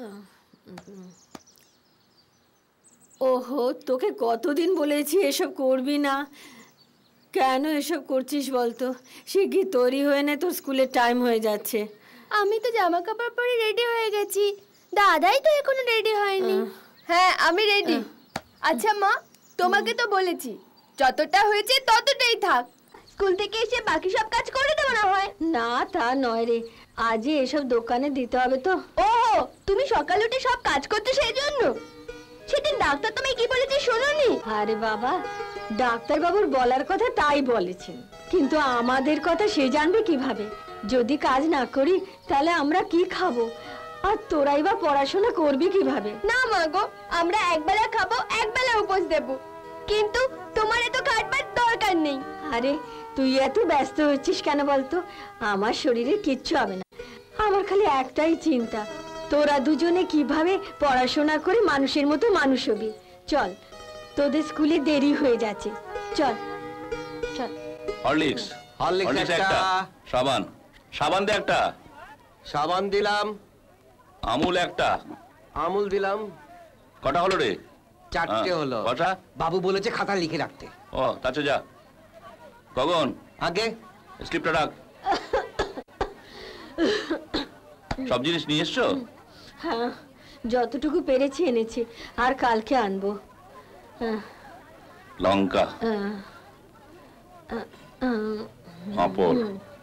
ওহো, তোকে কতদিন বলেছি এসব করবি না, কেন এসব করছিস বলতো? শিগগির তৈরি হয়ে নে, তোর স্কুলের টাইম হয়ে যাচ্ছে। আমি তো জামা কাপড় পরে রেডি হয়ে গেছি, দাদাই তো এখনো রেডি হয়নি। হ্যাঁ আমি রেডি। আচ্ছা মা, তোমাকে তো বলেছি যতটা হয়েছে ততটাই থাক, স্কুল থেকে এসে বাকি সব কাজ করে দেবো না হয়। না তা নয় রে, আজই এসব দোকানে দিতে হবে তো। ওহো, তুমি সকালে উঠে সব কাজ করতে সেই জন্য? সেদিন ডাক্তার তুমি কি বলেছে শোনোনি? আরে বাবা, ডাক্তার বাবুর বলার কথা তাই বলেছেন, কিন্তু আমাদের কথা সে জানবে কিভাবে? যদি কাজ না করি তাহলে আমরা কি খাবো, আর তোরাই বা পড়াশোনা করবি কিভাবে? না মা গো, আমরা একবেলা খাবো একবেলা উপোস দেব, কিন্তু তোমার এত খাটবার দরকার নেই। আরে তুই এত ব্যস্ত হচ্ছিস কেন বলতো? আমার শরীরে কিচ্ছু হবে না, আমার খালি একটাই চিন্তা, তোরা দুজনে কিভাবে পড়াশোনা করে মানুষের মতো মানুষ হবি। চল, তোদের স্কুলে দেরি হয়ে যাচ্ছে, চল চল। হরলিক্স একটা, সাবান সাবান দে একটা। সাবান দিলাম। আমুল একটা। আমুল দিলাম। কটা হলো রে? 4টে হলো। কটা? বাবু বলেছে খাতা লিখে রাখতে। ও তাতে যা। গগন আগে স্লিপটা রাখ। সব জিনিস নিয়ে এসছো? হ্যাঁ, যতটুকু পেরেছি এনেছি, আর কালকে আনবো। লঙ্কা, পাঁপড়,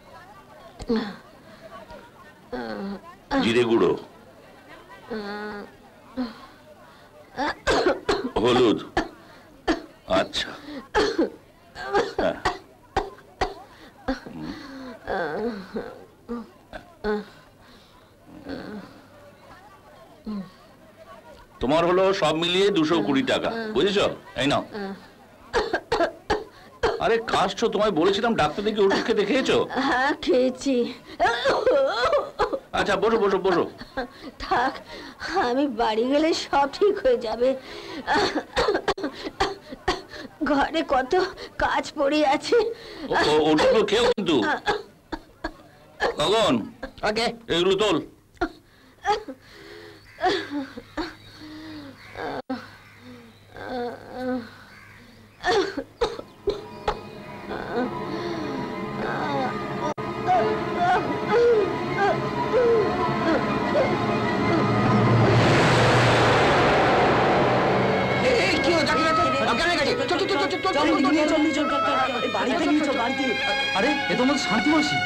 জিরে গুঁড়ো, হলুদ। আচ্ছা তোমার হলো সব মিলিয়ে 220 টাকা, বুঝেছো? এই নাও। আরে কাশছো, তোমায় বলেছিলাম ডাক্তার দেখে ওষুধ খেতে, খেয়েছো? হ্যাঁ খেয়েছি। আচ্ছা বসো বসো বসো। থাক, আমি বাড়ি গেলে সব ঠিক হয়ে যাবে, ঘরে কত কাজ পড়ে আছে। ওটা তো খেও কিন্তু। গগন আগে এগুলো তোল। আরে এ তো আমাদের শান্তি মাসি।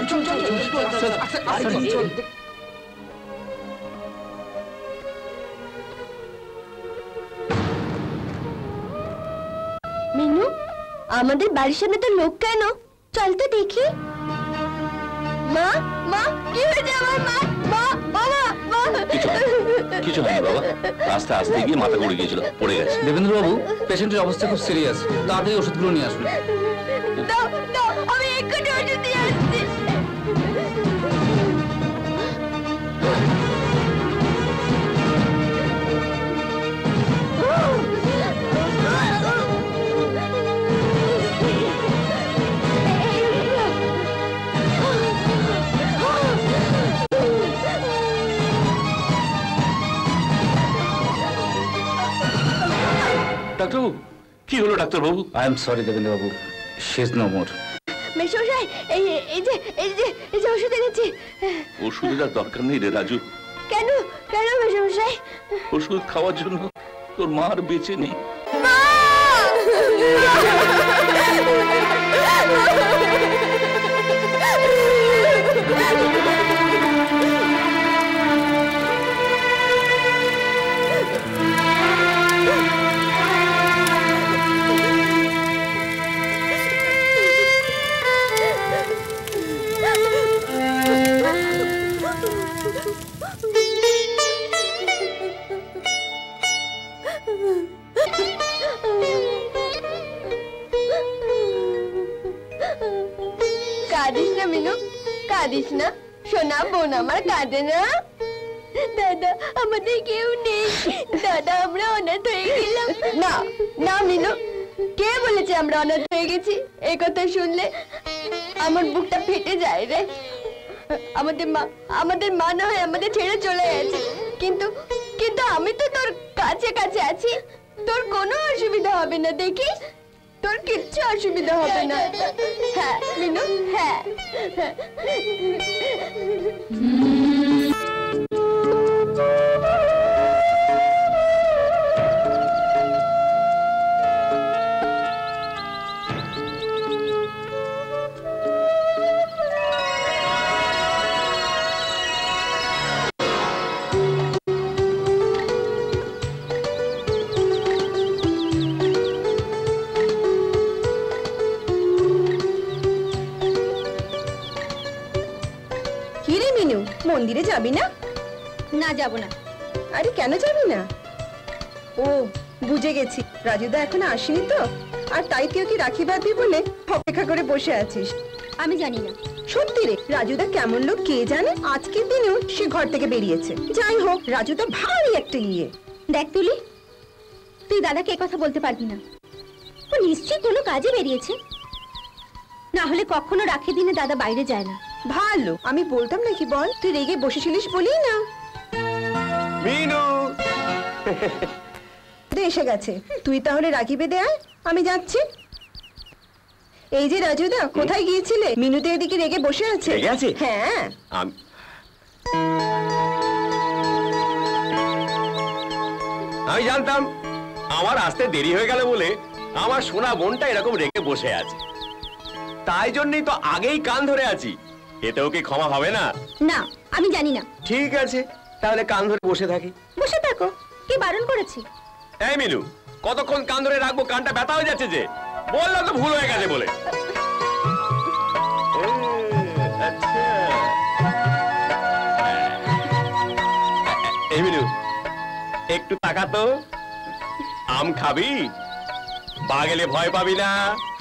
মিনু, আমাদের বাড়ির সামনে তো লোক কেন? চল তো দেখি। মা মা, কি হয়েছে আমার মা? মা বাবা মা। কিছু হয়নি বাবা, আস্তে আস্তে গিয়ে মাথা ঘুরে গিয়েছিল, পড়ে গেছে। দেবেন্দ্র বাবু, পেশেন্টের অবস্থা খুব সিরিয়াস, তাড়াতাড়ি ওষুধগুলো নিয়ে আসুন। দাও দাও, আমি এক্ষুনি ওষুধ দিয়ে আসছি। ডাক্তারবাবু, কি হলো ডাক্তারবাবু? I am sorry Debendra babu, she is no more. মেশমশাই, এই যে ওষুধ এনেছি। ওষুধের আর দরকার নেই রে রাজু। কেন কেন মেশমশাই? ওষুধ খাওয়ার জন্য তোর মা আর বেঁচে নেই। কাঁদিস না মিনু, কাঁদিস না, সোনা বোন আমার কাঁদে না। দাদা, আমাদের কেউ নেই দাদা, আমরা অনাথ হয়ে গেলাম। না না মিনু, কে বলেছে আমরা অনাথ হয়ে গেছি? এই কথা শুনলে আমার বুকটা ফেটে যায় রে। আমাদের মা না হয় আমাদের ছেড়ে চলে গেছে, কিন্তু কিন্তু আমি তো তোর কাছে কাছে আছি, তোর কোনো অসুবিধা হবে না, দেখিস তোর কিচ্ছু অসুবিধা হবে না। হ্যাঁ মিনু, হ্যাঁ। মন্দিরে যাবি না? না যাব না। আরে কেন যাবি না? ও বুঝে গেছি, রাজুদা এখনো আসেনি তো, আর তাই তুই কি রাখি বাঁধবি বলে অপেক্ষা করে বসে আছিস। আমি জানি না। সত্যি রে, রাজুদা কেমন লোক কে জানে, আজকের দিনেও সে ঘর থেকে বেরিয়েছে। যাই হোক, রাজুদা ভারী একটা ইয়ে। দেখ তুলি, তুই দাদাকে কথা বলতে পারবি না, ও নিশ্চয়ই কোনো কাজে বেরিয়েছে, না হলে কখনো রাখি দিনে দাদা বাইরে যায় না। ভালো, আমি বলতাম নাকি বল, তুই রেগে বসেছিলিস বলি না। মিনু এসে গেছে, তুই তাহলে রাখি বেঁধে আয়, আমি যাচ্ছি। এই যে রাজুদা, কোথায় গিয়েছিলে? মিনুতে এদিকে রেগে বসে আছে। রেগে আছে? হ্যাঁ। আমি জানতাম আমার আসতে দেরি হয়ে গেল বলে আমার সোনা বোনটা এরকম রেগে বসে আছে, তাই জন্যই তো আগেই কান ধরে আছি। এতে ওকে ক্ষমা হবে না? না, আমি জানি না। ঠিক আছে, তাহলে কান ধরে বসে থাকি। বসে থাকো, কি বারণ করেছি? এই মিনু, কতক্ষণ কান ধরে রাখবো? কানটা ব্যথা হয়ে যাচ্ছে যে, বললাম তো ভুল হয়ে গেছে বলে। আচ্ছা, এই মিনু একটু তাকা তো, আম খাবি? বাগেলে ভয় পাবি না।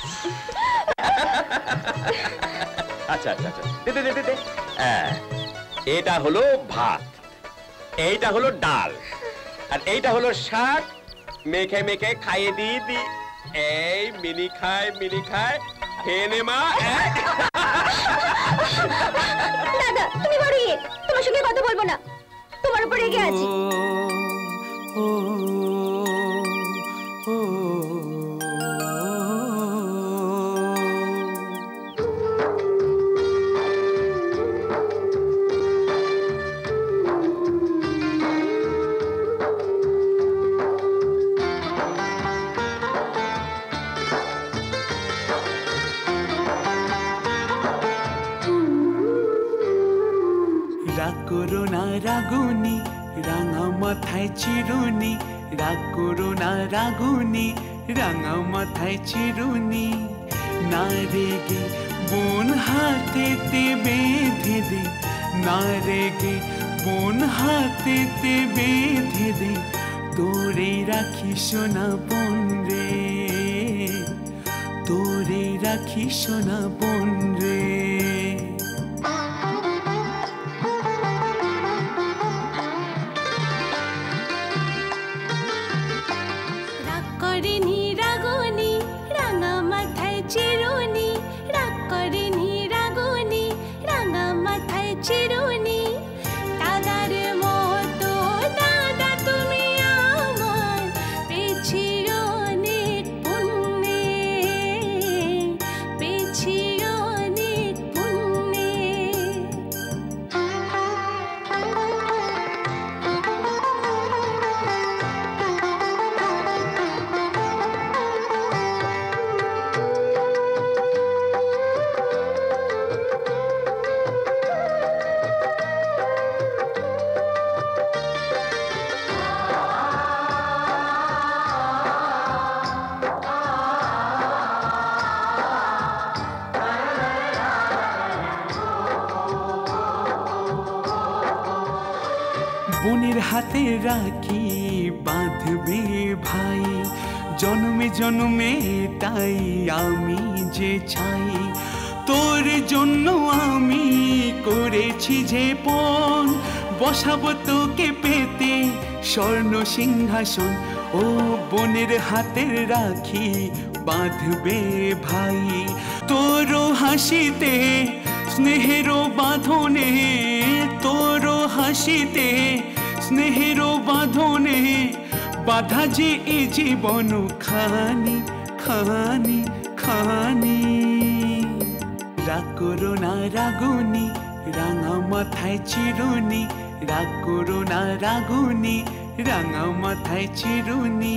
আচ্ছা আচ্ছা আচ্ছা, দে দে দে দে। এটা হলো ভাত, এইটা হলো ডাল, আর এইটা হলো শাক। মেখে মেখে খাইয়ে দিই দি। এই মিনি খায়, মিনি খায়, খেয়ে নে মা। দাদা তুমি বড় ইয়ে, তোমার সঙ্গে কথা বলবো না, তোমার উপর রেগে আছি। রাগ করো না রাগুনি, রাঙা মাথায় চিরুনি। রাগ করো না রাগুনি, রাঙা মাথায় চিরুনি। না রেগে বোন হাতেতে বেঁধে দে, না রেগে বোন হাতেতে বেঁধে দে। তোরে রাখি সোনা বোন রে, তোরে রাখি সোনা বোন রে। বোনের হাতে রাখি বাঁধবে ভাই, জন্মে জন্মে তাই আমি যে চাই। তোর জন্য আমি করেছি যে পণ, বসাবো তোকে পেতে স্বর্ণ সিংহাসন। ও বোনের হাতের রাখি বাঁধবে ভাই, তোরও হাসিতে স্নেহেরও বাঁধনে, তোরও হাসিতে স্নেহের বাঁধনে বাধা যে এ জীবন খানি খানি খানি। রাগ করো না রাগুনি, রাঙা মাথায় চিরুনি, রাগ করো না রাগুনি, রাঙা মাথায় চিরুনি।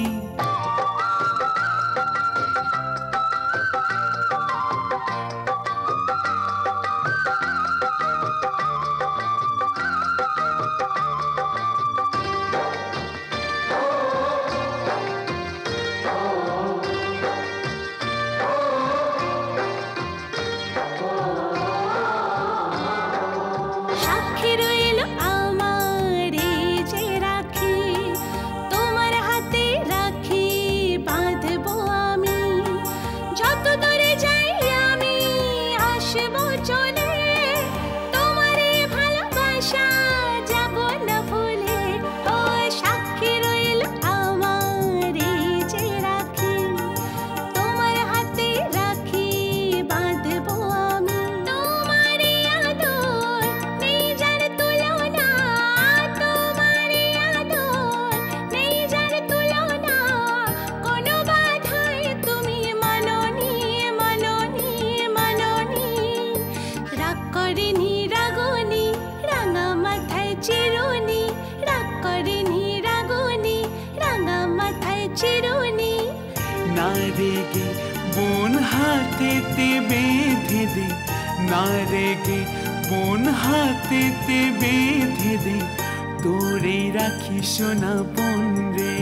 না রেগে বোন হাতেতে বেঁধে দে, না রেগে বোন হাতেতে বেঁধে দে, তোরে রাখি সোনা বোন রে,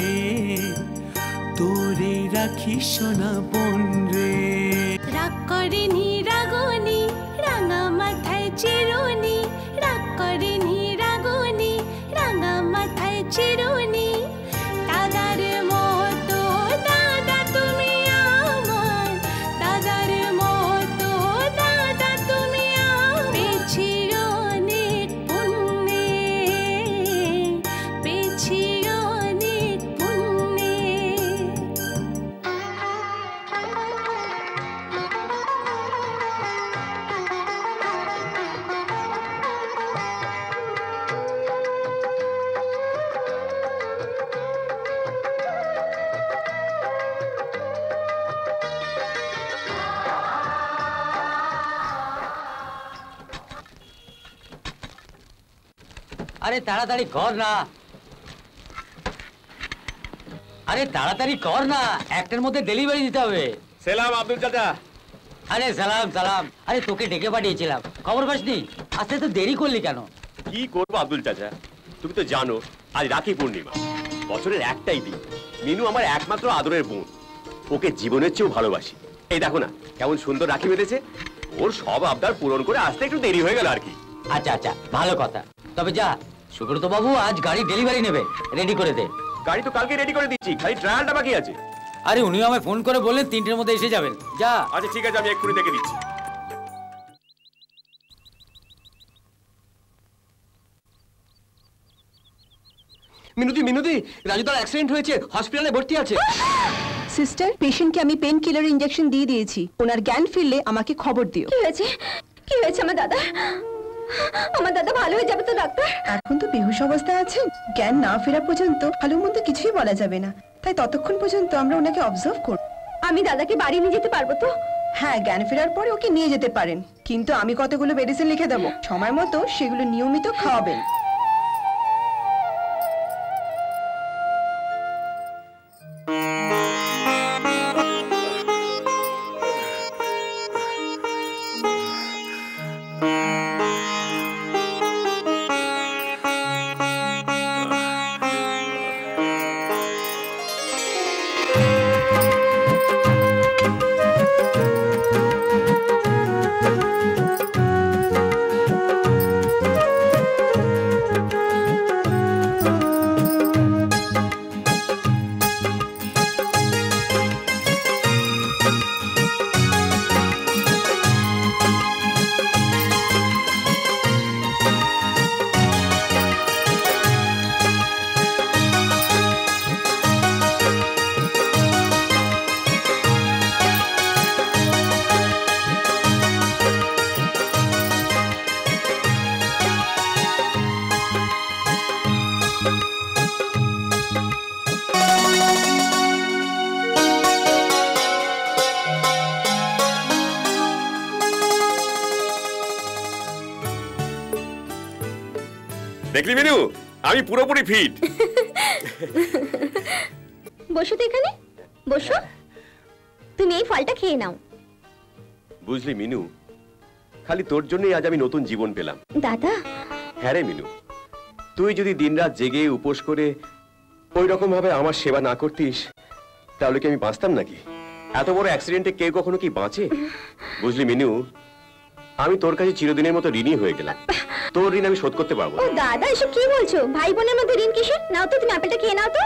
তোরে রাখি সোনা বোন রে। রাগ করেনি রাগনি, রাঙা মাথায় চিরুনি, রাগ করেনি রাগনি, রাঙা মাথায় চিরুনি। দাদার মতো দাদা তুমি আমার, দাদার মতো দাদা তুমি আমার। পেয়েছি অনেক পুণ্যে, পেয়েছি অনেক পুণ্যে। আরে তাড়াতাড়ি কর না, আরে তাড়াতাড়ি কর না, একটার মধ্যে ডেলিভারি দিতে হবে। সালাম আব্দুল চাচা। আরে সালাম সালাম। আরে তোকে ডেকে পাঠিয়েছিলাম, খবর পাসনি? আসতে তো দেরি করলি কেন? কি করবো আব্দুল চাচা, তুমি তো জানো আজ রাখি পূর্ণিমা, বছরের একটাই দিন। মিনু আমার একমাত্র আদরের বোন, ওকে জীবনের চেয়েও ভালোবাসি। এই দেখো না কেমন সুন্দর রাখি বেঁধেছে, ওর সব আবদার পূরণ করে আসতে একটু দেরি হয়ে গেল আর কি। আচ্ছা আচ্ছা, ভালো কথা। তবে যা, সুব্রত বাবু আজ গাড়ি ডেলিভারি নেবে, রেডি করে দে। গাড়ি তো কালকে রেডি করে দিচ্ছি, খালি ট্রায়ালটা বাকি আছে। আরে উনিও আমায় ফোন করে বললেন 3টের মধ্যে এসে যাবেন। যা। আচ্ছা ঠিক আছে, আমি এক্ষুনি দেখে দিচ্ছি। মিনুদি মিনুদি, রাজুদার অ্যাক্সিডেন্ট হয়েছে, হসপিটালে ভর্তি আছে। সিস্টার, পেশেন্টকে আমি পেন কিলার ইনজেকশন দিয়ে দিয়েছি, ওনার জ্ঞান ফিরলে আমাকে খবর দিও। কি হয়েছে, কি হয়েছে আমার দাদা? আমার দাদা ভালো হয়ে যাবে তো ডাক্তার? এখন তো বেহুশ অবস্থায় আছে, জ্ঞান না ফেরা পর্যন্ত ভালো মন্দ কিছুই বলা যাবে না, তাই ততক্ষণ পর্যন্ত আমরা ওনাকে অবজার্ভ করব। আমি দাদাকে বাড়ি নিয়ে যেতে পারবো তো? হ্যাঁ, জ্ঞান ফেরার পরে ওকে নিয়ে যেতে পারেন, কিন্তু আমি কতগুলো মেডিসিন লিখে দেবো, সময় মতো সেগুলো নিয়মিত খাওয়াবেন। দেখলি মিনু, আমি পুরোপুরি ফিট। বসো তো এখানে, বসো। তুমি এই ফলটা খেয়ে নাও। বুঝলি মিনু, খালি তোর জন্যই আজ আমি নতুন জীবন পেলাম। দাদা। হ্যাঁ রে মিনু, তুই যদি দিনরাত জেগে উপোস করে ওই রকম ভাবে আমার সেবা না করতিস, তাহলে কি আমি বাঁচতাম নাকি? এত বড় অ্যাক্সিডেন্টে কেউ কখনো কি বাঁচে? বুঝলি মিনু, আমি তোর কাছে চিরদিনের মতো ঋণী হয়ে গেলাম। তোর ঋণ আমি শোধ করতে পারবো ও না। দাদা, এসব কি বলছো? ভাই বোনের মধ্যে ঋণ কিসের? নাও তো, তুমি আপেলটা খেয়ে নাও তো।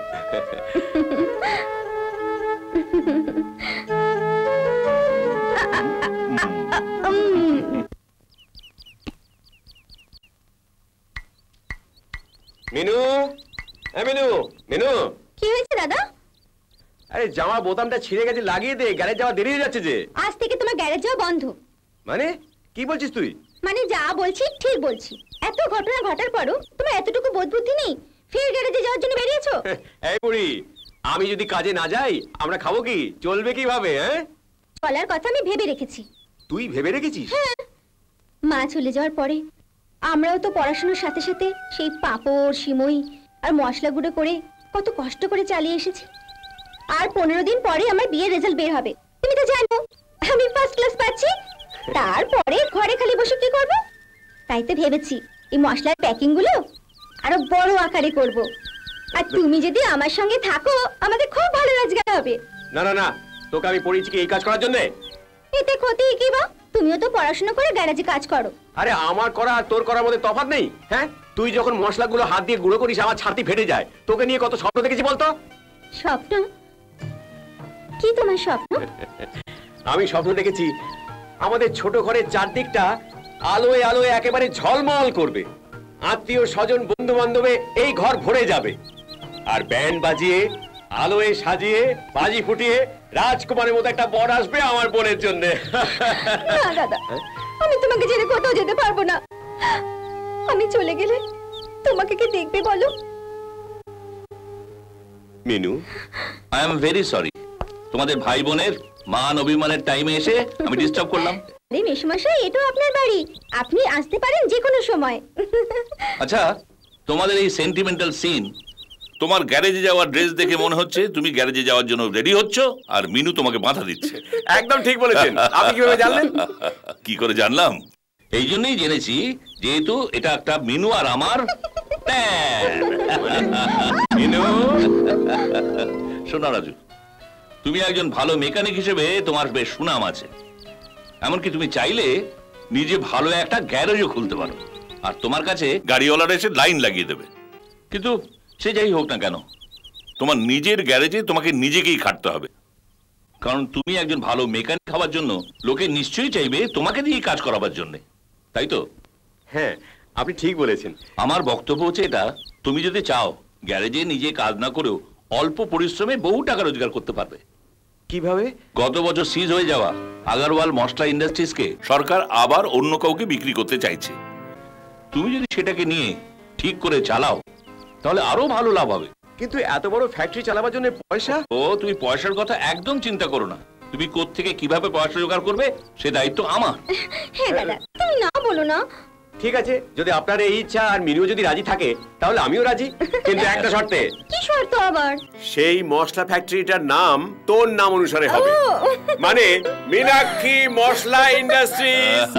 মিনু, মিনু, মিনু, কি হয়েছে দাদা? আরে জামা বোতামটা ছিঁড়ে গেছে, লাগিয়ে দে, গ্যারেজ যাওয়া দেরি হয়ে যাচ্ছে যে। আজ থেকে তোমার গ্যারেজ যাওয়া বন্ধ। মানে কি বলছিস তুই? মানে যা বলছি ঠিক বলছি। এত ঘটনা ঘটার পরও তোমার এতটুকু বোধ বুদ্ধি নেই, ফের গ্যারেজে যাওয়ার জন্য বেরিয়েছো? এই বুড়ি, আমি যদি কাজে না যাই আমরা খাবো কি? চলবে কিভাবে? হ্যাঁ, চলার কথা আমি ভেবে রেখেছি। তুই ভেবে রেখেছিস? হ্যাঁ, মা চলে যাওয়ার পরে আমরাও তো পড়াশোনার সাথে সাথে সেই পাঁপড়, সিমই আর মশলা গুঁড়ো করে কত কষ্ট করে চালিয়ে এসেছি। আর 15 দিন পরে আমার বিয়ের রেজাল্ট বের হবে। তুমি তো জানো আমি ফার্স্ট ক্লাস পাচ্ছি। তারপরে ঘরে খালি বসে কি করব? তাই তো ভেবেছি এই মশলার প্যাকিং গুলো আরো বড় আকারে করব। আর তুমি যদি আমার সঙ্গে থাকো, আমাদের খুব ভালো রোজগার হবে। না না না, তোকে আমি পড়িয়েছি কি এই কাজ করার জন্য? এতে ক্ষতি কি বা? তুমিও তো পড়াশোনা করে গ্যারেজে কাজ করো। আরে আমার করা আর তোর করার মধ্যে তফাৎ নেই। হ্যাঁ, তুই যখন মশলাগুলো হাত দিয়ে গুঁড়ো করিস আমার ছাতি ফেটে যায়। তোকে নিয়ে কত স্বপ্ন দেখেছি বলতো? স্বপ্ন? কি তোমার স্বপ্ন? আমি স্বপ্ন দেখেছি আমাদের ছোট ঘরের চারদিকটা আলোয় আলোয় একেবারে ঝলমল করবে। আত্মীয় স্বজন বন্ধু বান্ধবে এই ঘর ভরে যাবে। আর ব্যান্ড বাজিয়ে আলোয় সাজিয়ে বাজি ফুটিয়ে রাজকুমারের মতো একটা বর আসবে আমার বোনের জন্য। না দাদা, আমি তোমাকে ছেড়ে কোথাও যেতে পারবো না। আমি চলে গেলে তোমাকে কে দেখবে বলো? Minu, I am very sorry. তোমাদের ভাই বোনের মান অভিমানের টাইমে এসে আমি ডিস্টার্ব করলাম। আরে মেশমশাই, এটা আপনার বাড়ি, আপনি আসতে পারেন যে কোনো সময়। আচ্ছা, তোমাদের এই সেন্টিমেন্টাল সিন, তোমার গ্যারেজে যাওয়ার ড্রেস দেখে মনে হচ্ছে তুমি গ্যারেজে যাওয়ার জন্য রেডি হচ্ছ আর মিনু তোমাকে বাধা দিচ্ছে। একদম ঠিক বলেছেন। আপনি কিভাবে জানলেন? কি করে জানলাম? এই জন্যই জেনেছি যেহেতু এটা একটা মিনু আর আমার মিনু। শোনো রাজু, তুমি একজন ভালো মেকানিক হিসেবে তোমার বেশ সুনাম আছে। এমনকি তুমি চাইলে নিজে ভালো একটা গ্যারেজও খুলতে পারো, আর তোমার কাছে গাড়িওয়ালারা এসে লাইন লাগিয়ে দেবে। কিন্তু সে যাই হোক না কেন, তোমার নিজের গ্যারেজে তোমাকে নিজেকেই খাটতে হবে। কারণ তুমি একজন ভালো মেকানিক হওয়ার জন্য লোকে নিশ্চয়ই চাইবে তোমাকে দিয়ে কাজ করাবার জন্য, তাই তো? হ্যাঁ, আপনি ঠিক বলেছেন। আমার বক্তব্য হচ্ছে এটা, তুমি যদি চাও গ্যারেজে নিজে কাজ না করেও অল্প পরিশ্রমে বহু টাকা রোজগার করতে পারবে। কিভাবে? গত বছর সিজ হয়ে যাওয়া আগারওয়াল মশলা ইন্ডাস্ট্রিজকে সরকার আবার অন্য কাউকে বিক্রি করতে চাইছে। তুমি যদি সেটাকে নিয়ে ঠিক করে চালাও তাহলে আরো ভালো লাভ হবে। কিন্তু এত বড় ফ্যাক্টরি চালাবার জন্য পয়সা? ও, তুমি পয়সার কথা একদম চিন্তা করো না। তুমি কোত্থেকে কিভাবে পয়সা জোগাড় করবে সে দায়িত্ব আমার। হ্যাঁ দাদা, তুমি না বলো না। ঠিক আছে, যদি আপনার এই ইচ্ছা আর মিনু যদি রাজি থাকে তাহলে আমিও রাজি, কিন্তু একটা শর্তে। কি শর্ত আবার? সেই মশলা ফ্যাক্টরিটার নাম তোর নাম অনুসারে হবে, মানে মীনাক্ষী মশলা ইন্ডাস্ট্রিজ।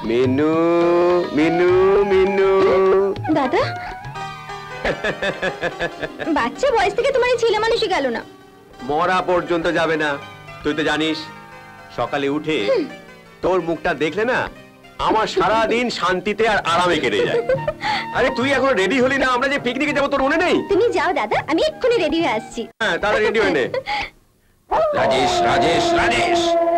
মিনু মিনু মিনু। দাদা বাচ্চা বয়স থেকে তোমার ছেলে মানুষই গেল না। মরা পর্যন্ত যাবে না। তুই তো জানিস সকালে উঠে তোর মুখটা দেখলে না আমার সারা দিন শান্তিতে আর আরামে কেটে যায়। আরে তুই এখন রেডি হলি না? আমরা যে পিকনিকে যাবো তোর মনে নেই? তুমি যাও দাদা, আমি এক্ষুনি রেডি হয়ে আসছি। হ্যাঁ তাহলে রেডি হয়ে নে। রাজেশ রাজেশ রাজেশ,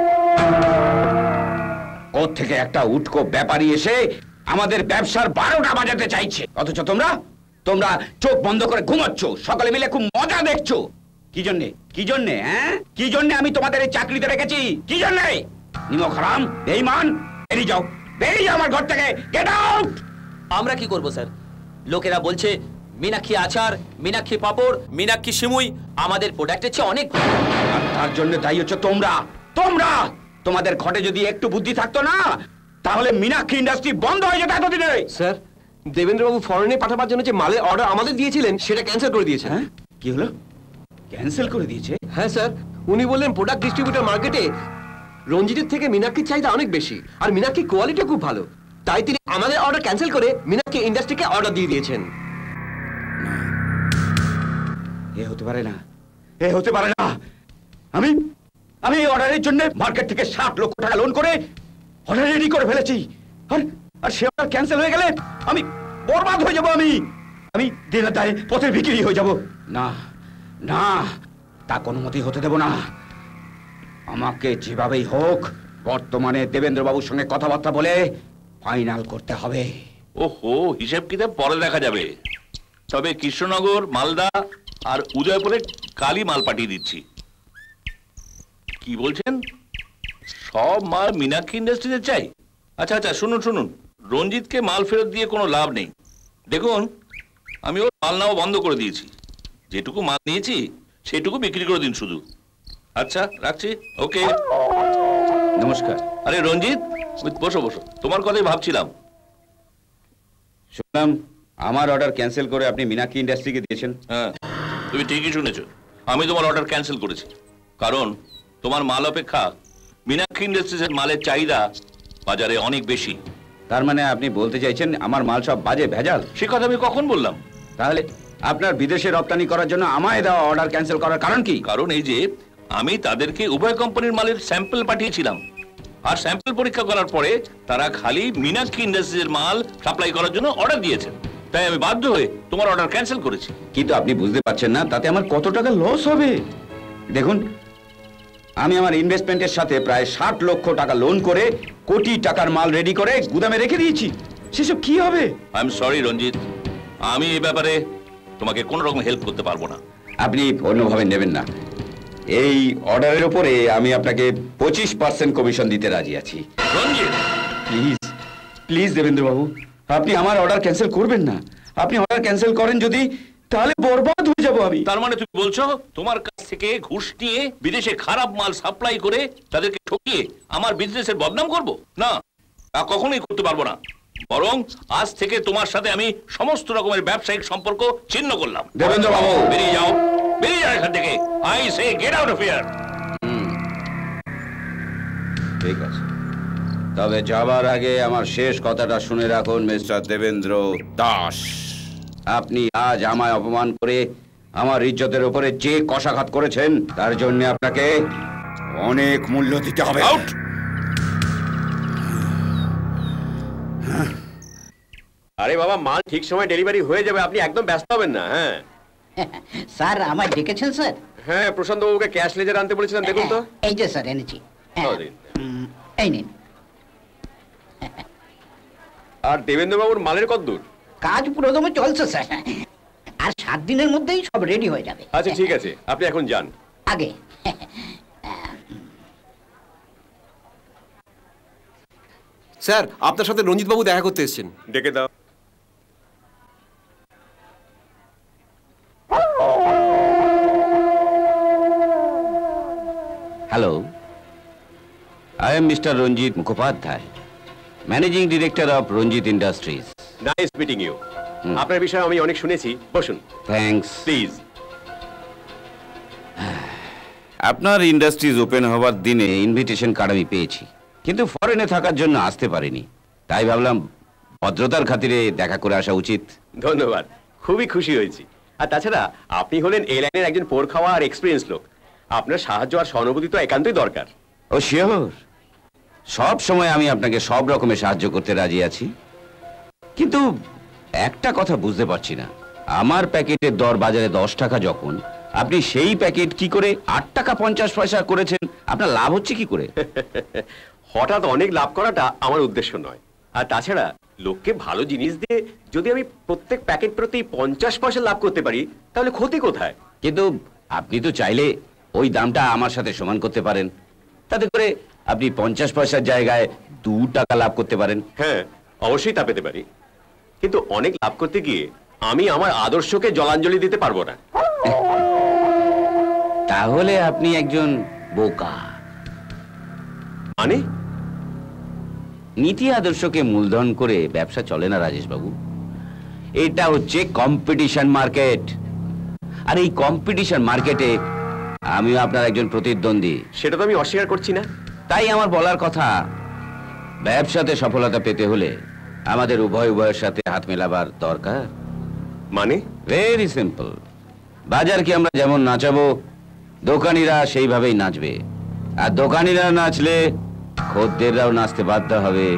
ওর থেকে একটা উটকো ব্যাপারী এসে আমাদের ব্যবসার 12টা বাজাতে চাইছে, অথচ তোমরা তোমরা চোখ বন্ধ করে ঘুমাচ্ছ, সকালে মিলে খুব মজা দেখছো। কি জন্যে কি জন্যে হ্যাঁ কি জন্যে আমি তোমাদের এই চাকরিতে রেখেছি? কি জন্যে? নিমক হারাম বেঈমান, বেরিয়ে যাও, বেরিয়ে যাও আমার ঘর থেকে, গেট আউট। আমরা কি করব স্যার? লোকেরা বলছে মীনাক্ষী আচার, মীনাক্ষী পাপড়, মীনাক্ষী সিমুই আমাদের প্রোডাক্টের চেয়ে অনেক ভালো। আর তার জন্য দায়ী হচ্ছে তোমরা। তোমরা তোমাদের ঘটে যদি একটু বুদ্ধি থাকতো না তাহলে মীনাক্ষী ইন্ডাস্ট্রি বন্ধ হয়ে যেত এতদিনে। স্যার দেবেন্দ্রবাবু ফরেনে পাঠাবার জন্য যে মালের অর্ডার আমাদের দিয়েছিলেন সেটা ক্যান্সেল করে দিয়েছেন। হ্যাঁ কি হলো? ক্যান্সেল করে দিয়েছে? হ্যাঁ স্যার, উনি বললেন প্রোডাক্ট ডিস্ট্রিবিউটর মার্কেটে রঞ্জিতের থেকে মীনাক্ষীর চাহিদা অনেক বেশি আর মীনাক্ষীর কোয়ালিটি খুব ভালো, তাই তিনি আমাদের অর্ডার ক্যান্সেল করে মীনাক্ষী ইন্ডাস্ট্রিকে অর্ডার দিয়ে দিয়েছেন। এ হতে পারে না, এ হতে পারে না। আমি আমি এই অর্ডারের জন্য মার্কেট থেকে 60 লক্ষ টাকা লোন করে অর্ডার রেডি করে ফেলেছি, আর সে অর্ডার ক্যান্সেল হয়ে গেলে আমি বরবাদ হয়ে যাব। আমি দিনের দায়ে পথে বিক্রি হয়ে যাব। না না, তা কোনো মতেই হতে দেব না। আমাকে যেভাবেই হোক বর্তমানে দেবেন্দ্রবাবুর সঙ্গে কথাবার্তা বলে ফাইনাল করতে হবে। ওহো, হিসেব কিতাব পরে দেখা যাবে। তবে কৃষ্ণনগর, মালদা আর উদয়পুরে কালই মাল পাঠিয়ে দিচ্ছি। কি বলছেন? সব মাল মীনাক্ষী ইন্ডাস্ট্রিতে চাই? আচ্ছা আচ্ছা, শুনুন শুনুন, রঞ্জিতকে মাল ফেরত দিয়ে কোনো লাভ নেই। দেখুন আমি ওর মাল নেওয়া বন্ধ করে দিয়েছি, যেটুকু মাল নিয়েছি সেটুকু বিক্রি করে দিন শুধু। আচ্ছা রাখছি, ওকে নমস্কার। আরে রঞ্জিত, বসো বসো, তোমার কথাই ভাবছিলাম। শুনলাম আমার অর্ডার ক্যান্সেল করে আপনি মীনাক্ষী ইন্ডাস্ট্রিকে দিয়েছেন। হ্যাঁ তুমি ঠিকই শুনেছো, আমি তোমার অর্ডার ক্যান্সেল করেছি, কারণ তোমার মাল অপেক্ষা মীনাক্ষী ইন্ডাস্ট্রিজের মালের চাহিদা বাজারে অনেক বেশি। তার মানে আপনি বলতে চাইছেন আমার মাল সব বাজে ভেজাল? সে কথা আমি কখন বললাম? তাহলে আপনার বিদেশে রপ্তানি করার জন্য আমায় দেওয়া অর্ডার ক্যান্সেল করার কারণ কি? কারণ এই যে আমি তাদেরকে উভয় কোম্পানির মালের স্যাম্পল পাঠিয়েছিলাম, আর স্যাম্পল পরীক্ষা করার পরে তারা খালি মীনাক্ষী ইন্ডাস্ট্রিজের মাল সাপ্লাই করার জন্য অর্ডার দিয়েছেন, তাই আমি বাধ্য হয়ে তোমার অর্ডার ক্যান্সেল করেছি। কিন্তু আপনি বুঝতে পারছেন না তাতে আমার কত টাকা লস হবে। দেখুন, আমি আমার ইনভেস্টমেন্টের সাথে প্রায় 60 লক্ষ টাকা লোন করে কোটি টাকার মাল রেডি করে গুদামে রেখে দিয়েছি, সেসব কি হবে? আই এম সরি রঞ্জিত, আমি এই ব্যাপারে তোমাকে কোনো রকম হেল্প করতে পারবো না। আপনি অন্যভাবে নেবেন না, এই অর্ডারের উপরে আমি আপনাকে 25% কমিশন দিতে রাজি আছি। রঞ্জিত প্লিজ প্লিজ দেবেন্দ্রবাবু, আপনি আমার অর্ডার ক্যান্সেল করবেন না। আপনি অর্ডার ক্যান্সেল করেন যদি, তাহলে বরবাদ হয়ে যাব আমি। তার মানে তুমি বলছো তোমার কাছ থেকে ঘুষ নিয়ে বিদেশে খারাপ মাল সাপ্লাই করে তাদেরকে ঠকিয়ে আমার বিজনেসের বদনাম করব? না, তা কখনোই করতে পারবো না। বরং আজ থেকে তোমার সাথে আমি সমস্ত রকমের ব্যবসায়িক সম্পর্ক ছিন্ন করলাম। দেবেন্দ্রবাবু, বেরিয়ে যাও, বেরিয়ে যাও এখান থেকে। I say get out of here. ঠিক আছে, তবে যাবার আগে আমার শেষ কথাটা শুনে রাখুন মিস্টার দেবেন্দ্র দাস। আপনি আজ আমায় অপমান করে আমার ইজ্জতের উপরে যে কষাঘাত করেছেন তার জন্য আপনাকে অনেক মূল্য দিতে হবে। আউট! আরে বাবা, মাল ঠিক সময় ডেলিভারি হয়ে যাবে, আপনি একদম ব্যস্ত হবেন না। হ্যাঁ স্যার, আমায় ডেকেছেন স্যার? হ্যাঁ, প্রশান্ত বাবুকে ক্যাশ লেজার আনতে বলেছিলাম, দেখুন তো। এই যে স্যার এনেছি। এই নিন। আর দেবেন্দ্র বাবুর মালের কত দূর? কাজ পুরোদমে চলছে স্যার, আর 7 দিনের মধ্যেই সব রেডি হয়ে যাবে। আচ্ছা ঠিক আছে, আপনি এখন যান। আগে স্যার, আপনার সাথে রঞ্জিত বাবু দেখা করতে এসেছেন। ডেকে দাও। Hello, I am Mr. Ranjit Mukhopadhyay, Managing Director of Ranjit Industries. Nice meeting you. আপনার বিষয়ে আমি অনেক শুনেছি, বসুন। থ্যাঙ্কস। প্লিজ। আপনার ইন্ডাস্ট্রিজ ওপেন হওয়ার দিনে ইনভিটেশন কার্ড আমি পেয়েছি, কিন্তু ফরেনে থাকার জন্য আসতে পারিনি। তাই ভাবলাম ভদ্রতার খাতিরে দেখা করে আসা উচিত। ধন্যবাদ, খুবই খুশি হয়েছি। আর তাছাড়া আপনি হলেন এই লাইনের একজন পোর খাওয়া আর এক্সপিরিয়েন্স লোক, আপনার সাহায্য আর সহানুভূতি তো একান্তই দরকার। ও শিওর, সব সময় আমি আপনাকে সব রকমের সাহায্য করতে রাজি আছি, কিন্তু একটা কথা বুঝতে পারছি না, আমার প্যাকেটের দর বাজারে 10 টাকা যখন আপনি সেই প্যাকেট কি করে 8 টাকা 50 পয়সা করেছেন? আপনার লাভ হচ্ছে কি করে? হঠাৎ অনেক লাভ করাটা আমার উদ্দেশ্য নয়। আর তাছাড়া লোককে ভালো জিনিস দিয়ে যদি আমি প্রত্যেক প্যাকেট প্রতি 50 পয়সা লাভ করতে পারি তাহলে ক্ষতি কোথায়? কিন্তু আপনি তো চাইলে ওই দামটা আমার সাথে সমান করতে পারেন, তাতে করে আপনি 50 পয়সার জায়গায় 2 টাকা লাভ করতে পারেন। হ্যাঁ, অবশ্যই তা পেতে পারি, কিন্তু অনেক লাভ করতে গিয়ে আমি আমার আদর্শকে জলাঞ্জলি দিতে পারবো না। তাহলে আপনি একজন বোকা। মানে? নীতি আদর্শকে মূলধন করে ব্যবসা চলে না রাজেশ বাবু, এটা হচ্ছে কম্পিটিশন মার্কেট। আর এই কম্পিটিশন মার্কেটে আমিও আপনার একজন প্রতিদ্বন্দ্বী। সেটা তো আমি অস্বীকার করছি না। তাই আমার বলার কথা, ব্যবসাতে সফলতা পেতে হলে আমাদের উভয়ের সাথে হাত মেলাবার দরকার। মানে? ভেরি সিম্পল, বাজারকে আমরা যেমন নাচাবো দোকানিরা সেইভাবেই নাচবে, আর দোকানিরা নাচলে খদ্দেররাও নাচতে বাধ্য হবে।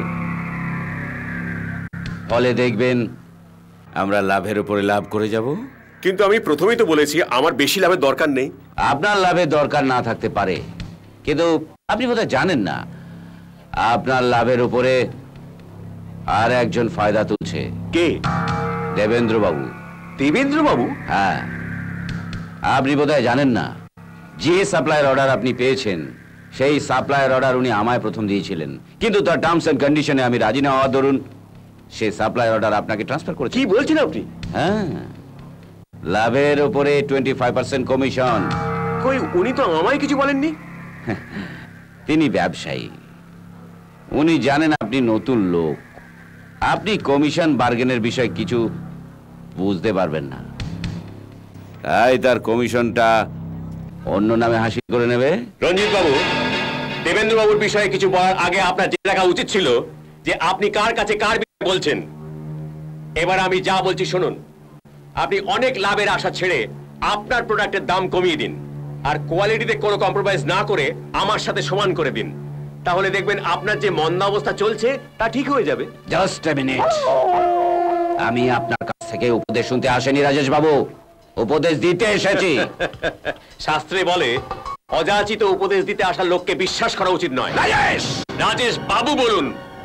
ফলে দেখবেন আমরা লাভের উপরে লাভ করে যাব। কিন্তু আমি প্রথমেই তো বলেছি আমার বেশি লাভের দরকার নেই। আপনার লাভের দরকার না থাকতে পারে, কিন্তু আপনি বোধহয় জানেন না আপনার লাভের উপরে আর একজন ফায়দা তুলছে। কে? দেবেন্দ্র বাবু। দেবেন্দ্র বাবু? হ্যাঁ, আপনি বোধহয় জানেন না, যে সাপ্লাইয়ের অর্ডার আপনি পেয়েছেন সেই সাপ্লাইয়ের অর্ডার উনি আমায় প্রথম দিয়েছিলেন, কিন্তু তার টার্মস এন্ড কন্ডিশনে আমি রাজি না হওয়ার দরুন সেই সাপ্লাইয়ের অর্ডার আপনাকে ট্রান্সফার করেছি। কি বলছেন আপনি? হ্যাঁ, লাভের উপরে 25% কমিশন। কই, উনি তো আমায় কিছু বলেননি। তিনি ব্যবসায়ী, উনি জানেন আপনি নতুন লোক, আপনি কমিশন বার্গেনের বিষয়ে কিছু বুঝতে পারবেন না, তাই তার কমিশনটা অন্য নামে হাসিল করে নেবে। রঞ্জিত বাবু, দেবেন্দ্র বাবুর বিষয়ে কিছু বলার আগে আপনার জেনে রাখা উচিত ছিল যে আপনি কার কাছে কার বিষয়ে বলছেন। এবার আমি যা বলছি শুনুন, আপনি অনেক লাভের আশা ছেড়ে আপনার প্রোডাক্টের দাম কমিয়ে দিন, আর কোয়ালিটিতে কোনো কম্প্রোমাইজ না করে আমার সাথে সমান করে দিন, তাহলে দেখবেন আপনার যে মন্দা অবস্থা চলছে তা ঠিক হয়ে যাবে। জাস্ট এ মিনিট, আমি আপনার কাছ থেকে উপদেশ শুনতে আসেনি রাজেশ বাবু, উপদেশ দিতে এসেছি। শাস্ত্রে বলে অযাচিত উপদেশ দিতে আসা লোককে বিশ্বাস করা উচিত নয়। রাজেশ! রাজেশ বাবু বলুন।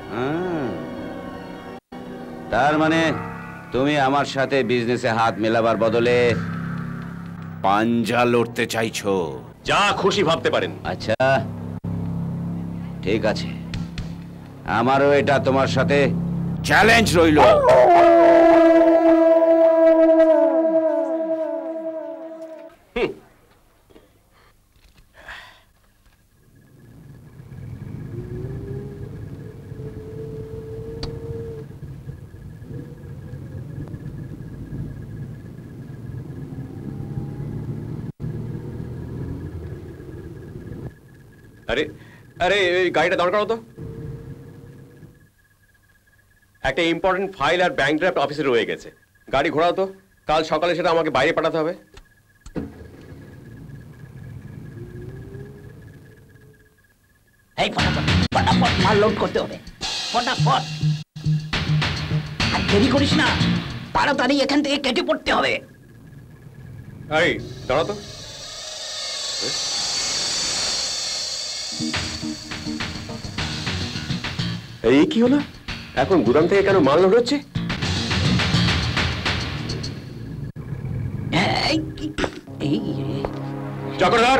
তার মানে তুমি আমার সাথে বিজনেসে হাত মেলাবার বদলে পাঞ্জা লড়তে চাইছো? যা খুশি ভাবতে পারেন। আচ্ছা ঠিক আছে, আমারও এটা তোমার সাথে চ্যালেঞ্জ রইল। আরে আরে গাড়িটা দাঁড় করাও তো। একটা ইম্পর্টেন্ট ফাইল আর ব্যাংক ড্রাফট অফিসে রয়ে গেছে, গাড়ি ঘোরাও তো, কাল সকালে সেটা আমাকে বাইরে পাঠাতে হবে। এই ফটাফট ফটাফট মাল লোড করতে হবে, ফটাফট, আর দেরি করিস না, তাড়াতাড়ি এখান থেকে কেটে পড়তে হবে। এই দাঁড়াও তো। এই কি হলো, এখন গুদাম থেকে কেন মাল লোড হচ্ছে? চক্রধর,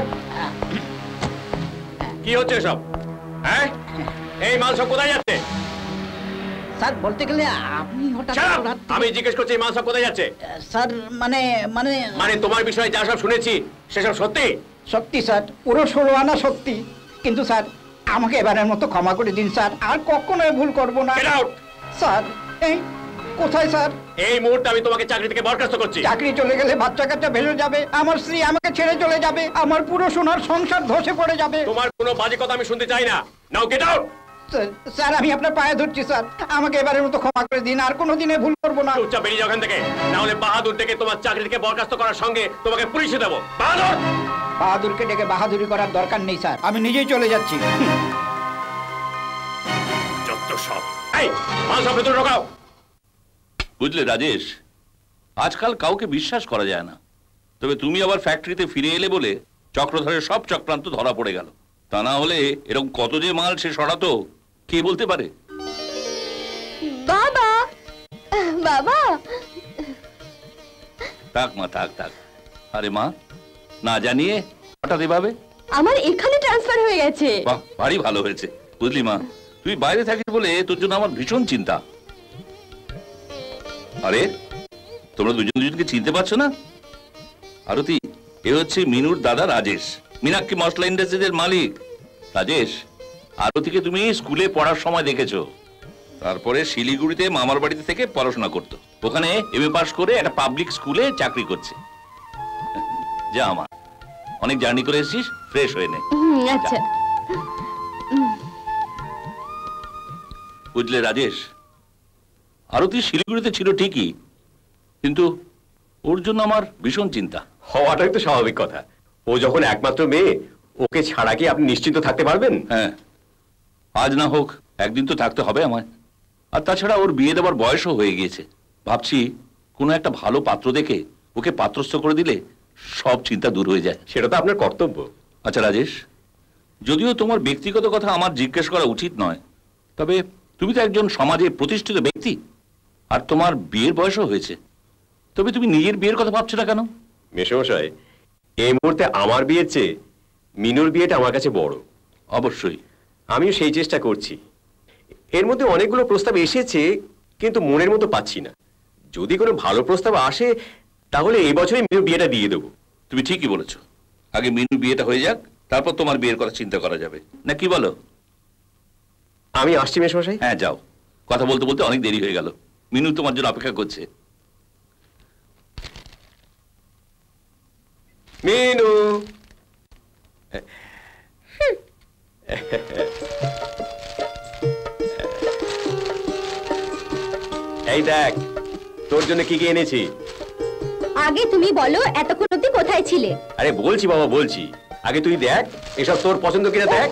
কি হচ্ছে সব? হ্যাঁ, এই মাল সব কোথায় যাচ্ছে? স্যার বলতে গেলে আপনি হঠাৎ, আমি জিজ্ঞেস করছি মাল সব কোথায় যাচ্ছে? স্যার মানে মানে মানে তোমার বিষয়ে যা সব শুনেছি সেসব সত্যি? সত্যি স্যার, পুরো 16 আনা সত্যি, কিন্তু স্যার আমাকে এবারের মতো ক্ষমা করে দিন স্যার, আর কখনো ভুল করব না। স্যার এই কোথায় স্যার? এই মুহূর্তে আমি তোমাকে চাকরি থেকে বরখাস্ত করছি। চাকরি চলে গেলে বাচ্চা কাচ্চা ভেসে যাবে, আমার স্ত্রী আমাকে ছেড়ে চলে যাবে, আমার পুরো সোনার সংসার ধসে পড়ে যাবে। তোমার কোনো বাজে কথা আমি শুনতে চাই না। নাও গেট আউট। স্যার আমি আপনার পায়ে ধরছি স্যার, আমাকে এবারের মতো ক্ষমা করে দিন, আর কোনোদিনে ভুল করবো না। চুপচাপ বেরিয়ে যাও এখান থেকে, না হলে বাহাদুর থেকে তোমার চাকরি থেকে বরখাস্ত করার সঙ্গে তোমাকে পুলিশে দেবো। বাহাদুর! বাহাদুরকে ডেকে বাহাদুরি করার দরকার নেই স্যার, আমি নিজেই চলে যাচ্ছি। যত সব। এই মাল সব ভেতরে ঢোকাও। বুঝলে রাজেশ, আজকাল কাউকে বিশ্বাস করা যায় না। তবে তুমি আবার ফ্যাক্টরিতে ফিরে এলে বলে চক্রধরের সব চক্রান্ত ধরা পড়ে গেল। তা না হলে এরকম কত যে মাল সে সরাতো কে বলতে পারে। বাবা, বাবা। থাক মা, থাক থাক। আরে মা, না জানিয়ে হঠাৎ এভাবে? আমার এখানে ট্রান্সফার হয়ে গেছে। বাহ, ভারী ভালো হয়েছে। বুঝলি মা, তুই বাইরে থাকিস বলে তোর জন্য আমার ভীষণ চিন্তা। আরে তোমরা দুজন দুজনকে চিনতে পারছো না? আরতি, এ হচ্ছে মিনুর দাদা রাজেশ, মীনাক্ষী মশলা ইন্ডাস্ট্রিজের মালিক। রাজেশ, আরতিকে তুমি স্কুলে পড়ার সময় দেখেছো। তারপরে শিলিগুড়িতে মামার বাড়িতে থেকে পড়াশোনা করতো, ওখানে এমএ পাস করে একটা পাবলিক স্কুলে চাকরি করছে। যা আমার, অনেক জার্নি করে এসেছিস, ফ্রেশ হয়ে নে। আচ্ছা। বুঝলে রাজেশ, আরতি শিলিগুড়িতে ছিল ঠিকই, কিন্তু ওর জন্য আমার ভীষণ চিন্তা। হওয়াটাই তো স্বাভাবিক কথা। ও যখন একমাত্র মেয়ে, ওকে ছাড়া কি আপনি নিশ্চিন্ত থাকতে পারবেন? হ্যাঁ, আজ না হোক একদিন তো থাকতে হবে আমায়। আর তাছাড়া ওর বিয়ে দেওয়ার বয়সও হয়ে গিয়েছে। ভাবছি কোনো একটা ভালো পাত্র দেখে ওকে পাত্রস্থ করে দিলে সব চিন্তা দূর হয়ে যায়। সেটা তো আপনার কর্তব্য। আচ্ছা রাজেশ, যদিও তোমার ব্যক্তিগত কথা আমার জিজ্ঞেস করা উচিত নয়, তবে তুমি তো একজন সমাজে প্রতিষ্ঠিত ব্যক্তি, আর তোমার বিয়ের বয়সও হয়েছে, তবে তুমি নিজের বিয়ের কথা ভাবছো না কেন? মেশমশাই, এই মুহূর্তে আমার বিয়ের চেয়ে মিনুর বিয়েটা আমার কাছে বড়। অবশ্যই, আমিও সেই চেষ্টা করছি। এর মধ্যে অনেকগুলো প্রস্তাব এসেছে, কিন্তু মনের মতো পাচ্ছি না। যদি কোনো ভালো প্রস্তাব আসে তাহলে এই বছরই মিনুর বিয়েটা দিয়ে দেবো। তুমি ঠিকই বলেছো, আগে মিনুর বিয়েটা হয়ে যাক, তারপর তোমার বিয়ের কথা চিন্তা করা যাবে, না কি বলো? আমি আসছি মেশমশাই। হ্যাঁ যাও, কথা বলতে বলতে অনেক দেরি হয়ে গেল। মিনু তোমার জন্য অপেক্ষা করছে। মিনু, এই দেখ তোর জন্য কি কি এনেছি। আগে তুমি বলো এতক্ষণ অবধি কোথায় ছিলে? আরে বলছি বাবা, বলছি। আগে তুই দেখ এসব তোর পছন্দ কিনা দেখ।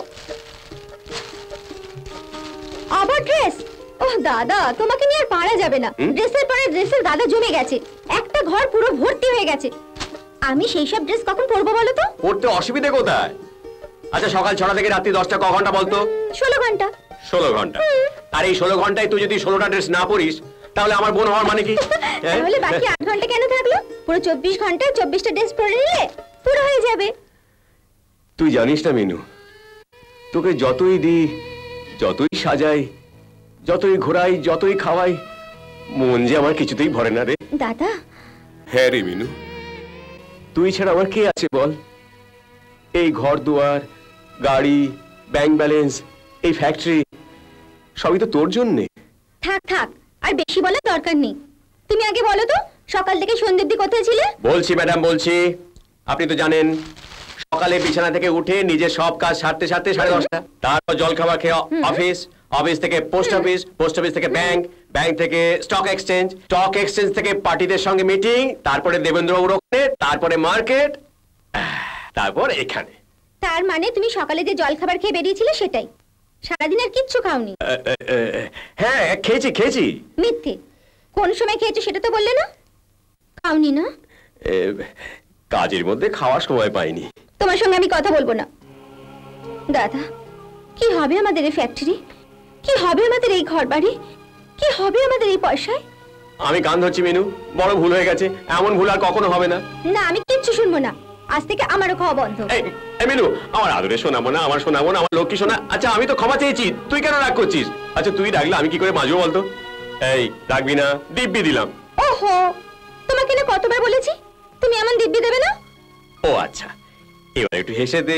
আবার ড্রেস? ওহ দাদা, তোমাকে নিয়ে আর পারা যাবে না। ড্রেসের পরে ড্রেসের গাদা জমে গেছে, একটা ঘর পুরো ভর্তি হয়ে গেছে। আমি সেই সব ড্রেস কখন পরবো বলো তো? পড়তে অসুবিধে কোথায়? আচ্ছা সকাল 6টা থেকে রাত্রি 10টা ক ঘন্টা বলতো? 16 ঘন্টা। 16 ঘন্টা। আর এই 16 ঘন্টায় তুই যদি 16টা ড্রেস না পরিস তাহলে আমার বোন হওয়ার মানে কি? তাহলে বাকি 8 ঘন্টা কেন থাকলো? পুরো 24 ঘন্টায় 24টা ড্রেস পরে নিলে পুরো হয়ে যাবে। তুই জানিস না মিনু, তোকে যতই দিই, যতই সাজাই, যতই ঘোরাই, যতই খাওয়াই, মন যে আমার কিছুতেই ভরে না রে। দাদা। হ্যাঁ রে মিনু, তুই ছাড়া আমার কে আছে বল? এই ঘর দুয়ার, গাড়ি, ব্যাংক ব্যালেন্স, এই ফ্যাক্টরি, সবই তো তোর জন্যে। থাক থাক, আর বেশি বলার দরকার নেই। তুমি আগে বলো তো, সকাল থেকে সন্ধ্যে অবধি কোথায় ছিলে? বলছি ম্যাডাম, বলছি। আপনি তো জানেন সকালে বিছানা থেকে উঠে নিজের সব কাজ সারতে সারতে 10:30, তারপর জলখাবার খেয়ে অফিস, অফিস থেকে পোস্ট অফিস, পোস্ট অফিস থেকে ব্যাংক, ব্যাংক থেকে স্টক এক্সচেঞ্জ, স্টক এক্সচেঞ্জ থেকে পার্টিদের সঙ্গে মিটিং, তারপরে দেবেন্দ্রবাবুর ওখানে, তারপরে মার্কেট, তারপর এখানে। তার মানে তুমি সকালে যে জলখাবার খেয়ে বেরিয়েছিলে সেটাই? সারাদিন আর কিচ্ছু খাওনি? হ্যাঁ খেয়েছি খেয়েছি। মিথ্যে। কোন সময় খেয়েছো সেটা তো বললে না। খাওনি না? কাজের মধ্যে খাওয়ার সময় পাইনি। তোমার সঙ্গে আমি কথা বলবো না। দাদা, কি হবে আমাদের এই ফ্যাক্টরি? কি হবে আমাদের এই ঘর বাড়ি? কি হবে আমাদের এই পয়সায়? আমি গান ধরছি মিনু, বড় ভুল হয়ে গেছে। এমন ভুল আর কখনো হবে না। না, আমি কিচ্ছু শুনবো না। আজ থেকে আমারও খাওয়া বন্ধ। এই মিনু, আমার আদরে শোনাবো না, আমার শোনাবো না, আমার লক্ষ্মী শোনা। আচ্ছা আমি তো ক্ষমা চেয়েছি, তুই কেন রাগ করছিস? আচ্ছা তুই ডাকলে আমি কি করে বাজবো বলতো? এই ডাকবি না, দিব্যি দিলাম। ওহো, তোমাকে না কতবার বলেছি তুমি এমন দিব্যি দেবে না। ও আচ্ছা, এবার একটু হেসে দে।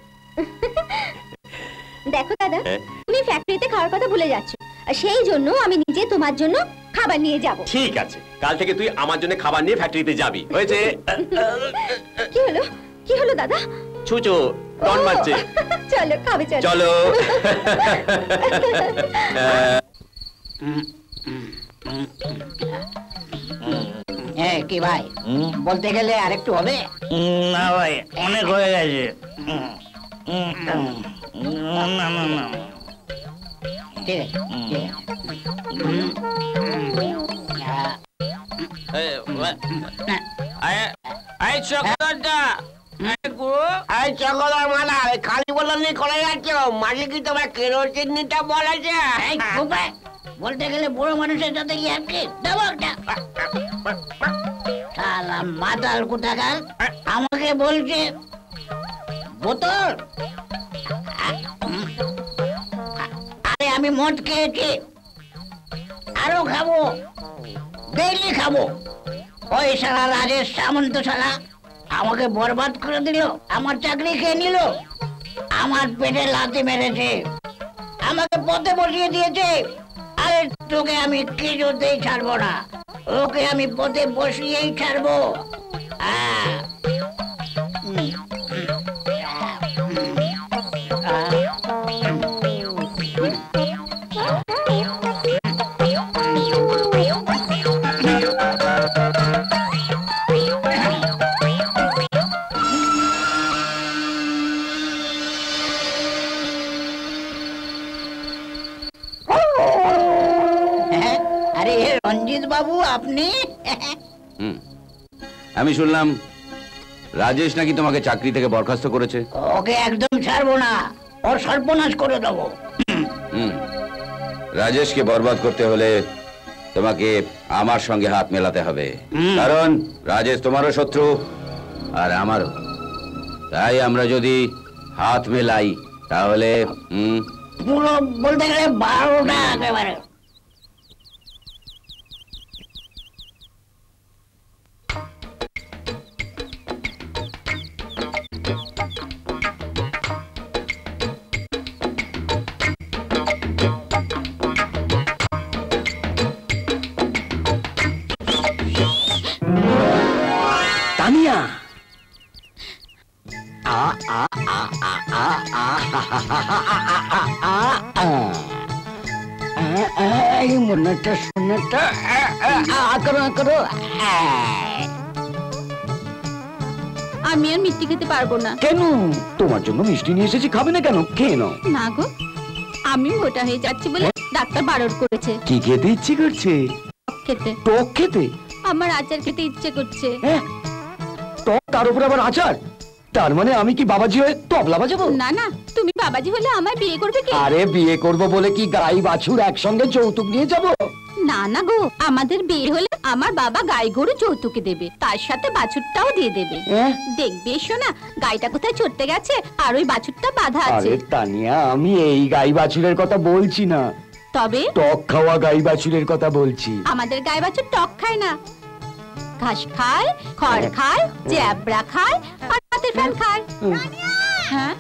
দেখো দাদা, তুমি ফ্যাক্টরিতে খাওয়ার কথা ভুলে যাচ্ছ, আর সেই জন্য আমি নিজে তোমার জন্য খাবার নিয়ে যাব। ঠিক আছে, কাল থেকে তুই আমার জন্য খাবার নিয়ে ফ্যাক্টরিতে যাবি, হয়েছে? কি হলো দাদা? ছুচো ডন মারছে। চলো খাবে চলো। চলো। কি ভাই বলতে গেলে আরেকটু হবে? না ভাই অনেক হয়ে গেছে। ঠিক আছে। খালি বলনি করে যাচ্ছ মাঝে কি তোমার কেরোসিন নিতে বলেছে? বলতে গেলে বড় মানুষের সাথে কি আর কি দেবো একটা মাতাল কোথাকার আমাকে বলছে বোতল। আরে আমি মদ খেয়েছি, আরো খাবো, ডেইলি খাবো। ওই শালা রাজেশ সামন্ত শালা আমাকে বরবাদ করে দিল, আমার চাকরি খেয়ে নিল, আমার পেটে লাথি মেরেছে, আমাকে পথে বসিয়ে দিয়েছে। আরে তোকে আমি কিছুতেই ছাড়বো না, ওকে আমি পথে বসিয়েই ছাড়বো। আরে রঞ্জিত বাবু আপনি? আমি শুনলাম রাজেশ নাকি তোমাকে চাকরি থেকে বরখাস্ত করেছে। ওকে একদম ছাড়বো না, ওর সর্বনাশ করে দেবো। রাজেশকে বরবাদ করতে হলে তোমাকে আমার সঙ্গে হাত মেলাতে হবে, কারণ রাজেশ তোমারও শত্রু আর আমারও। তাই আমরা যদি হাত মেলাই তাহলে পুরো বলতে গেলে 12টা একেবারে। তানিয়া মনেটা শোনাটা করো করো। আমি আর মিষ্টি খেতে পারবো না। কেন? তোমার জন্য মিষ্টি নিয়ে এসেছি, খাবে না কেন? কেন না গো, আমি মোটা হয়ে যাচ্ছি বলে ডাক্তার বারণ করেছে। কি খেতে ইচ্ছে করছে? খেতে। টক খেতে? আমার আচার খেতে ইচ্ছে করছে। টক, তার উপর আবার আচার? তার মানে আমি কি বাবাজি হয়ে তবলা বাজাবো? না না, তুমি বাবাজি হলে আমায় বিয়ে করবে কি? আরে বিয়ে করব বলে কি গাই বাছুর একসঙ্গে যৌতুক নিয়ে যাব? না না গো, আমাদের বিয়ে হলে আমার বাবা গাই গরু যৌতুকে দেবে, তার সাথে বাছুরটাও দিয়ে দেবে। দেখবে শোনা, গাইটা কোথায় চড়তে গেছে আর ওই বাছুরটা বাঁধা আছে। আরে তানিয়া, আমি এই গাই বাছুরের কথা বলছি না, তবে টক খাওয়া গাই বাছুরের কথা বলছি। আমাদের গাই বাছুর টক খায় না, ঘাস খায়, খড় খায়, জ্যাবড়া খায় আর হাতের ফ্যান খায়। হ্যাঁ,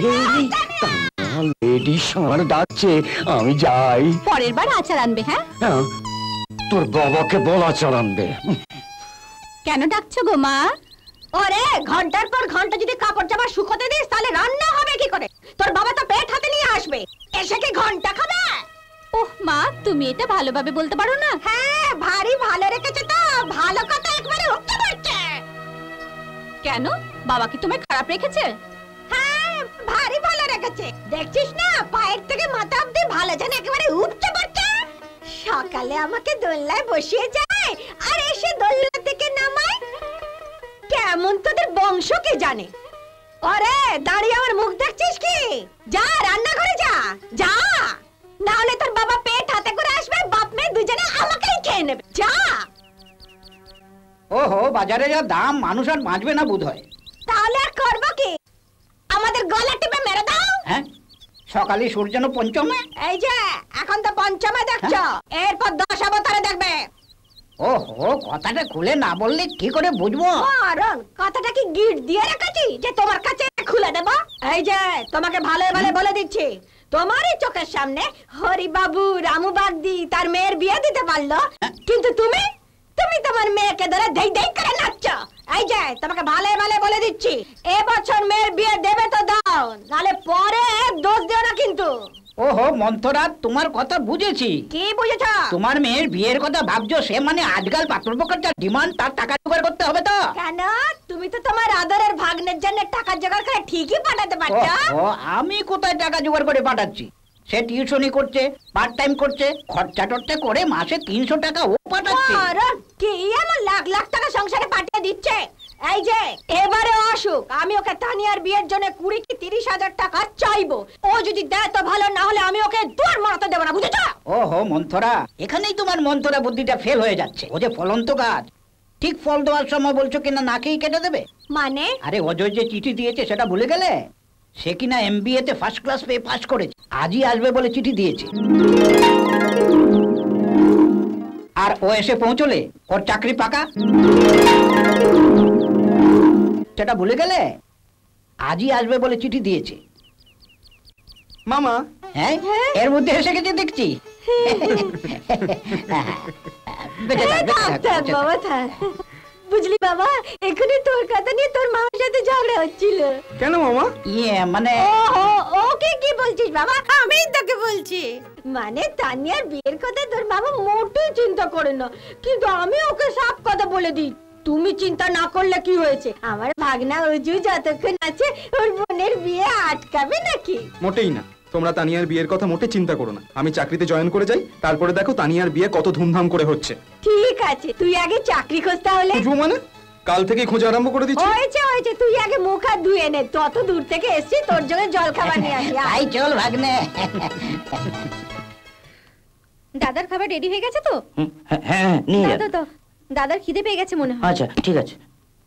লেডি সার ডাকছে, আমি যাই। পরের বার আচার আনবে। হ্যাঁ, তোর বাবাকে বল আচার আনবে। কেন ডাকছো গো মা? ওরে, ঘন্টার পর ঘন্টা যদি কাপড় জামা শুকোতে দিস তাহলে রান্না হবে কি করে? তোর বাবা তো পেট হাতে নিয়ে আসবে, এসে কি ঘন্টা খাবে? ওহ মা, তুমি এটা ভালোভাবে বলতে পারো না? হ্যাঁ, ভারী ভালো রেখেছে তো, ভালো কথা একবারে উঠতে পড়ছে। কেন, বাবা কি তোমায় খারাপ রেখেছে? হ্যাঁ, ভারী ভালো রেখেছে। দেখছিস না, পায়ের থেকে মাথা অব্দি ভালো যেন একেবারে উঠতে পড়ছে। সকালে আমাকে দোলনায় বসিয়ে যায় আর এসে দোলনা থেকে নামায়। কেমন তোদের বংশ কে জানে? ওরে, দাঁড়িয়ে আমার মুখ দেখছিস কি? যা রান্নাঘরে যা, যা, না হলে তোর বাবা পেট হাতে করে আসবে, বাপ মেয়ে দুজনে আমাকেই খেয়ে নেবে। যা। ওহো, বাজারে যা দাম, মানুষ আর বাঁচবে না বোধহয়। তাহলে আর করবো কি? আমাদের গলা টিপে মেরে দাও। হ্যাঁ, সকালে সূর্য পঞ্চমে। এই যে এখন তো পঞ্চমে দেখছো, এরপর 10 অবতারে দেখবে। ওহো, কথাটা খুলে না বললে কি করে বুঝবো? কারণ কথাটা কি গিট দিয়ে রেখেছি যে তোমার কাছে খুলে দেব? এই যে তোমাকে ভালো ভালো বলে দিচ্ছি, তোমারই চোখের সামনে হরিবাবু রামু বাগদি তার মেয়ের বিয়ে দিতে পারলো, কিন্তু তুমি তুমি তোমার মেয়েকে ধরে ধেই ধেই করে নাচছো। এই যে তোমাকে ভালো ভালো বলে দিচ্ছি, এবছর মেয়ের বিয়ে দেবে তো দাও, নালে পরে দোষ দিও না কিন্তু। ওহো মন্থরা, তোমার কথা বুঝেছি। কি বুঝেছ? তোমার মেয়ের বিয়ের কথা ভাবছো, সে মানে আজকাল পাত্রপক্ষের যা ডিমান্ড, তার টাকা জোগাড় করতে হবে তো। কেন? তুমি তো তোমার আদরের ভাগ্নের জন্য টাকা জোগাড় করে ঠিকই পাঠাতে পারছো। আমি কোথায় টাকা জোগাড় করে পাঠাচ্ছি? সে টিউশনি করছে, পার্ট টাইম করছে, খরচা টরচা করে মাসে 300 টাকা ও পাঠাচ্ছে। কি এমন লাখ লাখ টাকা সংসারে পাঠিয়ে দিচ্ছে? এই যে এবারে অসুখ, আমি ওকে তানিয়ার বিয়ের জন্য 20 কি 30,000 টাকা চাইবো। ও যদি দেয় তো ভালো, না হলে আমি ওকে দুয়ার মারতে দেব না, বুঝেছো? ওহো মন্থরা, এখানেই তোমার মন্থরা বুদ্ধিটা ফেল হয়ে যাচ্ছে। ও যে ফলন্ত গাছ, ঠিক ফল দেওয়ার সময় বলছো কিনা নাকেই কেটে দেবে। মানে? আরে অজয় যে চিঠি দিয়েছে সেটা ভুলে গেলে? সে কিনা MBA তে ফার্স্ট ক্লাস পেয়ে পাস করেছে, আজই আসবে বলে চিঠি দিয়েছে। আর ও এসে পৌঁছলে ওর চাকরি পাকা, সেটা ভুলে গেলে? আজই আসবে বলে চিঠি দিয়েছে। মামা। হ্যাঁ, এর মধ্যে এসে গেছে দেখছি। বাবা থাক, বুঝলি বাবা, এখানে তোর কথা নিয়ে তোর মামার সাথে ঝগড়া হচ্ছিল। কেন মামা? মানে ওকে কি বলছিস বাবা? আমি তোকে বলছি, মানে তানিয়ার বিয়ের কথা তোর বাবা মোটেই চিন্তা করে না, কিন্তু আমি ওকে সব কথা বলে দিই। তুমি চিন্তা না করলে কি হয়েছে, আমার ভাগনা অজু যতক্ষণ আছে ওর বোনের বিয়ে আটকাবে নাকি? মোটেই না, তোমরা তানিয়ার বিয়ের কথা মোটে চিন্তা করো না। আমি চাকরিতে জয়েন করে যাই, তারপরে দেখো তানিয়ার বিয়ে কত ধুমধাম করে হচ্ছে। ঠিক আছে, তুই আগে চাকরি খোঁজ তাহলে। মানে কাল থেকে খোঁজ আরম্ভ করে দিচ্ছি। হয়েছে হয়েছে, তুই আগে মুখ হাত ধুয়ে নে, তত দূর থেকে এসেছি, তোর জন্য জল খাবার নিয়ে আসি। তাই চল ভাগ্নে। দাদার খাবার রেডি হয়ে গেছে তো? হ্যাঁ, নিয়ে দাদা তো দাদার খিদে পেয়ে গেছে মনে হয়। আচ্ছা ঠিক আছে।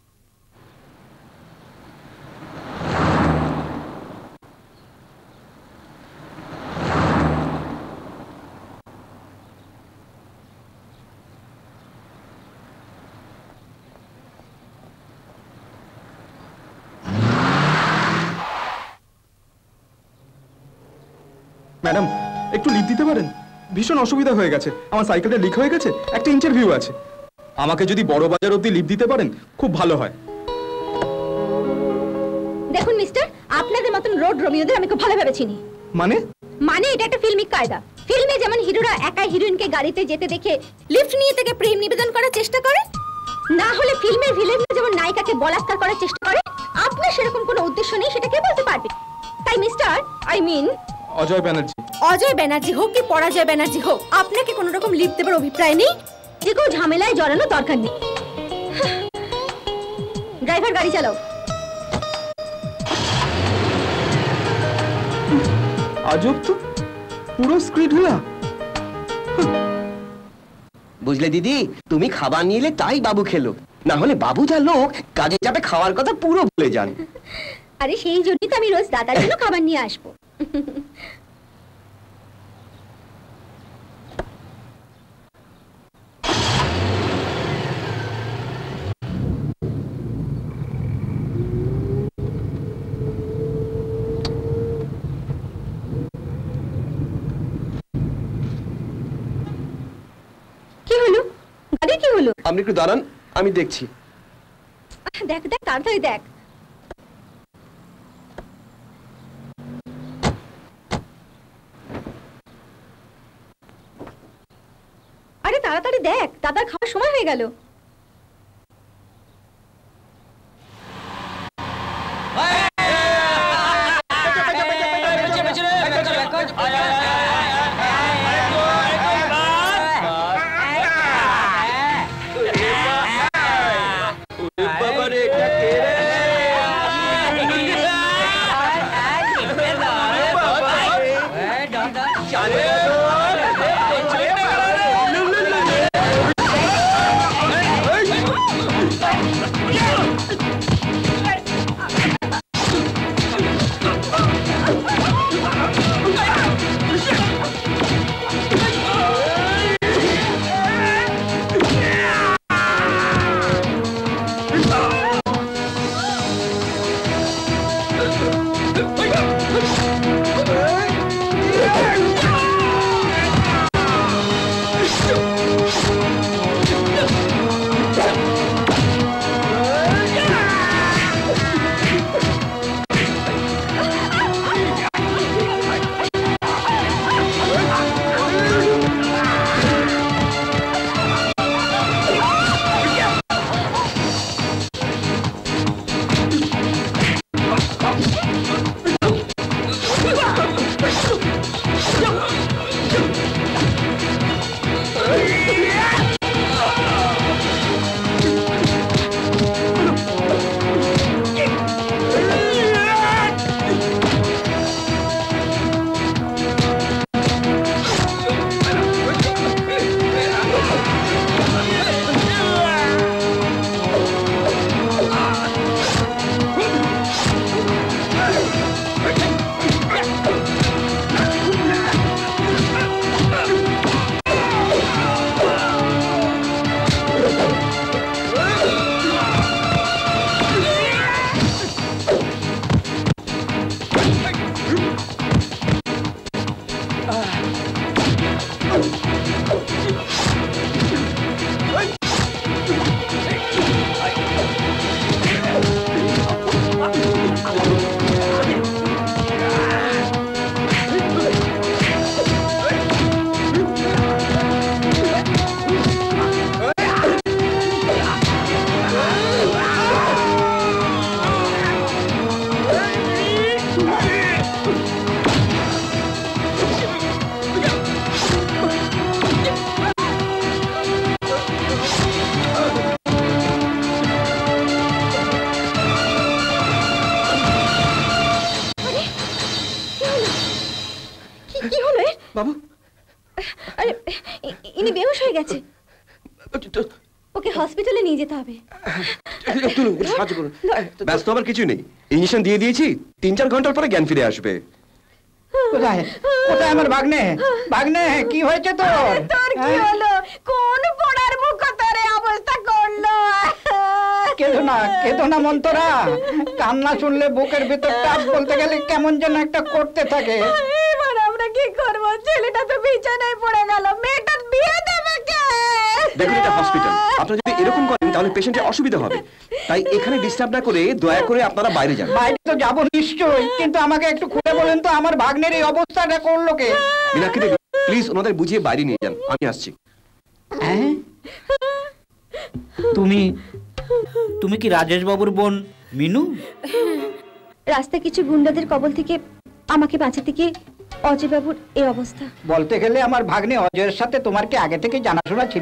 ম্যাডাম, একটু লিভ দিতে পারেন? ভীষণ অসুবিধা হয়ে গেছে, আমার সাইকেলটা লিক হয়ে গেছে, একটা ইন্টারভিউ আছে। আমাকে যদি বড় বাজার অবধি লিভ দিতে পারেন খুব ভালো হয়। দেখুন মিস্টার, আপনাদের মতন রোড রোমিওদের আমি খুব ভালোভাবে চিনি। মানে এটা একটা ফিল্মিক কায়দা। ফিল্মে যেমন হিরোরা একাই হিরোইনকে গাড়িতে যেতে দেখে লিফট নিয়ে থেকে প্রেম নিবেদন করার চেষ্টা করে, না হলে ফিল্মের ভিলেনরা যেমন নায়িকাকে বলাৎকার করার চেষ্টা করে, আপনার সেরকম কোনো উদ্দেশ্য নেই, সেটা কে বলতে পারবে? তাই mister, I mean Ajay Banerjee. Ajay Banerjee হোক কি পরাজয় ব্যানার্জি হোক, আপনাকে কোনো রকম লিভ দেবার অভিপ্রায় নেই। যে কেউ ঝামেলায় জড়ানো দরকার নেই। ড্রাইভার গাড়ি চালাও। আজব তো, পুরো স্ক্রিপ্ট হলা। বুঝলে দিদি, তুমি খাবার নিয়ে এলে তাই বাবু খেলো, না হলে বাবু যা লোক, কাজে যাবে খাওয়ার কথা পুরো ভুলে যান। আরে সেই জন্যই তো আমি রোজ দাদার জন্য খাবার নিয়ে আসবো। কি হলো? গাড়ি কি হলো? আপনি একটু দাঁড়ান, আমি দেখছি। দেখ দেখ, তাড়াতাড়ি দেখ। আরে তাড়াতাড়ি দেখ, দাদার খাওয়ার সময় হয়ে গেল। আরে ইনি বেহুশ হয়ে গেছে, ওকে হসপিটালে নিয়ে যেতে হবে। তুলুন, সাহায্য করুন। ব্যস্ত হবার কিছু নেই, ইঞ্জেকশন দিয়ে দিয়েছি, 3-4 ঘন্টার পরে জ্ঞান ফিরে আসবে। কোথায় কোথায় আমার ভাগ্নে? ভাগ্নে কি হয়েছে তোর? তোর কি হলো? কোন পড়ার মুখ তোরে অবস্থা করলো? কেঁদো না মন্তরা, কান্না শুনলে বুকের ভিতরটা বলতে গেলে কেমন যেন একটা করতে থাকে। এবার আমরা কি করব? ছেলেটা তো বিছানায় পড়ে গেল, মেয়েটার বিয়ে দেবে কে? দেখুন এটা হসপিটাল, আপনারা যদি এরকম করেন তাহলে পেশেন্টের অসুবিধা হবে, তাই এখানে ডিস্টার্ব না করে দয়া করে আপনারা বাইরে যান। বাইরে তো যাবো নিশ্চয়ই, কিন্তু আমাকে একটু খুলে বলেন তো আমার ভাগ্নের এই অবস্থাটা করলো কে? মীনাক্ষী দেবী, প্লিজ ওনাদের বুঝিয়ে বাইরে নিয়ে যান, আমি আসছি। তুমি কি রাজেশ বাবুর বোন মিনু? রাস্তায় কিছু গুন্ডাদের কবল থেকে আমাকে বাঁচাতে গিয়ে অজয় বাবুর এই অবস্থা। বলতে গেলে আমার ভাগ্নে অজয়ের সাথে তোমার কি আগে থেকে জানাশোনা ছিল?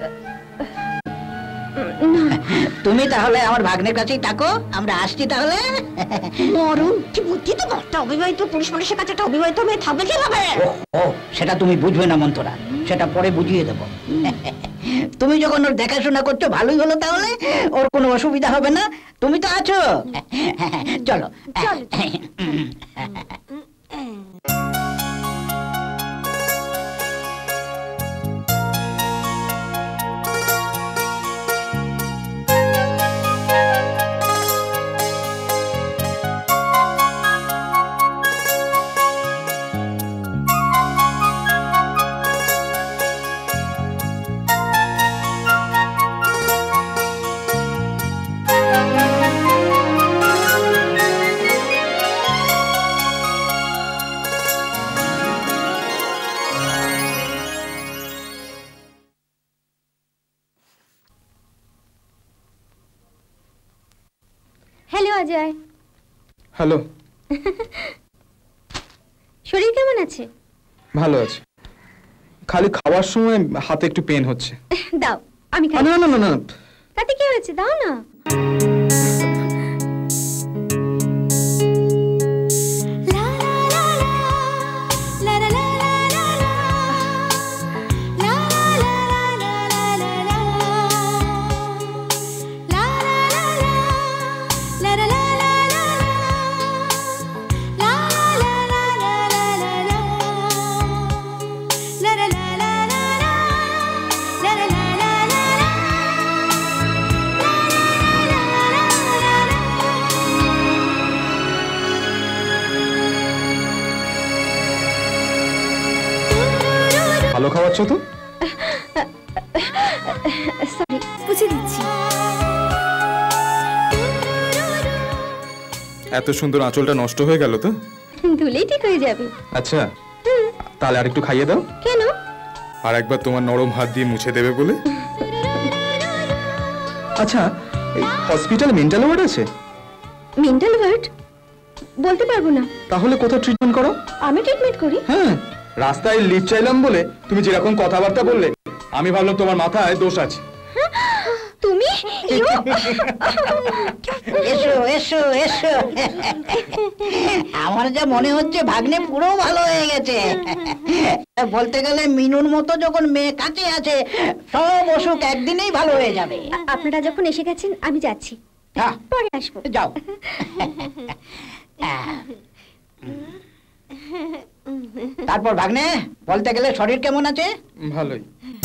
তুমি তাহলে আমার ভাগ্নের কাছেই থাকো, আমরা আসছি তাহলে। মরুন, কি বুদ্ধি তো! একটা অবিবাহিত পুরুষ মানুষের কাছে একটা অবিবাহিত মেয়ে থাকবে কিভাবে? ও সেটা তুমি বুঝবে না মন্তরা, সেটা পরে বুঝিয়ে দেবো। তুমি যখন ওর দেখাশোনা করছো ভালোই হলো, তাহলে ওর কোনো অসুবিধা হবে না, তুমি তো আছো। চলো হ্যালো অজয়। হ্যালো। শরীর কেমন আছে? ভালো আছে, খালি খাওয়ার সময় হাতে একটু পেন হচ্ছে। দাও আমি খাই। না না না না, তাতে কি হয়েছে, দাও না। ভালো খাওয়াচ্ছ তো? সরি, বুঝে দিচ্ছি। এত সুন্দর আঁচলটা নষ্ট হয়ে গেল তো? ধুলেই ঠিক হয়ে যাবে। আচ্ছা তাহলে আরেকটু খাইয়ে দাও। কেন? আর একবার তোমার নরম হাত দিয়ে মুছে দেবে বলে। আচ্ছা এই হসপিটালে মেন্টাল ওয়ার্ড আছে? মেন্টাল ওয়ার্ড বলতে পারবো না। তাহলে কোথাও ট্রিটমেন্ট করো? আমি ট্রিটমেন্ট করি? হ্যাঁ, রাস্তায় লিফট চাইলাম বলে তুমি যেরকম কথাবার্তা বললে আমি ভাবলাম তোমার মাথায় দোষ আছে। তুমি? এসো এসো এসো, আমার যা মনে হচ্ছে ভাগ্নে পুরো ভালো হয়ে গেছে। বলতে গেলে মিনুর মতো যখন মেয়ে কাছে আছে, সব অসুখ একদিনেই ভালো হয়ে যাবে। আপনারা যখন এসে গেছেন আমি যাচ্ছি, পরে আসবো। যাও। তারপর ভাগ্নে বলতে গেলে শরীর কেমন আছে? ভালোই।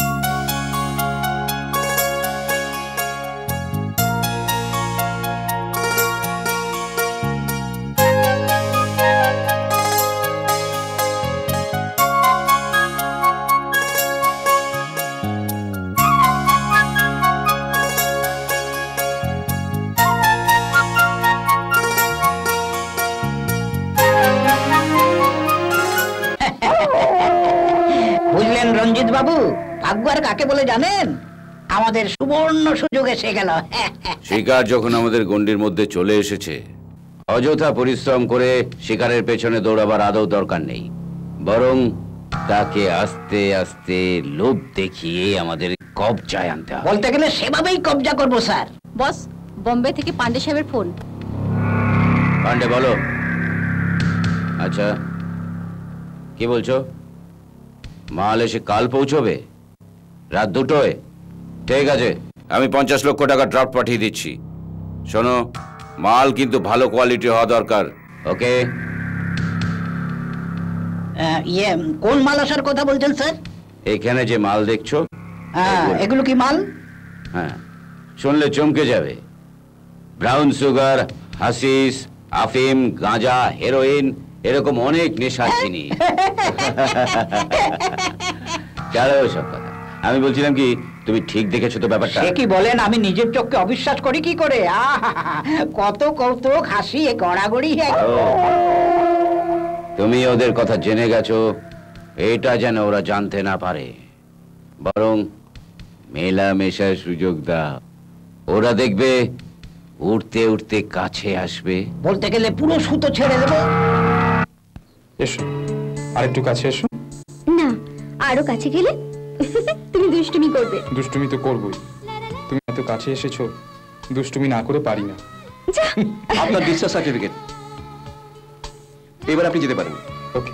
বুঝলেন রঞ্জিত বাবু, ভাগ্য আর কাকে বলে জানেন? আমাদের সুবর্ণ সুযোগ এসে গেল। শিকার যখন আমাদের গণ্ডির মধ্যে চলে এসেছে, অযথা পরিশ্রম করে শিকারের পেছনে দৌড়াবার আদৌ দরকার নেই, বরং তাকে আস্তে আস্তে লোভ দেখিয়ে আমাদের কবজায় আনতে হবে। বলতে গেলে সেভাবেই কবজা করবো স্যার। বস, বোম্বে থেকে পান্ডে সাহেবের ফোন। পান্ডে বলো। আচ্ছা কি বলছো? মাল এসে কাল পৌঁছবে রাত 2টোয়? ঠিক আছে, আমি 50 লক্ষ টাকা ড্রাফট পাঠিয়ে দিচ্ছি। শোনো, মাল কিন্তু ভালো কোয়ালিটি হওয়া দরকার। ওকে? ইয়ে কোন মাল আসার কথা বলছেন স্যার? এখানে যে মাল দেখছো এগুলো কি মাল? হ্যাঁ, শুনলে চমকে যাবে। ব্রাউন সুগার, হাসিস, আফিম, গাঁজা, হেরোইন, এরকম অনেক নেশার জিনিস। চলো সব কথা। আমি বলছিলাম কি, তুমি ঠিক দেখেছো তো ব্যাপারটা? সে কি বলেন, আমি নিজের চোখকে অবিশ্বাস করি কি করে? কত কৌতুক, হাসি, গড়াগড়ি। তুমি ওদের কথা জেনে গেছো, এটা যেন ওরা জানতে না পারে। বরং মেলামেশার সুযোগ দাও, ওরা দেখবে উঠতে উঠতে কাছে আসবে। বলতে গেলে পুরো সুতো ছেড়ে দেবো। এসো, আরেকটু কাছে এসো। না, আরো কাছে গেলে তুমি দুষ্টুমি করবে। দুষ্টুমি তো করবোই, তুমি এত কাছে এসেছো, দুষ্টুমি না করে পারি না। আপনার ডিসচার্জ সার্টিফিকেট, এবার আপনি যেতে পারেন। ওকে।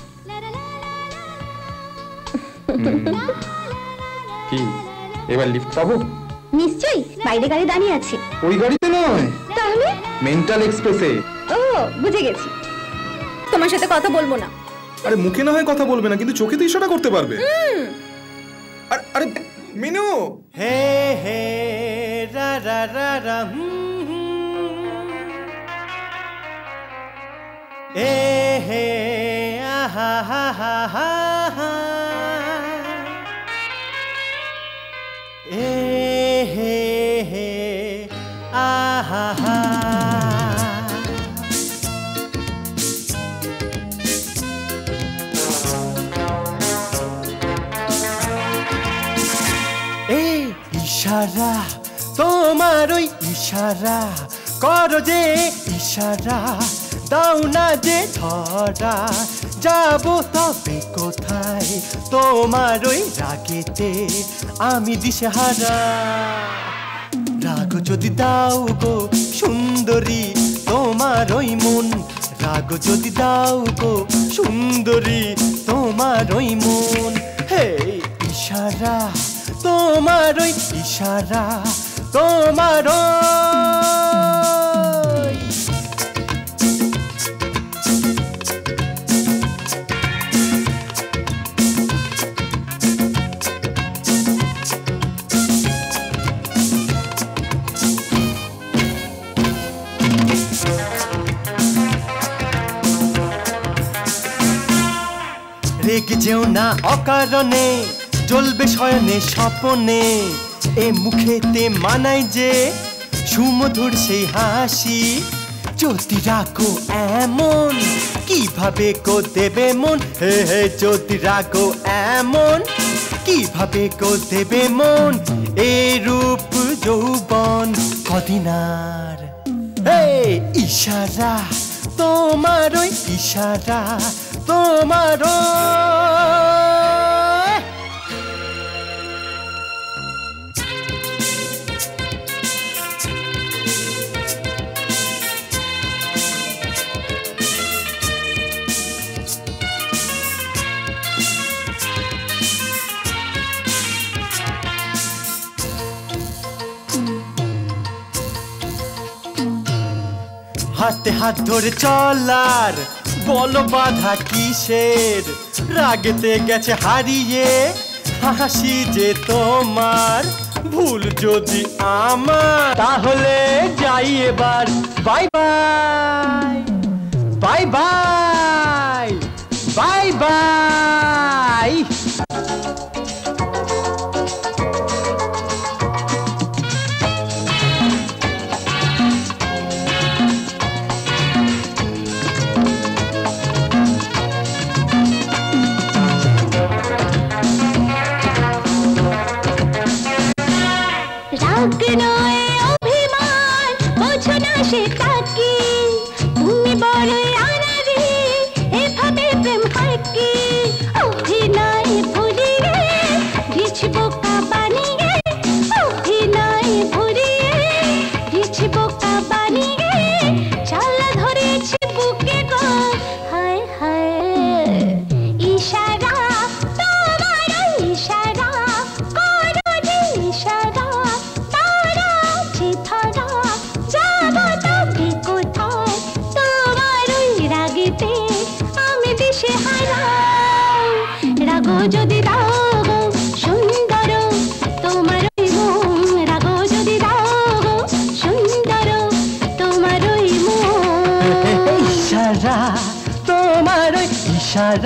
কি এবার লিফট পাবো? নিশ্চয়ই, বাইরে গাড়ি দাঁড়িয়ে আছে। ওই গাড়িতে নয়, তাহলে মেন্টাল এক্সপ্রেসে। ও, বুঝে গেছি। তোমার সাথে কথা বলবো না। আরে মুখে না হয় কথা বলবে না, কিন্তু চোখে তো ইশারা করতে পারবে। আরে মিনু, হে হে রা রা রা রা এ হে আহা হা হা হা হা এ হে হে আহা হা। ইশারা, তোমার ওই ইশারা করো যে ইশারা, দাও না যে ধরা, যাবো তবে কোথায় তোমার ওই রাগেতে আমি দিশেহারা। রাগ যদি দাও গো সুন্দরী তোমার ওই মন, রাগ যদি দাও গো সুন্দরী তোমার ওই মন। হে ইশারা, তোমার ওই ইশারা, তোমার রেগে যেও না অকারণে, জ্বলবে শয়নে স্বপনে, এ মুখেতে মানাই যে সুমধুর সেই হাসি। যদি রাখো এমন, কিভাবে কো দেবে মন, হে হে যদি রাখো এমন, কিভাবে কো দেবে মন, এই রূপ যৌবন কদিনার। হে ইশারা, তোমার ওই ইশারা, তোমার হাতে হাত ধরে চলার, বলো বাধা কিসের, রাগেতে গেছে হারিয়ে হাসি যে তোমার। ভুল যদি আমার, তাহলে যাই এবার। Bye bye, bye bye, bye bye. রাগ নয় অভিমান, বোঝো না সেটা কি, তুমি বড়ই আনাড়ি, এভাবে প্রেম হয় কি। অভিনয় ভুলিয়ে দিচ্ছি বোকা বানিয়ে, অভিনয় ভুলিয়ে দিচ্ছি বোকা বানিয়ে, চালা ধরেছি বুকে গো। হায় হায় ইশারা,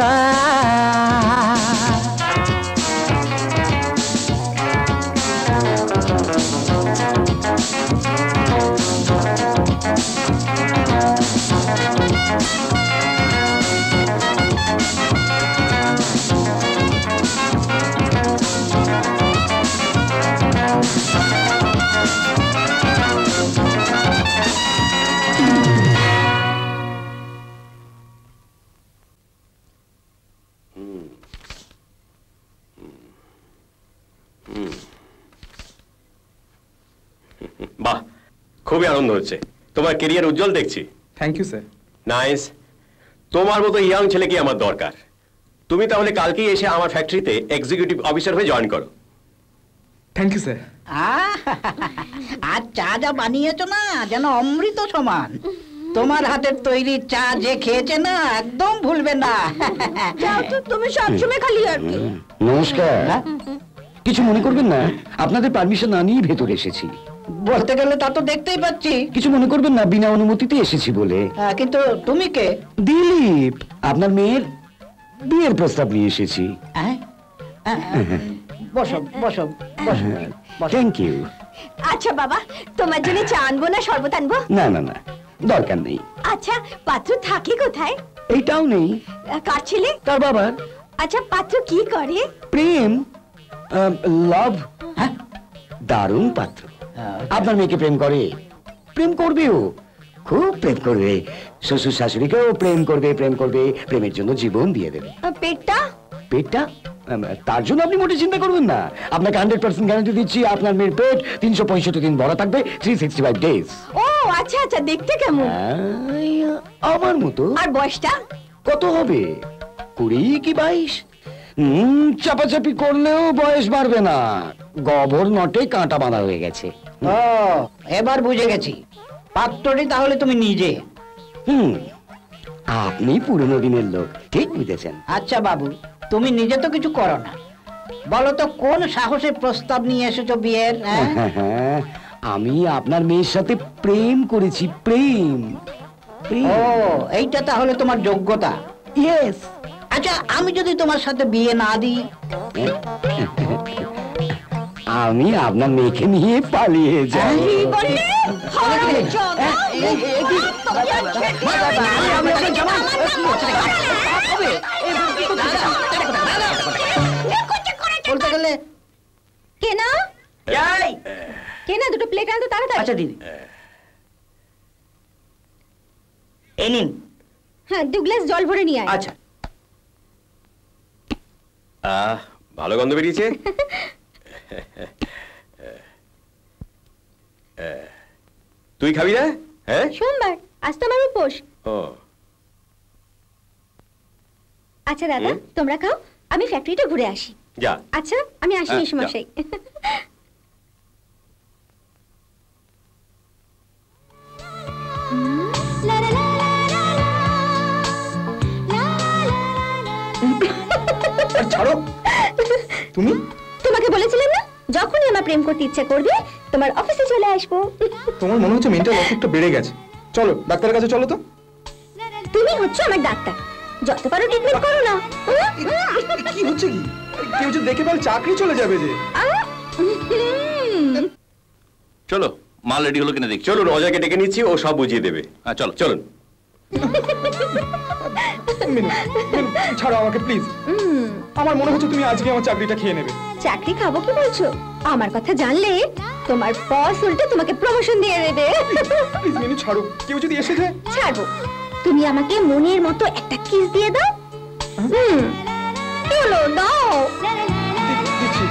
কথা। বাহ, খুবই আনন্দ হচ্ছে। তোমার কেরিয়ার উজ্জ্বল দেখছি। Thank you sir. নাইস। তোমার মতো ইয়াং ছেলেকে আমার দরকার। তুমি তাহলে কালকেই এসে আমার ফ্যাক্টরিতে এক্সিকিউটিভ অফিসার হয়ে জয়েন করো। Thank you sir. আর চা যা বানিয়েছো না, যেন অমৃত সমান। তোমার হাতের তৈরি চা যে খেয়েছে না, একদম ভুলবে না। তুমি সবসময় খালি আর কি। নমস্কার, কিছু মনে করবেন না, আপনাদের পারমিশন না নিয়ে ভেতরে এসেছি। বলতে গেলে তা তো দেখতেই পাচ্ছি। কিছু মনে করবেন না, বিনা অনুমতিতে এসেছি বলে। কিন্তু তুমি কে? দিলীপ, আপনার মেয়ের বিয়ের প্রস্তাব নিয়ে এসেছি। বসো বসো বসো। Thank you. আচ্ছা বাবা, তোমার জন্য চা আনবো না শরবত আনবো? না না না, দরকার নেই। আচ্ছা, পাত্র থাকে কোথায়? এইটাও নেই। কার ছেলে? তার বাবার। আচ্ছা, পাত্র কি করে? প্রেম, লাভ। দারুণ পাত্র। আপনার মেয়েকে প্রেম করে? প্রেম করবেও, খুব প্রেম করবে। শ্বশুর শাশুড়িকেও প্রেম করবে, প্রেম করবে, প্রেমের জন্য জীবন দিয়ে দেবে। পেটটা? পেটটা তার জন্য আপনি মোটে চিন্তা করবেন না। আপনাকে 100% গ্যারান্টি দিচ্ছি, আপনার মেয়ের পেট 365 দিন ভরা থাকবে, 365 ডেজ। ও আচ্ছা আচ্ছা, দেখতে কেমন? আমার মতো। আর বয়সটা কত হবে? 20 কি 22? চাপাচাপি করলেও বয়স বাড়বে না। গবর নটে কাঁটা বাঁধা হয়ে গেছে। ও, এবার বুঝে গেছি। পাত্রটি তাহলে তুমি নিজে? আপনি পুরনো দিনের লোক, ঠিক বুঝেছেন। আচ্ছা বাবু, তুমি নিজে তো কিছু করো না, বলো তো কোন সাহসে প্রস্তাব নিয়ে এসেছো বিয়ের? আমি আপনার মেয়ের সাথে প্রেম করেছি। প্রেম। ও, এইটা তাহলে তোমার যোগ্যতা? ইয়েস। আচ্ছা, আমি যদি তোমার সাথে বিয়ে না দিই? আমি আপনার মেয়েকে নিয়ে পালিয়ে যাই। বলতে গেলে কেনা কেনা, দুটো প্লেট আনতো তাড়াতাড়ি। আচ্ছা দিদি, এই নিন। হ্যাঁ, 2 গ্লাস জল ভরে নিয়ে আয়। আচ্ছা। ভালো গন্ধ বেরিয়েছে। তুই খাবি না? হ্যাঁ, সোমবার, আজ তো আমার উপোস। ও আচ্ছা দাদা, তোমরা খাও, আমি ফ্যাক্টরিটা ঘুরে আসি। যা। আচ্ছা, আমি আসি মশাই। ছাড়ো। তুমি? তোমাকে বলেছিলাম না, যখনই আমার প্রেম করতে ইচ্ছা করবে তোমার অফিসে চলে আসবো। তোমার মনে হচ্ছে মেন্টাল অসুখটা বেড়ে গেছে। চলো ডাক্তারের কাছে চলো তো। তুমি হচ্ছে আমার ডাক্তার, যত পারো ট্রিটমেন্ট করো না। কি হচ্ছে কি? কেউ যদি দেখে ফেলে চাকরি চলে যাবে যে। চলো, মাল রেডি হলো কিনা দেখি। চলুন, অজয়কে ডেকে নিচ্ছি, ও সব বুঝিয়ে দেবে। হ্যাঁ চলো। চলুন। ছাড়ো আমাকে প্লিজ। আমার মনে হচ্ছে তুমি আজকে আমার চাকরিটা খেয়ে নেবে। চাকরি খাবো কি বলছো? আমার কথা জানলে তোমার বস উল্টে তোমাকে প্রমোশন দিয়ে দেবে। প্লিজ মিনু, ছাড়ো। কেউ যদি এসে যায়? ছাড়বো। তুমি আমাকে মনের মতো একটা কিস দিয়ে দাও। কি হলো, দাও। দিচ্ছি।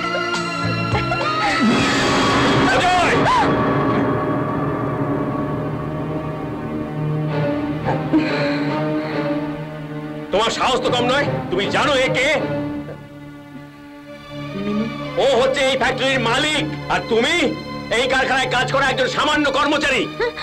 তোমার সাহস তো কম নয়। তুমি জানো এ কে? ও হচ্ছে এই ফ্যাক্টরির মালিক, আর তুমি এই কারখানায় কাজ করা একজন সামান্য কর্মচারী।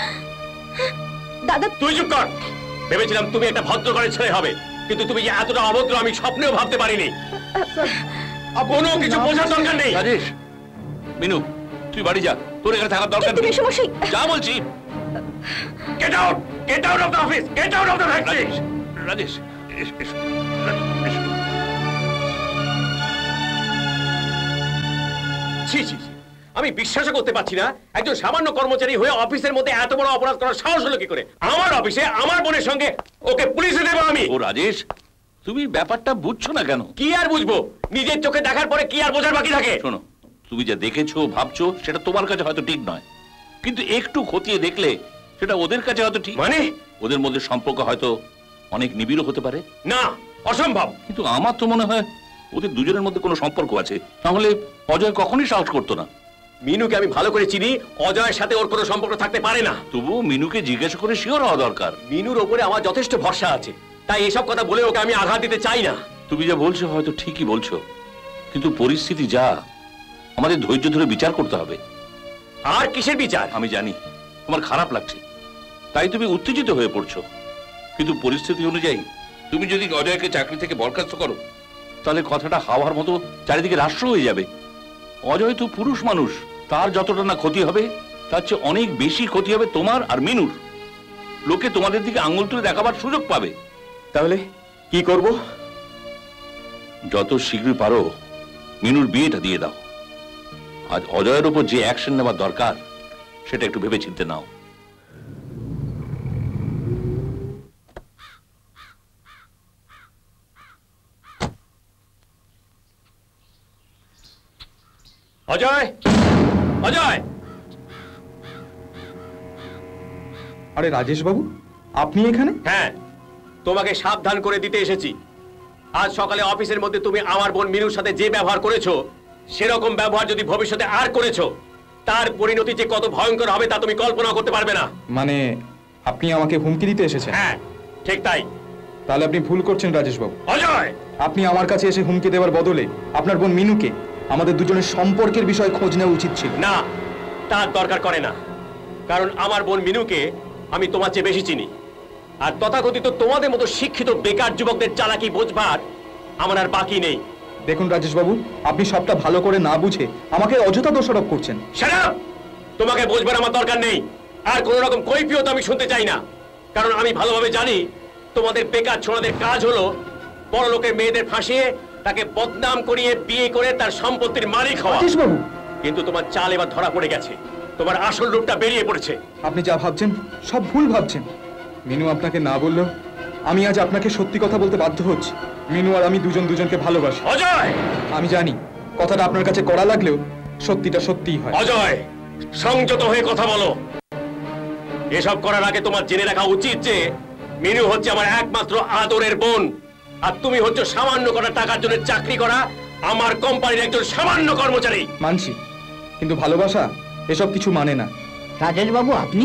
দাদা, তুই চুপ কর। ভেবেছিলাম তুমি একটা ভদ্র ঘরের ছেলে হবে, কিন্তু তুমি যে এতটা অভদ্র আমি স্বপ্নেও ভাবতে পারিনি। কোনো কিছু বোঝার দরকার নেই। রাজেশ, মিনু, তুই বাড়ি যা, তোর এখানে থাকার দরকার নেই। যা বলছি। Get out, get out of the office, get out of the factory. Rajesh, এসো। ছি ছি ছি, আমি বিশ্বাসও করতে পারছি না একজন সামান্য কর্মচারী হয়ে অফিসের মধ্যে এত বড় অপরাধ করার সাহস হলো কি করে। আমার অফিসে আমার বোনের সঙ্গে ওকে পুলিশে দেবো আমি। ও রাজেশ, তুমি ব্যাপারটা বুঝছো না কেন? কি আর বুঝবো, নিজের চোখে দেখার পরে কি আর বোঝার বাকি থাকে? শোনো, তুমি যা দেখেছো ভাবছো সেটা তোমার কাছে হয়তো ঠিক নয়, কিন্তু একটু খতিয়ে দেখলে সেটা ওদের কাছে হয়তো ঠিক। মানে ওদের মধ্যে সম্পর্ক হয়তো অনেক নিবিড় হতে পারে। না, অসম্ভব। কিন্তু আমার তো মনে হয় ওদের দুজনের মধ্যে কোনো সম্পর্ক আছে, তাহলে অজয় কখনই সাহস করতো না। মিনুকে আমি ভালো করে চিনি, অজয়ের সাথে ওর কোনো সম্পর্ক থাকতে পারে না। তবু মিনুকে জিজ্ঞেস করে শিওর হওয়া দরকার। মিনুর ওপরে আমার যথেষ্ট ভরসা আছে, তাই এসব কথা বলে ওকে আমি আঘাত দিতে চাই না। তুমি যা বলছো হয়তো ঠিকই বলছো, কিন্তু পরিস্থিতি যা, আমাদের ধৈর্য ধরে বিচার করতে হবে। আর কিসের বিচার? আমি জানি তোমার খারাপ লাগছে, তাই তুমি উত্তেজিত হয়ে পড়ছো, কিন্তু পরিস্থিতি অনুযায়ী তুমি যদি অজয়কে চাকরি থেকে বরখাস্ত করো তাহলে কথাটা হাওয়ার মতো চারিদিকে রাষ্ট্র হয়ে যাবে। অজয় তো পুরুষ মানুষ, তার যতটা না ক্ষতি হবে তার চেয়ে অনেক বেশি ক্ষতি হবে তোমার আর মিনুর। লোকে তোমাদের দিকে আঙুল তুলে দেখাবার সুযোগ পাবে। তাহলে কি করব? যত শীঘ্রই পারো মিনুর বিয়েটা দিয়ে দাও। আজ অজয়ের উপর যে অ্যাকশন নেওয়ার দরকার সেটা একটু ভেবে চিন্তে নাও। অজয়, অজয়! আরে রাজেশ বাবু, আপনি এখানে? হ্যাঁ, তোমাকে সাবধান করে দিতে এসেছি। আজ সকালে অফিসের মধ্যে তুমি আমার বোন মিনুর সাথে যে ব্যবহার করেছো, সেরকম ব্যবহার যদি ভবিষ্যতে আর করেছো, তার পরিণতি যে কত ভয়ঙ্কর হবে তা তুমি কল্পনা করতে পারবে না। মানে আপনি আমাকে হুমকি দিতে এসেছেন? হ্যাঁ, ঠিক তাই। তাহলে আপনি ভুল করছেন রাজেশ বাবু। অজয়, আপনি আমার কাছে এসে হুমকি দেওয়ার বদলে আপনার বোন মিনুকে আমাদের দুজনের সম্পর্কের বিষয়ে খোঁজ নেওয়া উচিত ছিল। না, তার দরকার করে না, কারণ আমার বোন মিনুকে আমি তোমার চেয়ে বেশি চিনি। আর তথাকথিত তোমাদের মতো শিক্ষিত বেকার যুবকদের চালাকি বোঝবার আমার আর বাকি নেই। দেখুন রাজেশ বাবু, আপনি সবটা ভালো করে না বুঝে আমাকে অযথা দোষারোপ করছেন। Shut up! তোমাকে বোঝবার আমার দরকার নেই, আর কোন রকম কৈফিয়ত আমি শুনতে চাই না, কারণ আমি ভালোভাবে জানি তোমাদের বেকার ছোড়াদের কাজ হলো বড় লোকের মেয়েদের ফাঁসিয়ে তাকে বদনাম করিয়ে বিয়ে করে তার সম্পত্তির মালিক হওয়া। রাজেশ বাবু, কিন্তু তোমার চাল এবার ধরা পড়ে গেছে, তোমার আসল রূপটা বেরিয়ে পড়েছে। আপনি যা ভাবছেন সব ভুল ভাবছেন। মিনু আপনাকে না বললেও আমি আজ আপনাকে সত্যি কথা বলতে বাধ্য হচ্ছি। মিনু আর আমি দুজনকে ভালোবাসি। অজয়, আমি জানি কথাটা আপনার কাছে কড়া লাগলেও সত্যিটা সত্যিই হয়। অজয়, সংযত হয়ে কথা বলো। এসব করার আগে তোমার জেনে রাখা উচিত যে মিনু হচ্ছে আমার একমাত্র আদরের বোন, আর তুমি হচ্ছে সামান্য করা টাকার জন্য চাকরি করা আমার কোম্পানির একজন সামান্য কর্মচারী। মানছি, কিন্তু ভালোবাসা এসব কিছু মানে না। রাজেশ বাবু, আপনি?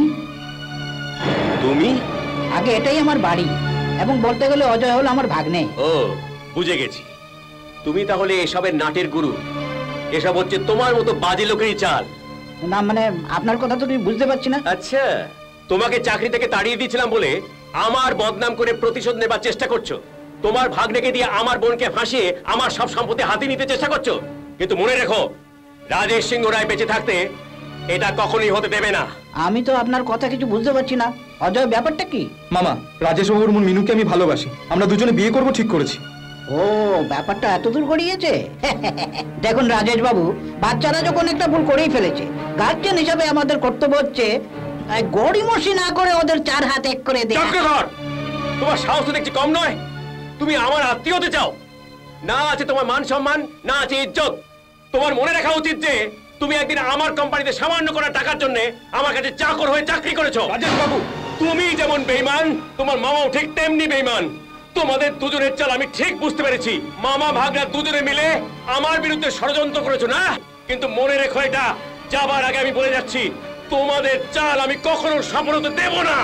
তুমি? আগে এটাই আমার বাড়ি, এবং বলতে গেলে অজয় হলো আমার ভাগ্নে। ও, বুঝে গেছি। তুমি তাহলে এসবের নাটের গুরু। এসব হচ্ছে তোমার মতো বাজে লোকেরই চাল। না মানে আপনার কথা তো তুমি বুঝতে পারছি না। আচ্ছা, তোমাকে চাকরি থেকে তাড়িয়ে দিয়েছিলাম বলে আমার বদনাম করে প্রতিশোধ নেবার চেষ্টা করছো। তোমার ভাগ্নেকে দিয়ে আমার বোনকে ফাঁসিয়ে আমার সব সম্পত্তি হাতে নিতে চেষ্টা করছো। কিন্তু মনে রেখো, রাজেশ সিংহ রায় বেঁচে থাকতে এটা কখনোই হতে দেবে না। আমি তো আপনার কথা কিছু বুঝতে পারছি না। অজয়, ব্যাপারটা কি? মামা, রাজেশ বাবুর বোন মিনুকে আমি ভালোবাসি, আমরা দুজনে বিয়ে করব ঠিক করেছি। ও, ব্যাপারটা এত দূর গড়িয়েছে। দেখুন রাজেশ বাবু, বাচ্চারা যখন একটা ভুল করেই ফেলেছে, গার্জিয়ান হিসাবে আমাদের কর্তব্য হচ্ছে গড়িমসি না করে ওদের চার হাত এক করে দেয়া। চক্রধর, তোমার সাহস দেখছি কম নয়। তুমি আমার আত্মীয় হতে চাও? না আছে তোমার মান সম্মান, না আছে ইজ্জত। তোমার মনে রাখা উচিত যে তুমি একদিন আমার কোম্পানিতে সামান্য করা টাকার জন্য আমার কাছে চাকর হয়ে চাকরি করেছো। রাজেশ বাবু, তুমি যেমন বেঈমান, তোমার মামাও ঠিক তেমনি বেঈমান। তোমাদের দুজনের চাল আমি ঠিক বুঝতে পেরেছি। মামা ভাগনা দুজনে মিলে আমার বিরুদ্ধে ষড়যন্ত্র করেছো না? কিন্তু মনে রেখো, এটা যাবার আগে আমি বলে যাচ্ছি, তোমাদের চাল আমি কখনো সফল হতে দেব না।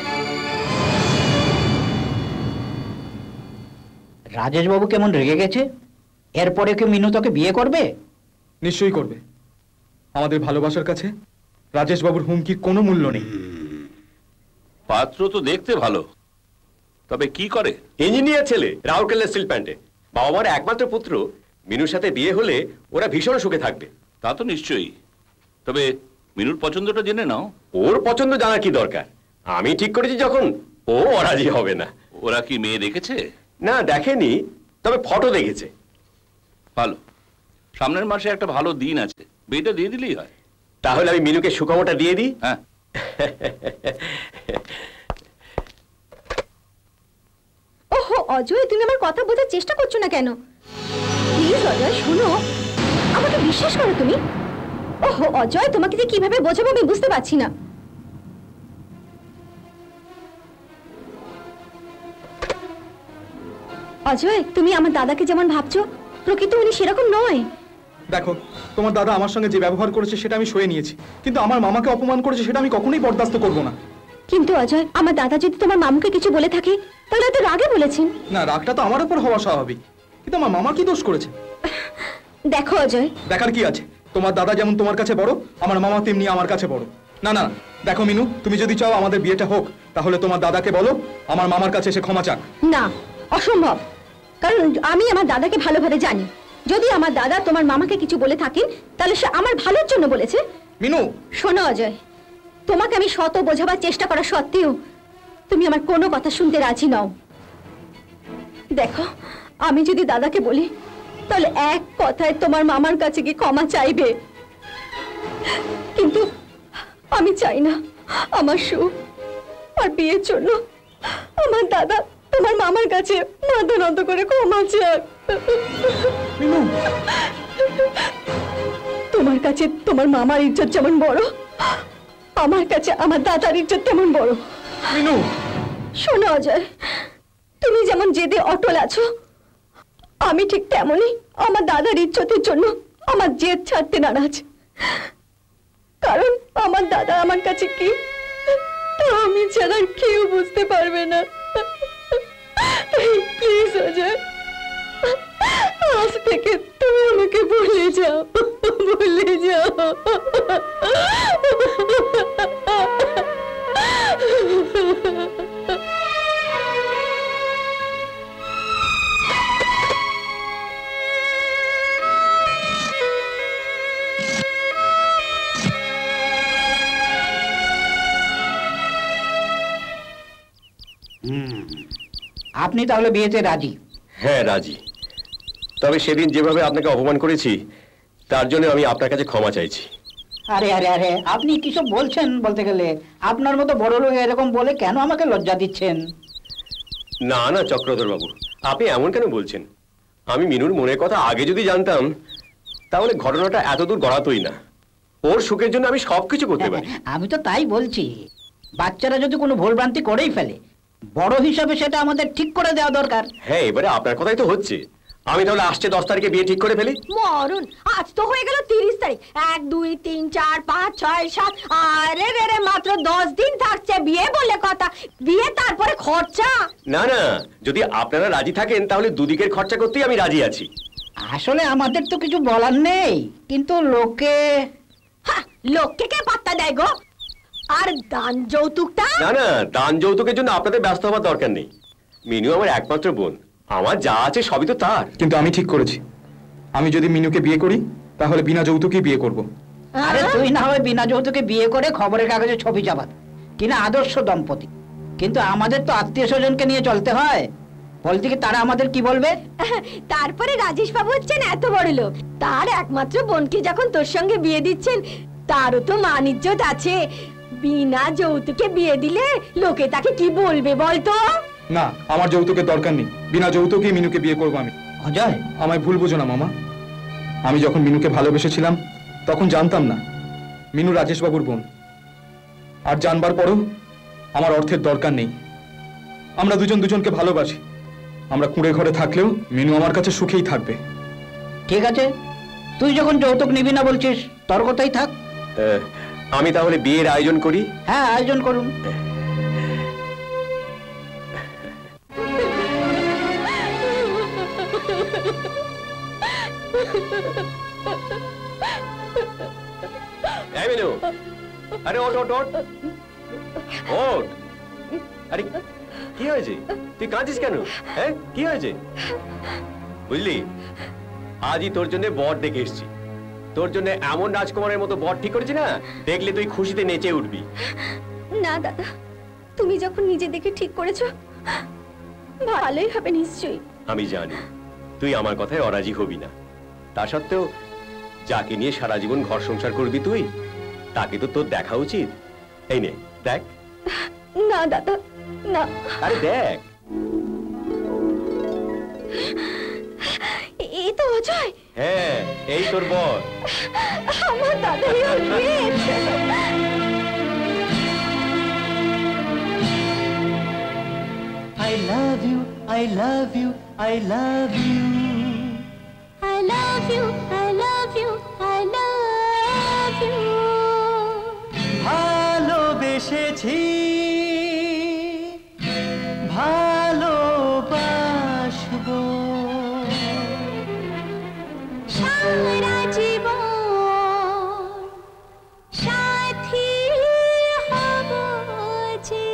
রাজেশ বাবু কেমন রেগে গেছে? এরপরে কি মিনু তোকে বিয়ে করবে? নিশ্চয়ই করবে। আমাদের ভালোবাসার কাছে রাজেশ বাবুর হুমকির কোনো মূল্য নেই। পাত্র তো দেখতে ভালো, তবে কি করে? ইঞ্জিনিয়ার ছেলে, রাউরকেলা স্টিল প্ল্যান্টে। বাবা মার একমাত্র পুত্র। মিনুর সাথে বিয়ে হলে ওরা ভীষণ সুখে থাকবে। তা তো নিশ্চয়ই, তবে মিনুর পছন্দটা জেনে নাও। ওর পছন্দ জানার কি দরকার? আমি ঠিক করেছি যখন, ও অরাজি হবে না। ওরা কি মেয়ে দেখেছে? না দেখেনি, তবে ফটো দেখেছে। ভালো, সামনের মাসে একটা ভালো দিন আছে, বিয়েটা দিয়ে দিলেই হয়। তাহলে আমি মিনুকে সুখবরটা দিয়ে দিই। হ্যাঁ। ওহো অজয়, তুমি আমার কথা বোঝার চেষ্টা করছো না কেন? প্লিজ অজয় শোনো, আমাকে বিশ্বাস করো তুমি। ওহো অজয়, তোমাকে যে কিভাবে বোঝাবো আমি বুঝতে পারছি না। অজয়, তুমি আমার দাদাকে যেমন ভাবছো, প্রকৃত উনি সেরকম নয়। দেখো, তোমার দাদা আমার সঙ্গে যে ব্যবহার করেছে সেটা আমি সয়ে নিয়েছি, কিন্তু আমার মামাকে অপমান করেছে সেটা আমি কখনোই বরদাস্ত করব না। কিন্তু অজয়, আমার দাদা যদি তোমার মামুকে কিছু বলে থাকে তাহলে তো রাগে বলেছেন। না, রাগটা তো আমার উপর হওয়া স্বাভাবিক, কিন্তু আমার মামা কি দোষ করেছে? দেখো অজয়, দেখার কি আছে? তোমার দাদা যেমন তোমার কাছে বড়, আমার মামা তেমনি আমার কাছে বড়। না না, দেখো মিনু, তুমি যদি চাও আমাদের বিয়েটা হোক, তাহলে তোমার দাদাকে বলো আমার মামার কাছে এসে ক্ষমা চাক। না, অসম্ভব। কারণ আমি আমার দাদাকে ভালোভাবে জানি। যদি আমার দাদা তোমার মামাকে কিছু বলে থাকেন তাহলে সে আমার ভালোর জন্য বলেছে। মিনু শোনো অজয়, তোমাকে আমি শত বোঝাবার চেষ্টা করা সত্ত্বেও তুমি আমার কোনো কথা শুনতে রাজি নও। দেখো, আমি যদি দাদাকে বলি তাহলে এক কথায় তোমার মামার কাছে কি ক্ষমা চাইবে, কিন্তু আমি চাই না আমার সুখ আর বিয়ের জন্য আমার দাদা তোমার মামার কাছে মাথা নত করে ক্ষমা চাক। তোমার কাছে তোমার মামার ইজ্জত যেমন বড়, আমার কাছে আমার দাদার ইজ্জত তেমন বড়। মিনু শোনো অজয়, তুমি যেমন জেদে অটল আছো, আমি ঠিক তেমনই আমার দাদার ইজ্জতের জন্য আমার জেদ ছাড়তে নারাজ। কারণ আমার দাদা আমার কাছে কি তা আমি ছাড়া কেউ বুঝতে পারবে না। প্লিজ অজয়, আজ থেকে তুমি আমাকে ভুলে যাও, ভুলে যাও। আপনি তাহলে বিয়েতে রাজি? হ্যাঁ রাজি, তবে সেদিন যেভাবে আপনাকে অপমান করেছি তার জন্য আমি আপনার কাছে ক্ষমা চাইছি। আরে আরে আরে, আপনি কিসব বলছেন? বলতে গেলে আপনার মতো বড় লোক এরকম বলে কেন আমাকে লজ্জা দিচ্ছেন? না না চক্রধর বাবু, আপনি এমন কেন বলছেন? আমি মিনুর মনের কথা আগে যদি জানতাম তাহলে ঘটনাটা এতদূর গড়াতোই না। ওর সুখের জন্য আমি সবকিছু করতে পারি। আমি তো তাই বলছি, বাচ্চারা যদি কোনো ভুলভ্রান্তি করেই ফেলে, বড় হিসাবে সেটা আমাদের ঠিক করে দেওয়া দরকার। হ্যাঁ, এবারে আপনার কথাই তো হচ্ছে। আমি তাহলে আসছে 10 তারিখে বিয়ে ঠিক করে ফেলি। মরুন, আজ তো হয়ে গেল 30 তারিখ। 1 2 3 4 5 6 7, আরে রে রে, মাত্র 10 দিন থাকছে বিয়ে বলে কথা। বিয়ে তারপরে খরচা। না না, যদি আপনারা রাজি থাকেন তাহলে দুদিকের খরচা করতেই আমি রাজি আছি। আসলে আমাদের তো কিছু বলার নেই, কিন্তু লোককে কে পাত্তা দেয় গো? আর দান যৌতুকটা? না না, দান যৌতুকের জন্য আপনাদের ব্যস্ত হওয়ার দরকার নেই। মিনু আমার একমাত্র বোন, আমার যা আছে সবই তো তার। কিন্তু আমি ঠিক করেছি, আমি যদি মিনুকে বিয়ে করি তাহলে বিনা যৌতুকেই বিয়ে করব। আরে তুই না হয় বিনা যৌতুকে বিয়ে করে খবরের কাগজে ছবি চাপাত কিনা আদর্শ দম্পতি, কিন্তু আমাদের তো আত্মীয় স্বজনকে নিয়ে চলতে হয়। বলতে কি তারা আমাদের কি বলবে? তারপরে রাজেশ বাবু হচ্ছেন এত বড় লোক, তার একমাত্র বোনকে যখন তোর সঙ্গে বিয়ে দিচ্ছেন তারও তো মান ইজ্জত আছে। বিনা যৌতুকে বিয়ে দিলে লোকে তাকে কি বলবে বলতো? না, আমার যৌতুকের দরকার নেই, বিনা যৌতুকেই মিনুকে বিয়ে করব আমি। অজয়, আমায় ভুল বুঝো না মামা। আমি যখন মিনুকে ভালোবেসেছিলাম তখন জানতাম না মিনু রাজেশ বাবুর বোন। আর জানবার পরও আমার অর্থের দরকার নেই। আমরা দুজন দুজনকে ভালোবাসি। আমরা কুঁড়ে ঘরে থাকলেও মিনু আমার কাছে সুখেই থাকবে। ঠিক আছে, তুই যখন যৌতুক নিবি না বলছিস, তোর কথাই থাক। আমি তাহলে বিয়ের আয়োজন করি। হ্যাঁ, আয়োজন করুন। মিনু, আরে ওঠ ওঠ ওঠ ওঠ। আরে কি হয়েছে? তুই কাঁদিস কেন? হ্যাঁ, কি হয়েছে? বুঝলি, আজই তোর জন্য বর ডেকে এসেছি। তোর জন্য এমন রাজকুমারের মতো বর ঠিক করেছি না, দেখলে তুই খুশিতে নেচে উঠবি। না দাদা, তুমি যখন নিজে দেখে ঠিক করেছো ভালোই হবে নিশ্চয়ই। আমি জানি তুই আমার কথায় অরাজি হবি না, তা সত্ত্বেও যাকে নিয়ে সারা জীবন ঘর সংসার করবি তুই, তাকে তো তোর দেখা উচিত। এই নে দেখ। না দাদা না। আরে দেখ, এই তো অজয়। হ্যাঁ এই তোর বর। আমার দাদা I love you, I love you, I love you. I love you, I love you, I love you. ভালোবেসেছি, ভালোবাসবো, সারা জীবন সাথী হব যে।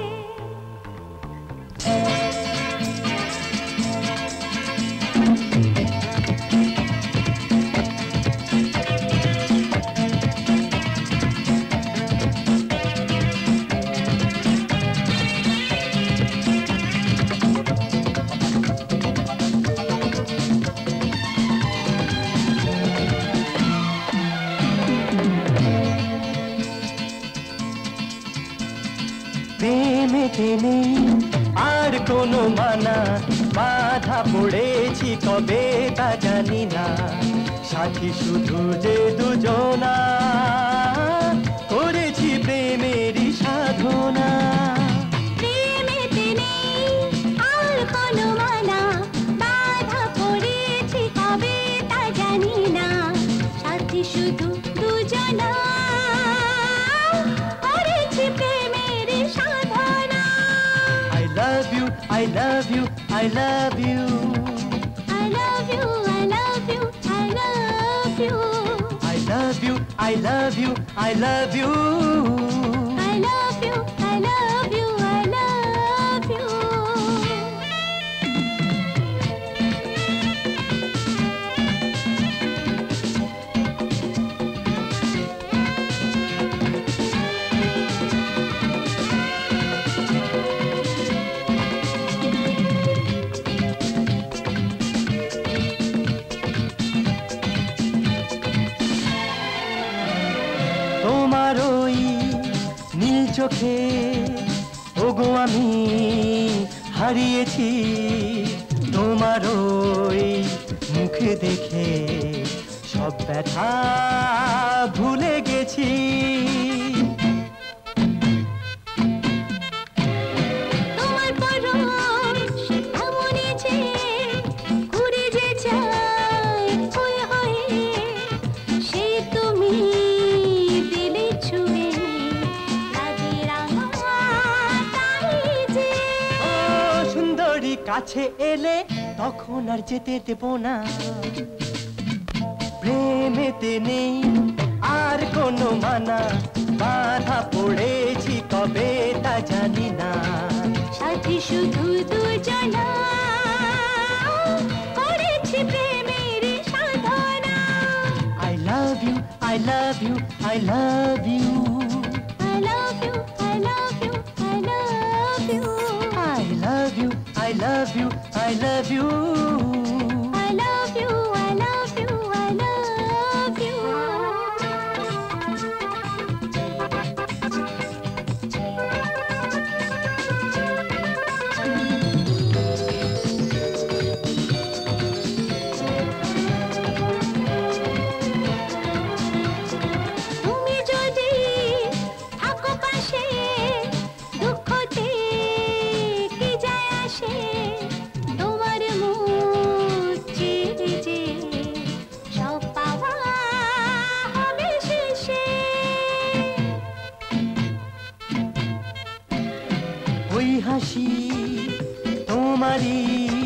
প্রেমেতে নেই আর কোনো মানা, বাধা পড়েছি কবে তা জানি না, সাথী শুধু যে দুজনা, করেছি প্রেমেরই সাধনা। প্রেমেতে নেই আর কোনো মানা, বাধা পড়েছি কবে তা জানি না, সাথী শুধু দুজনা, করেছি প্রেমের সাধনা। I love you, I love you, I love you. I love you, I love you, I love you. I love you, I love you, I love you. I love you, I love you, I love you. তোমার ওই নীল চোখে ওগো আমি হারিয়েছি, তোমার ওই মুখে দেখে সব ব্যথা ভুলে গেছি। তোমার পরশ এমনই যে ঘুরে যে যায় হয়ে হয়ে, সে তুমি দিলে ছুঁয়ে লাগে রাঙা তাই যে। ও সুন্দরী কাছে এলে তখন আর যেতে দেব না, প্রেমেতে নেই আর কোনো মানা, বাধা পড়েছি কবে তা জানি না, সাথী শুধু দুজনা, করেছি প্রেমের সাধনা। I love you, I love you, I love you. I love you, I love you, I love you. I love you, I love you, I love you. I love you, I love you, I love you. তুমি যদি থাকো পাশে, দুঃখতে কি যায় আসে, তোমার মুখ চেয়ে যে সব পাওয়া হবে শেষে। ওই হাসি তোমারই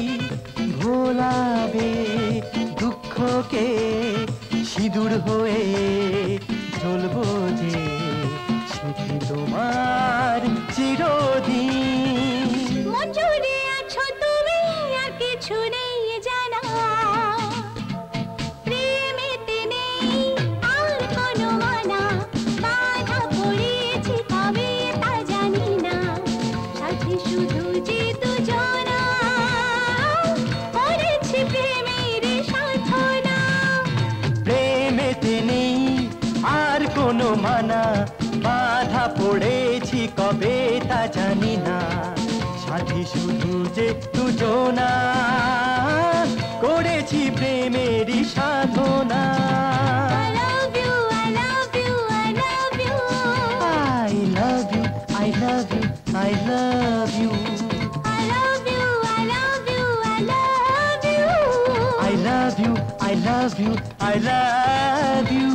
ভোলাবে দুঃখকে, সিঁদুর হয়ে জ্বলবো যে স্মৃতি তোমার চিরদিন। মন জুড়ে আছো তুমি, আর কিছু নেই জানা, প্রেমেতে নেই আর কোনো মানা, বাধা পড়েছি কবে তা জানি না, সাথী শুধু যে দুজনা, জমানা, বাধা পড়েছি কবে তা জানি না, সাথী শুধু যে দুজনা, করেছি প্রেমেরই সাধনা। I love you, I love you, I love you, I love you, I love you, I love you, I love you, I love you, I love you, I love you, I love you, I love you.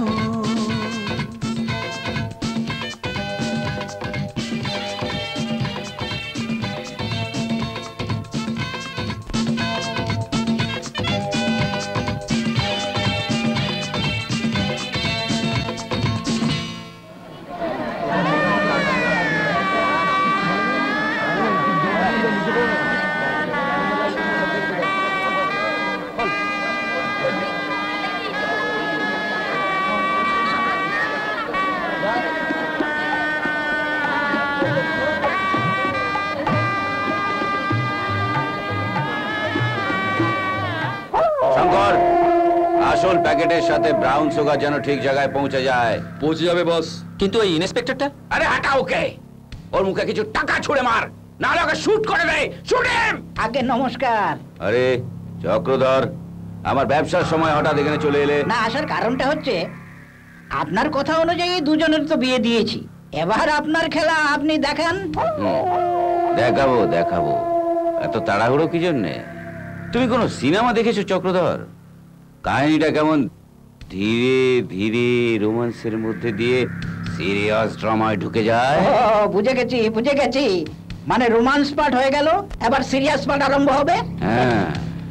Shankar, আসল প্যাকেটের সাথে brown sugar যেন ঠিক জায়গায় পৌঁছে যায়। পৌঁছে যাবে বস। কিন্তু এই ইন্সপেক্টরটা? আরে হাঁটা ওকে, ওর মুখে কিছু টাকা ছুঁড়ে মার, নাহলে ওকে শুট করে দে। Shoot him. আগে নমস্কার। আরে চক্রধর, আমার ব্যবসার সময় হঠাৎ এখানে চলে এলে? না, আসার কারণটা হচ্ছে আপনার কথা অনুযায়ী দুজনের তো বিয়ে দিয়েছি, এবার আপনার খেলা আপনি দেখান। দেখাবো দেখাবো, এত তাড়াহুড়ো কি জন্যে? তুমি কোনো সিনেমা দেখেছো চক্রধর? কাহিনীটা কেমন ধীরে ধীরে রোমান্সের মধ্যে দিয়ে সিরিয়াস ড্রামায় ঢুকে যায়। ও বুঝে গেছি বুঝে গেছি, মানে রোমান্স পার্ট হয়ে গেল, এবার সিরিয়াস পার্ট আরম্ভ হবে। হ্যাঁ,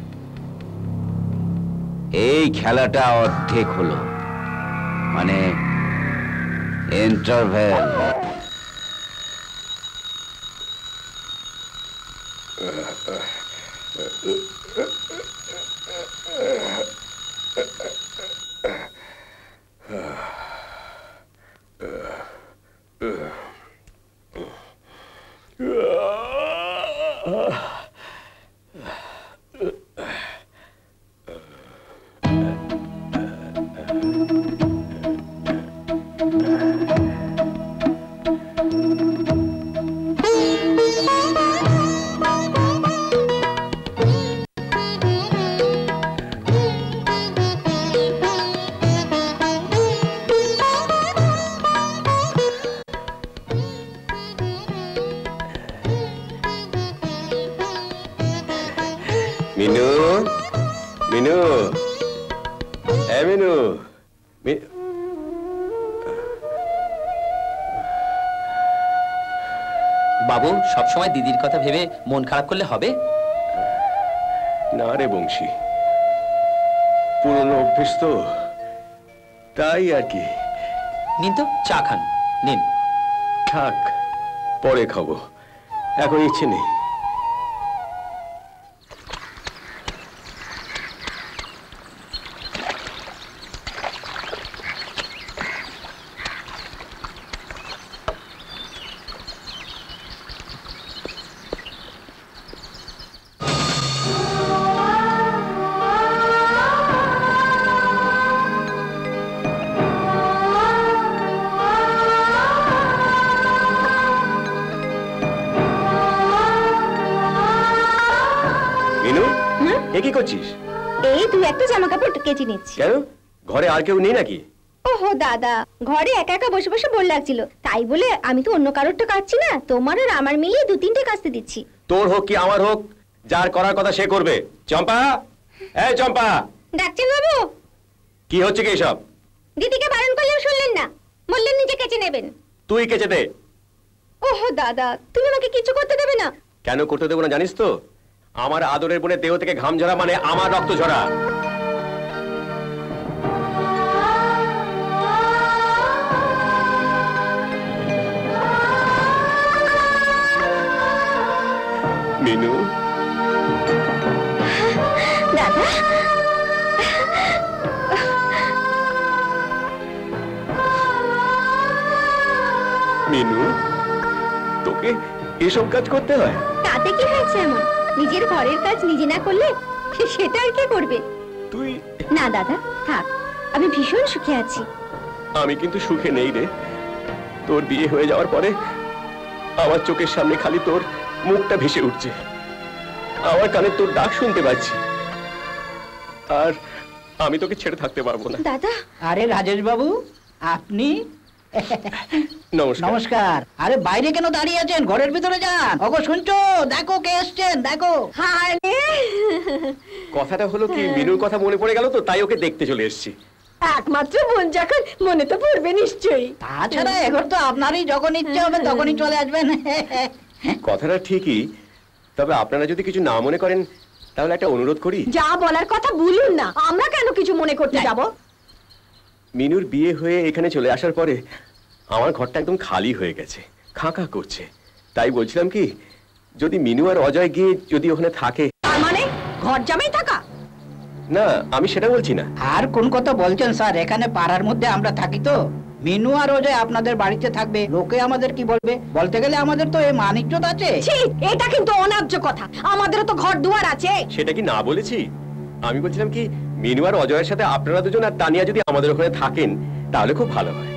এই খেলাটা অর্ধেক হলো, মানে ইন্টারভেল। মিনু, মিনু, এ মিনু, বাবু, সবসময় দিদির কথা ভেবে মন খারাপ করলে হবে না রে বংশী, পুরনো অভ্যেস তো, তাই আর কি। নিন তো, চা খান, নিন। থাক, পরে খাবো, এখন ইচ্ছে নেই। কি করছিস? এই তুই একটা জামা কাপড় কেচে নিচ্ছি। কেন, ঘরে আর কেউ নেই নাকি? ওহো দাদা, ঘরে একা একা বসে বসে বোর লাগছিল, তাই বলে আমি তো অন্য কারোরটা কাচ্ছি না, তোমার আর আমার মিলিয়ে 2-3টে কাচতে দিচ্ছি। তোর হোক কি আমার হোক, যার করার কথা সে করবে। চম্পা, এই চম্পা। ডাকছেন বাবু? কি হচ্ছে কি সব? দিদিকে বারণ করলেও শুনলেন না, বললেন নিজে কেচে নেবেন। তুই কেচে দে। ওহো দাদা, তুমি আমাকে কিছু করতে দেবে না? কেন করতে দেবো না জানিস তো? আমার আদরের বোনের দেহ থেকে ঘাম ঝরা মানে আমার রক্ত ঝরা। মিনু, দাদা, মিনু, তোকে এসব কাজ করতে হয়? তাতে কি হয়েছে এমন? নিজের ঘরের কাজ নিজে না করলে সেটা আর কে করবে? তুই না দাদা, থাক, আমি ভীষণ সুখে আছি। আমি কিন্তু সুখে নেই রে। তোর বিয়ে হয়ে যাওয়ার পরে আমার চোখের সামনে খালি তোর মুখটা ভেসে উঠছে, আমার কানে তোর ডাক শুনতে পাচ্ছি, আর আমি তোকে ছেড়ে থাকতে পারবো না। দাদা। আরে রাজেশ বাবু, আপনি? নমস্কার। নমস্কার। আরে বাইরে কেন দাঁড়িয়ে আছেন? ঘরের ভিতরে যান। ওগো শুনছো? দেখো কে এসছেন, দেখো। কথাটা হলো কি, মিনুর কথা মনে পড়ে গেল তো, তাই ওকে দেখতে চলে এসেছি। একমাত্র বোন যখন মনে তো পড়বে নিশ্চয়ই। তাছাড়া এখন তো আপনারই যখন ইচ্ছে হবে তখনই চলে আসবেন। কথাটা ঠিকই, তবে আপনারা যদি কিছু না মনে করেন তাহলে একটা অনুরোধ করি। যা বলার কথা বলুন না, আমরা কেন কিছু মনে করতে যাব? মিনুর বিয়ে হয়ে এখানে চলে আসার পরে আমার ঘরটা একদম খালি হয়ে গেছে, খাঁকা করছে। তাই বলছিলাম কি, যদি মিনু আর অজয় গিয়ে যদি ওখানে থাকে। তার মানে ঘর জামাই থাকা? না, আমি সেটা বলছি না। আর কোন কথা বলছেন স্যার? এখানে পাড়ার মধ্যে আমরা থাকি তো। মিনু আর অজয় আপনাদের বাড়িতে থাকবে, লোকে আমাদের কি বলবে? বলতে গেলে আমাদের তো এই মান ইজ্জত আছে। এটা কিন্তু অন্যায্য কথা, আমাদেরও তো ঘর দুয়ার আছে। সেটা কি না বলেছি? আমি বলছিলাম কি, মিনু আর অজয়ের সাথে আপনারা দুজন আর তানিয়া যদি আমাদের ওখানে থাকেন তাহলে খুব ভালো হয়।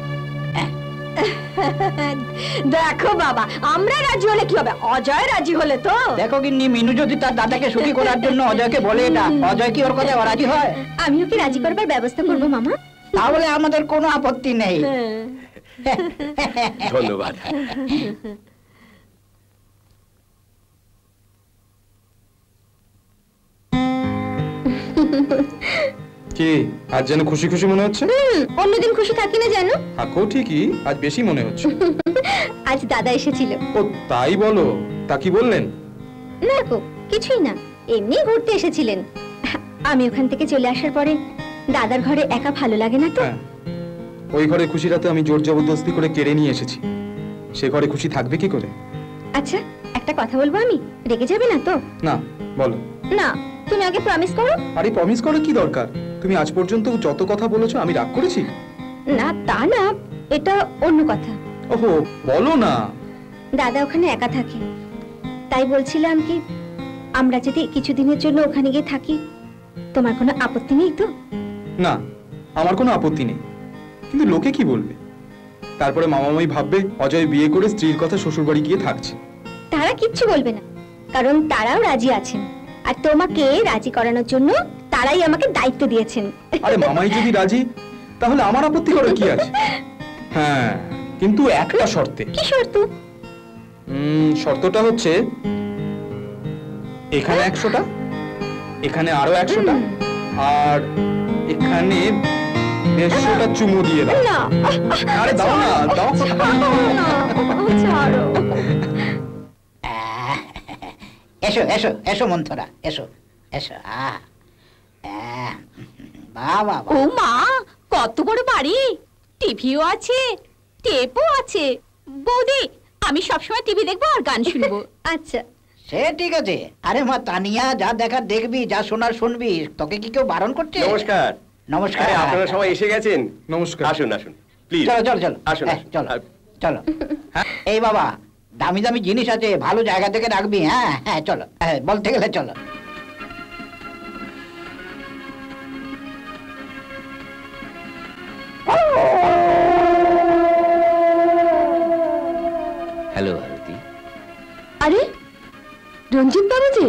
দেখো বাবা, আমরা রাজি হলে কি হবে, অজয় রাজি হলে তো। দেখো গিন্নি, মিনু যদি তার দাদাকে সুখী করার জন্য অজয়কে বলে এটা, অজয় কি ওর কথায় রাজি হয়? আমি ওকে রাজি করবার ব্যবস্থা করব মামা। তাহলে আমাদের কোনো আপত্তি নেই। ধন্যবাদ। কি আজ যেন খুশি খুশি মনে হচ্ছে? অন্যদিন খুশি থাকি না জানো? থাকো ঠিকই, আজ বেশি মনে হচ্ছে। আজ দাদা এসেছিল। ও তাই বলো, তা কি বললেন? না গো, কিছুই না, এমনি ঘুরতে এসেছিলেন। আমি ওখান থেকে চলে আসার পরে দাদার ঘরে একা ভালো লাগে না তো। ওই ঘরে খুশিটা তো আমি জোর জবরদস্তি করে কেড়ে নিয়ে এসেছি, সে ঘরে খুশি থাকবে কি করে? আচ্ছা একটা কথা বলবো, আমি রেগে যাবে না তো? না, বলো। না, তুমি আগে প্রমিস করো। আরে প্রমিস করো কি দরকার? তুমি আজ পর্যন্ত যত কথা বলেছো আমি রাগ করেছি? না তা না, এটা অন্য কথা। ওহো, বলো না। দাদা ওখানে একা থাকে, তাই বলছিলাম কি, আমরা যদি কিছুদিনের জন্য ওখানে গিয়ে থাকি, তোমার কোনো আপত্তি নেই তো? না, আমার কোনো আপত্তি নেই, কিন্তু লোকে কি বলবে? তারপরে মামামাই ভাববে অজয় বিয়ে করে স্ত্রীর কথা শ্বশুর বাড়ি গিয়ে থাকছে। তারা কিচ্ছু বলবে না, কারণ তারাও রাজি আছেন, আর তোমাকে রাজি করানোর জন্য তারাই আমাকে দায়িত্ব দিয়েছেন। আরে মামাই যদি রাজি, তাহলে আমার আপত্তি করার কি আছে? হ্যাঁ, কিন্তু একটা শর্তে। কি শর্ত? শর্তটা হচ্ছে এখানে 100টা, এখানে আরো 100টা, আর এখানে 150টা চুমু দিয়ে দাও। না, আরে দাও না, দাও। ছাড়ো। এসো এসো এসো মন্থরা, এসো এসো। বাবা, ও মা, কত বড় বাড়ি! টিভিও আছে, টেপও আছে। বৌদি, আমি সবসময় টিভি দেখবো আর গান শুনবো। আচ্ছা, সে ঠিক আছে। আরে মা তানিয়া, যা দেখার দেখবি, যা শোনার শুনবি, তোকে কি কেউ বারণ করছে? নমস্কার। নমস্কার। আরে আপনারা সবাই এসে গেছেন। নমস্কার। আসুন আসুন প্লিজ। চলো চলো চলো, আসুন আসুন। চলো চলো। এই বাবা, দামি দামি জিনিস আছে, ভালো জায়গা থেকে রাখবি। হ্যাঁ হ্যাঁ, চলো। হ্যাঁ, বলতে গেলে চলো। হ্যালো আরতি। আরে রঞ্জিত বাবু যে,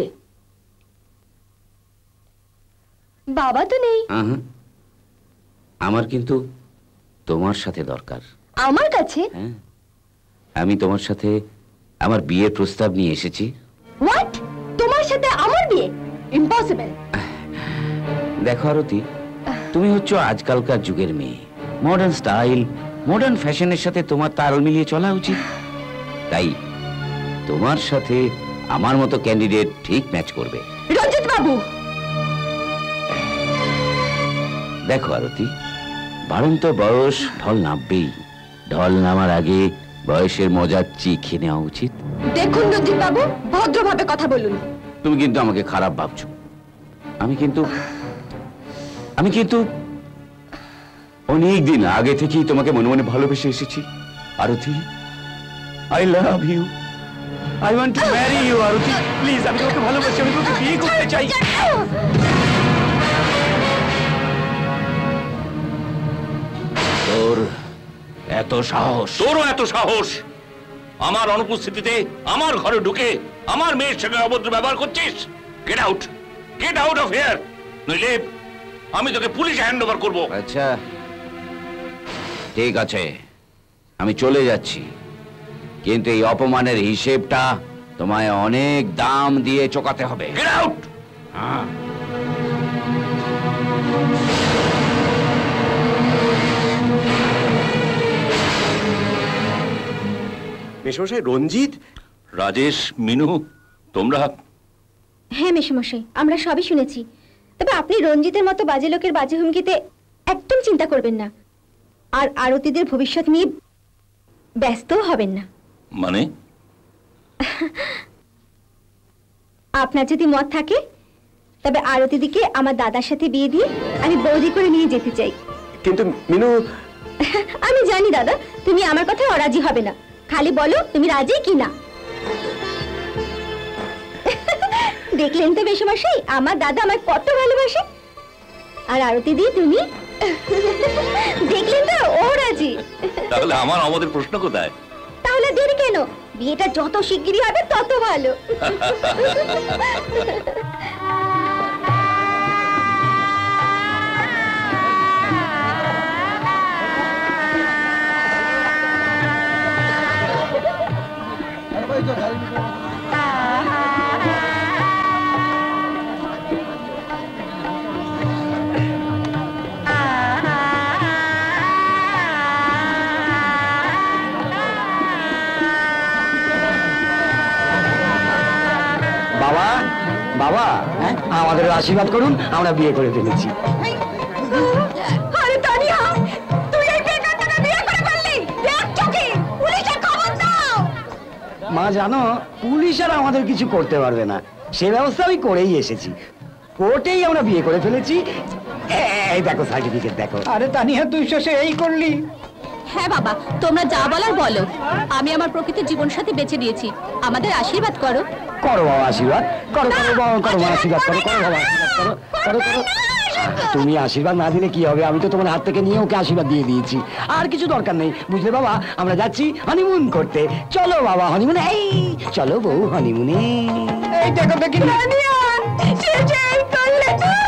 বাবা তো নেই। আমার কিন্তু তোমার সাথে দরকার। আমার কাছে? হ্যাঁ, আমি তোমার সাথে আমার বিয়ের প্রস্তাব নিয়ে এসেছি। হোয়াট? তোমার সাথে আমার বিয়ে? ইম্পসিবল। দেখো আরতি, তুমি হচ্ছে আজকালকার যুগের মেয়ে, মডার্ন স্টাইল, মডার্ন ফ্যাশনের সাথে তোমার তাল মিলিয়ে চলা উচিত। তাই তোমার সাথে আমার মতো ক্যান্ডিডেট ঠিক ম্যাচ করবে। রঞ্জিত বাবু, দেখো আরতি, বাড়ন্ত বয়স ঢল নামবেই, ঢল নামার আগে বয়সের মজা চিখে নেওয়া উচিত। দেখুন রঞ্জিত বাবু, ভদ্রভাবে কথা বলুন। তুমি কিন্তু আমাকে খারাপ ভাবছো। আমি কিন্তু অনেক দিন আগে থেকেই তোমাকে মনে মনে ভালোবেসে এসেছি Arati. I love you, I want to marry you Arati. Please, আমি তোমাকে ভালোবাসি, আমি তোমাকে বিয়ে করতে চাই। তোর এত সাহস? তোরও এত সাহস? আমার অনুপস্থিতিতে আমার ঘরে ঢুকে আমার মেয়ের সঙ্গে অভদ্র ব্যবহার করছিস? গেট আউট অফ হিয়ার, নইলে আমি তোকে পুলিশে হ্যান্ড ওভার করবো। আচ্ছা ঠিক আছে, আমি চলে যাচ্ছি, কিন্তু এই অপমানের হিসেবটা তোমায় অনেক দাম দিয়ে চোকাতে হবে। Get out. হ্যাঁ। মেশমশাই, রঞ্জিত, রাজেশ, মিনু, তোমরা? হ্যাঁ মেশমশাই, আমরা সবই শুনেছি। তবে আপনি রঞ্জিতের মতো বাজে লোকের বাজে হুমকিতে একদম চিন্তা করবেন না, আর আরতিদের ভবিষ্যৎ নিয়ে ব্যস্তও হবেন না। মানে? আপনার যদি মত থাকে তবে আরতিদিকে আমার দাদার সাথে বিয়ে দিয়ে আমি বৌদি করে নিয়ে যেতে চাই। কিন্তু মিনু, আমি জানি দাদা, তুমি আমার কথায় অরাজি হবে না, খালি বলো তুমি রাজি কি না। দেখলেন তো মেশমশাই, আমার দাদা আমায় কত ভালোবাসে। আর আরতি দি তুমি দেখলেন তো, ও রাজি। তাহলে আমার আমাদের প্রশ্ন কোথায়? তাহলে দেরি কেন, বিয়েটা যত শিগগিরই হবে তত ভালো। বাবা, বাবা, আমাদের আশীর্বাদ করুন, আমরা বিয়ে করে ফেলেছি। আরে তানিয়া, তুই এই বেকারটাকে বিয়ে করে ফেললি? দেখ চোখে, পুলিশে খবর দাও। মা জানো, পুলিশ আর আমাদের কিছু করতে পারবে না, সে ব্যবস্থা আমি করেই এসেছি। কোর্টেই আমরা বিয়ে করে ফেলেছি। এই দেখো সার্টিফিকেট দেখো। আরে তানিয়া, তুই শেষে এই করলি? হ্যাঁ বাবা, তোমরা যা বলার বলো, আমি আমার প্রকৃত জীবন সাথী বেছে নিয়েছি, আমাদের আশীর্বাদ করো। করো বাবা আশীর্বাদ, করো করো বাবা, করো আশীর্বাদ করো, করো বাবা আশীর্বাদ করো, করো করো। তুমি আশীর্বাদ না দিলে কি হবে, আমি তো তোমার হাত থেকে নিয়ে ওকে আশীর্বাদ দিয়ে দিয়েছি, আর কিছু দরকার নেই, বুঝলে বাবা? আমরা যাচ্ছি হানিমুন করতে। চলো বাবা হানিমুনে, এই চলো বউ হানিমুনে। এই দেখো দেখি তানিয়া, শেষে এই করলে তুই।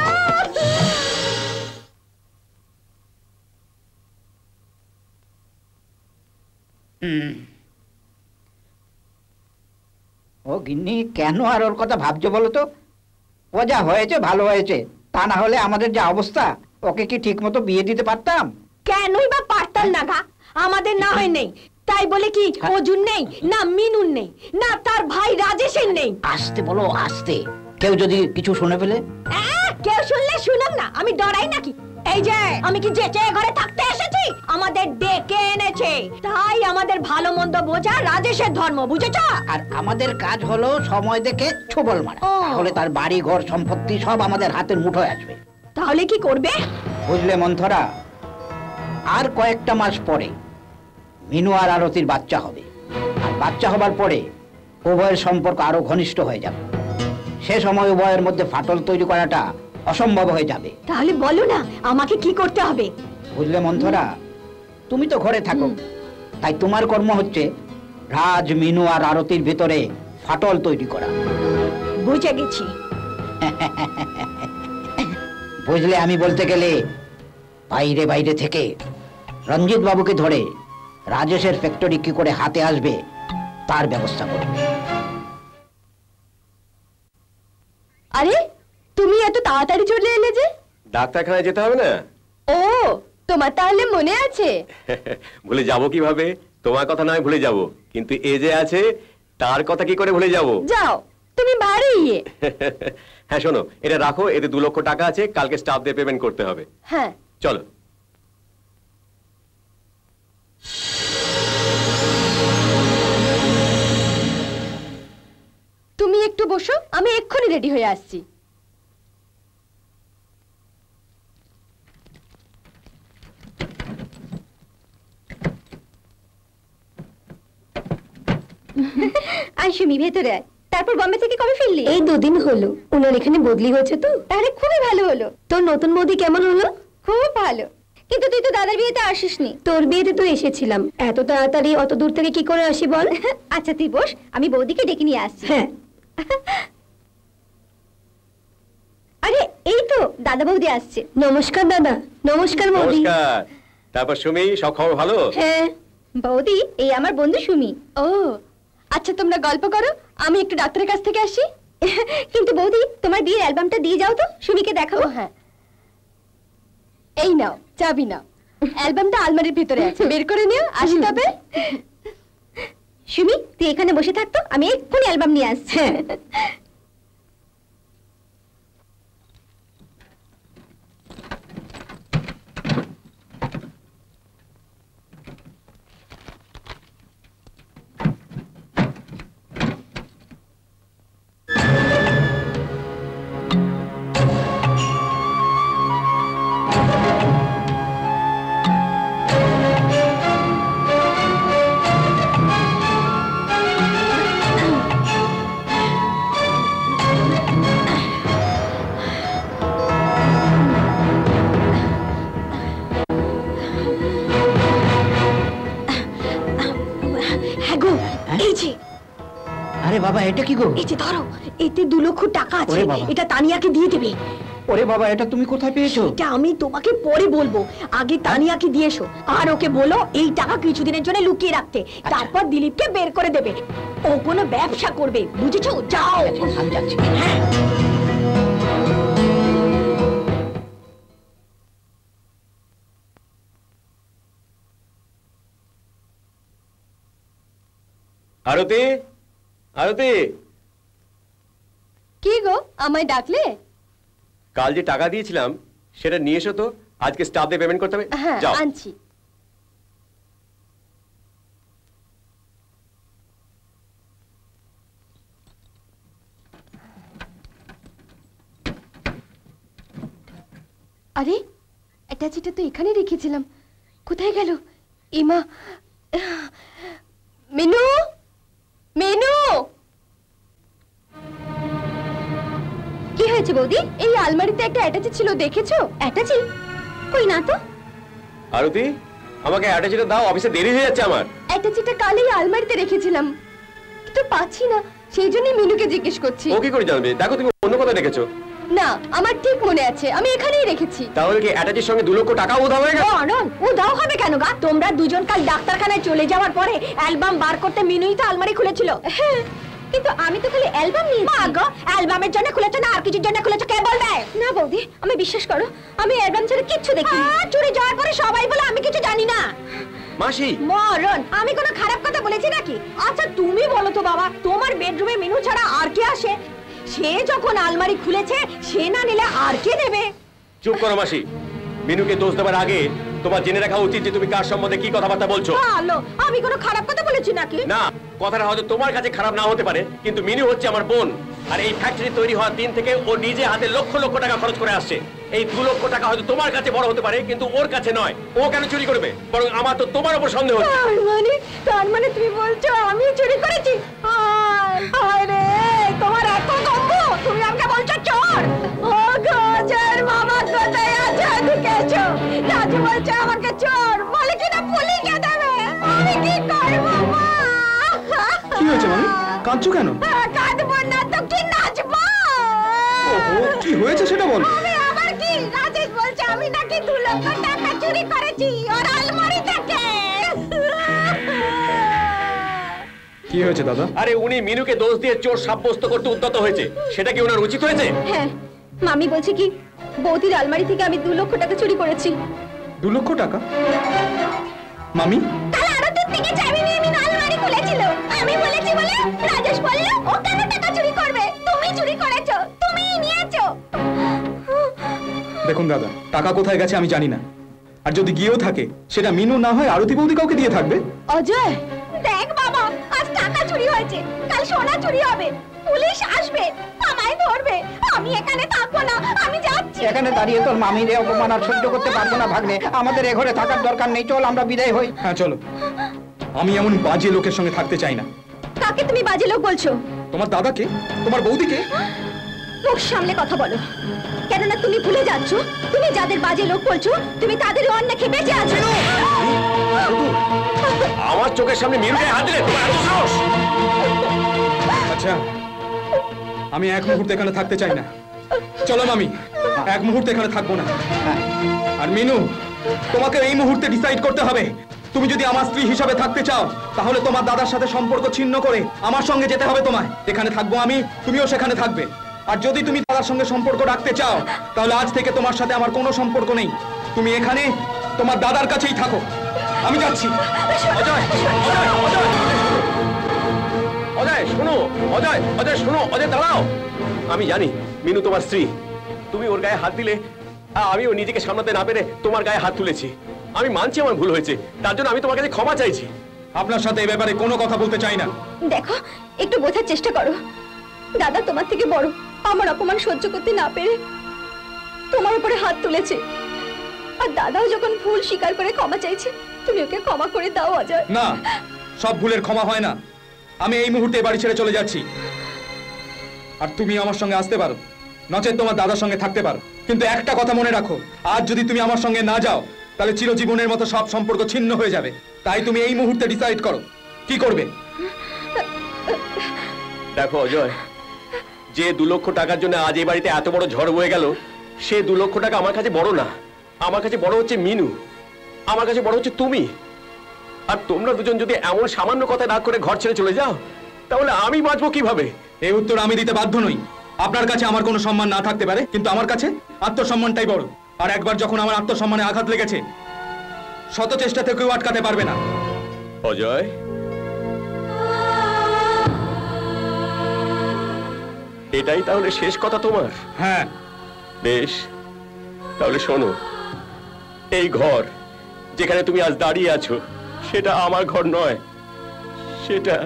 ও গিন্নি, কেন আর ওর কথা ভাবছো বলো তো? ও যা হয়েছে ভালো হয়েছে, তা না হলে আমাদের যা অবস্থা, ওকে কি ঠিক মতো বিয়ে দিতে পারতাম? কেনই বা পারতাল না গা? আমাদের না হয় নেই, তাই বলে কি অজুর নেই, না মিনুর নেই, না তার ভাই রাজেশের নেই? আস্তে বলো, আস্তে, কেউ যদি কিছু শুনে ফেলে। কেউ শুনলে শুনুক না, আমি ডরাই নাকি? এই যে আমি কি যেচে ঘরে থাকতে এসেছি? আমাদের ডেকে এনেছে, তাই আমাদের ভালো মন্দ বোঝা রাজেশের ধর্ম, বুঝেছ? আর আমাদের কাজ হলো সময় দেখে ছোবল মারা, তাহলে তার বাড়ি ঘর সম্পত্তি সব আমাদের হাতের মুঠোয় আসবে। তাহলে কি করবে? বুঝলে মন্থরা, আর কয়েকটা মাস পরে মিনু আর আরতির বাচ্চা হবে, আর বাচ্চা হবার পরে উভয়ের সম্পর্ক আরো ঘনিষ্ঠ হয়ে যাবে। সে সময় উভয়ের মধ্যে ফাটল তৈরি করাটা অসম্ভব হয়ে যাবে। তাহলে বলো না আমাকে কি করতে হবে? বুঝলে মন্থরা, তুমি তো ঘরে থাকো, তাই তোমার কর্ম হচ্ছে রাজ, মিনু আর আরতির ভিতরে ফাটল তৈরি করা। বুঝে গেছি। বুঝলে, আমি বলতে গেলে বাইরে বাইরে থেকে রঞ্জিত বাবুকে ধরে রাজেশের ফ্যাক্টরি কি করে হাতে আসবে তার ব্যবস্থা করবে। আরে তুমি এত তাড়াতাড়ি চলে এলে যে? ডাক্তারখানায় যেতে হবে না? ও, তোমার তাহলে মনে আছে? ভুলে যাবো কিভাবে? তোমার কথা নয় ভুলে যাব, কিন্তু এ যে আছে তার কথা কি করে ভুলে যাব? যাও, তুমি বাড়ি গিয়ে। হ্যাঁ শোনো, এটা রাখো, এতে 2 লক্ষ টাকা আছে, কালকে স্টাফ দিয়ে পেমেন্ট করতে হবে। হ্যাঁ চলো। তুমি একটু বসো, আমি এক্ষুনি রেডি হয়ে আসছি। আইসুমি ভেতরে আয়। তারপর বম্বে থেকে কবে ফিরলি? এই 2 দিন হলো। ওনার এখানে বদলি হয়েছে তো। তাহলে খুবই ভালো হলো। তোর নতুন বৌদি কেমন হলো? খুব ভালো। কিন্তু তুই তো দাদার বিয়েতে আসিসনি। তোর বিয়েতে তো এসেছিলাম, এত তাড়াতাড়ি অত দূর থেকে কি করে আসি বল? আচ্ছা তুই বস, আমি বৌদিকে ডেকে নিয়ে আসছি। হ্যাঁ। আরে এই তো দাদা বৌদি আসছে। নমস্কার দাদা। নমস্কার বৌদি। নমস্কার। তারপর সুমি, সব খবর ভালো? হ্যাঁ বৌদি, এই আমার বন্ধু সুমি। ও আচ্ছা, তোমরা গল্প করো, আমি একটু ডাক্তারের কাছ থেকে আসি। কিন্তু বৌদি, তোমার বিয়ের অ্যালবামটা দিয়ে যাও তো, সুমিকে দেখাবো। হ্যাঁ, এই নাও চাবি নাও। অ্যালবামটা আলমারির ভিতরে আছে, বের করে নিও। আসি তবে। সুমি, তুই এখানে বসে থাকতো, আমি এক্ষুনি অ্যালবাম নিয়ে আসছি। আরে বাবা, এটা কি গো? এই যে ধরো, এতে 2 লক্ষ টাকা আছে, ওরে বাবা। এটা তানিয়াকে দিয়ে দেবে। ওরে বাবা, এটা তুমি কোথায় পেয়েছো? এটা আমি তোমাকে পরে বলবো, আগে তানিয়াকে দিয়ে এসো। আর ওকে বলো এই টাকা কিছুদিনের জন্য লুকিয়ে রাখতে, তারপর দিলীপকে বের করে দেবে। ও কোনো ব্যবসা করবে, বুঝেছো? যাও। আমি যাচ্ছি। আরতি, আরতি, কি গো, আমায় ডাকলে? কাল যে টাকা দিয়েছিলাম সেটা নিয়ে এসো তো, আজকে স্টাফদের পেমেন্ট করতে হবে। হ্যাঁ যাও। আনছি। আরে অ্যাটাচিটা তো এখানে রেখেছিলাম, কোথায় গেল? ইমা, মেনু, মেনু। কি হয়েছে বৌদি? এই আলমারিতে একটা অ্যাটাচি ছিল, দেখেছো? অ্যাটাচি? কই না তো। আরতি, আমাকে অ্যাটাচিটা দাও, অফিসে দেরি হয়ে যাচ্ছে আমার। অ্যাটাচিটা কাল এই আলমারিতে রেখেছিলাম, কিন্তু পাচ্ছি না, সেই জন্যই মিনুকে জিজ্ঞেস করছি। ও কি করে জানবে? দেখো তুমি অন্য কোথাও রেখেছো। না, আমার ঠিক মনে আছে, আমি এখানেই রেখেছি। তাহলে কি অ্যাটাচির সঙ্গে 2 লক্ষ টাকা উধাও হয়ে গেল? অনন, ও দাও হবে কেন গা? তোমরা দুজন কাল ডাক্তারখানায় চলে যাওয়ার পরে অ্যালবাম বার করতে মিনুই তো আলমারি খুলেছিল। হ্যাঁ, কিন্তু আমি তো খালি অ্যালবাম নিয়েছি। মা গো, অ্যালবামের জন্য খুলেছো না আর কিছুর জন্য খুলেছো, কে বলবে? না বৌদি, আমি বিশ্বাস করো, আমি অ্যালবাম ছাড়া কিচ্ছু দেখিনি। চুরি যাওয়ার পরে সবাই বলে আমি কিছু জানি না। মাসি, মরণ, আমি কোনো খারাপ কথা বলেছি নাকি? আচ্ছা তুমি বলো তো বাবা, তোমার বেডরুমে মিনু ছাড়া আর কে আসে? সে যখন আলমারি খুলেছে, সে না নিলে আর কে দেবে? চুপ করো মাসি। মিনুকে দোষ দেওয়ার আগে তোমার জেনে রাখা উচিত যে তুমি কার সম্বন্ধে কি কথাবার্তা বলছো। ভালো, আমি কোনো খারাপ কথা বলেছি নাকি? না, কথাটা হয়তো তোমার কাছে খারাপ না হতে পারে, কিন্তু মিনু হচ্ছে আমার বোন। আর এই ফ্যাক্টরি তৈরি হওয়ার দিন থেকে ও নিজে হাতে লক্ষ লক্ষ টাকা খরচ করে আসছে। এই 2 লক্ষ টাকা হয়তো তোমার কাছে বড় হতে পারে, কিন্তু ওর কাছে নয়। ও কেন চুরি করবে? বরং আমার তো তোমার উপর সন্দেহ হচ্ছে। তার মানে তুমি বলছো আমি চুরি করেছি? আরে তোমার এত গম্ভ, তুমি আমাকে বলছো চোর? ও গজের মামা কোথায় আছে? এদিকে এসো। রাজু বলছে আমাকে চোর, বলে কিনা পুলিশে দেবে। আমি কি করবো মা? কি হয়েছে মামি? কাঁদছো কেন? কাঁদবো না তো কি নাচবো? ওহো, কি হয়েছে সেটা বলো। আমি আবার কি? রাজেশ বলছে আমি নাকি 2 লক্ষ টাকা চুরি করেছি ওর আলমারি থেকে। কি হয়েছে দাদা? আরে উনি মিনুকে দোষ দিয়ে চোর সাব্যস্ত করতে উদ্যত হয়েছে, সেটা কি ওনার উচিত হয়েছে? হ্যাঁ, মামি বলছে কি বৌদির আলমারি থেকে আমি 2 লক্ষ টাকা চুরি করেছি। 2 লক্ষ টাকা? মামি, কাল আরতের থেকে চাবি নিয়ে মিনু আলমারি খুলেছিল। আমি বলেছি বলে রাজেশ বলল ও কেন টাকা চুরি করবে? তুমি চুরি করেছো, তুমিই নিয়েছো। দেখুন দাদা, টাকা কোথায় গেছে আমি জানি না। আর যদি গিয়েও থাকে, সেটা মিনু না হয় আরতি বৌদি কাউকে দিয়ে থাকবে। অজয়, দেখ বাবা, আজ টাকা চুরি হয়েছে, কাল সোনা চুরি হবে, পুলিশ আসবে, আমায় ধরবে। আমি এখানে থাকবো না, আমি যাচ্ছি। এখানে দাঁড়িয়ে তোর মামিরে অপমান আর সহ্য করতে পারবো না ভাগ্নে। আমাদের এ ঘরে থাকার দরকার নেই, চল আমরা বিদায় হই। হ্যাঁ চলো। আমি এমন বাজে লোকের সঙ্গে থাকতে চাই না। কাকে তুমি বাজে লোক বলছো? তোমার দাদাকে? তোমার বৌদিকে? মুখ সামলে কথা বলো। কেননা তুমি ভুলে যাচ্ছ তুমি যাদের বাজে লোক বলছো তুমি তাদেরই অন্য খেয়ে বেঁচে আছো। আমার চোখের সামনে মিনুকে হাত দিলে তোমার এত সাহস? আচ্ছা, আমি এক মুহূর্তে এখানে থাকতে চাই না। চলো মামি, এক মুহূর্তে এখানে থাকবো না। আর মিনু, তোমাকে এই মুহূর্তে ডিসাইড করতে হবে। তুমি যদি আমার স্ত্রী হিসাবে থাকতে চাও তাহলে তোমার দাদার সাথে সম্পর্ক ছিন্ন করে আমার সঙ্গে যেতে হবে তোমায়। এখানে থাকবো আমি, তুমিও সেখানে থাকবে। আর যদি তুমি দাদার সঙ্গে সম্পর্ক রাখতে চাও তাহলে আজ থেকে তোমার সাথে আমার কোনো সম্পর্ক নেই। তুমি এখানে তোমার দাদার কাছেই থাকো। আমি যাচ্ছি। অজয়, অজয়, অজয়, অজয় শোনো, অজয়, অজয় শোনো, অজয় দাঁড়াও। আমি জানি মিনু তোমার স্ত্রী, তুমি ওর গায়ে হাত দিলে আমি ও নিজেকে সামলাতে না পেরে তোমার গায়ে হাত তুলেছি। আমি মানছি আমার ভুল হয়েছে, তার জন্য আমি তোমার কাছে ক্ষমা চাইছি। আপনার সাথে এই ব্যাপারে কোনো কথা বলতে চাই না। দেখো, একটু বোঝার চেষ্টা করো। দাদা তোমার থেকে বড়, আমার অপমান সহ্য করতে না পেরে তোমার উপরে হাত তুলেছে। আর দাদাও যখন ভুল স্বীকার করে ক্ষমা চাইছে, তুমি ওকে ক্ষমা করে দাও অজয়। না, সব ভুলের ক্ষমা হয় না। আমি এই মুহূর্তে বাড়ি ছেড়ে চলে যাচ্ছি। আর তুমি আমার সঙ্গে আসতে পারো, নচেৎ তোমার দাদার সঙ্গে থাকতে পারো। কিন্তু একটা কথা মনে রাখো, আজ যদি তুমি আমার সঙ্গে না যাও তাহলে চিরজীবনের মতো সব সম্পর্ক ছিন্ন হয়ে যাবে। তাই তুমি এই মুহূর্তে ডিসাইড করো কি করবে। দেখো অজয়, যে 2 লক্ষ টাকার জন্য আজ এই বাড়িতে এত বড় ঝড় বয়ে গেল, সে 2 লক্ষ টাকা আমার কাছে বড় না। আমার কাছে বড় হচ্ছে মিনু, আমার কাছে বড় হচ্ছে তুমি। আর তোমরা দুজন যদি এমন সামান্য কথা রাগ করে ঘর ছেড়ে চলে যাও তাহলে আমি বাঁচবো কিভাবে? এই উত্তর আমি দিতে বাধ্য নই। আপনার কাছে আমার কোনো সম্মান না থাকতে পারে, কিন্তু আমার কাছে আত্মসম্মানটাই বড়। আর একবার যখন আমার আত্মসম্মানে আঘাত লেগেছে, শত চেষ্টা থেকেও আটকাতে পারবে না। অজয়, এটাই তাহলে শেষ কথা তোমার? হ্যাঁ। বেশ, তাহলে শোনো, এই ঘর যেখানে তুমি আজ দাঁড়িয়ে আছো সেটা আমার ঘর নয়, সেটা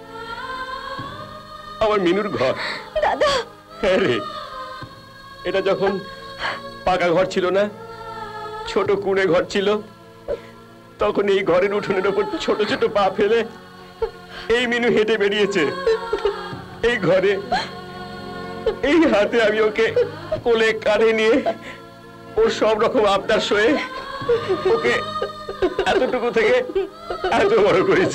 আমার মিনুর ঘর। দাদা, হ্যাঁ রে, এটা যখন পাকা ঘর ছিল না, ছোট কুঁড়ে ঘর ছিল, তখন এই ঘরের উঠোনের উপর ছোট ছোট পা ফেলে এই মিনু হেঁটে বেরিয়েছে এই ঘরে। এই হাতে আমি ওকে কোলে কাঁধে নিয়ে ওর সব রকম আবদার সয়ে ওকে এতটুকু থেকে এত বড় করেছি।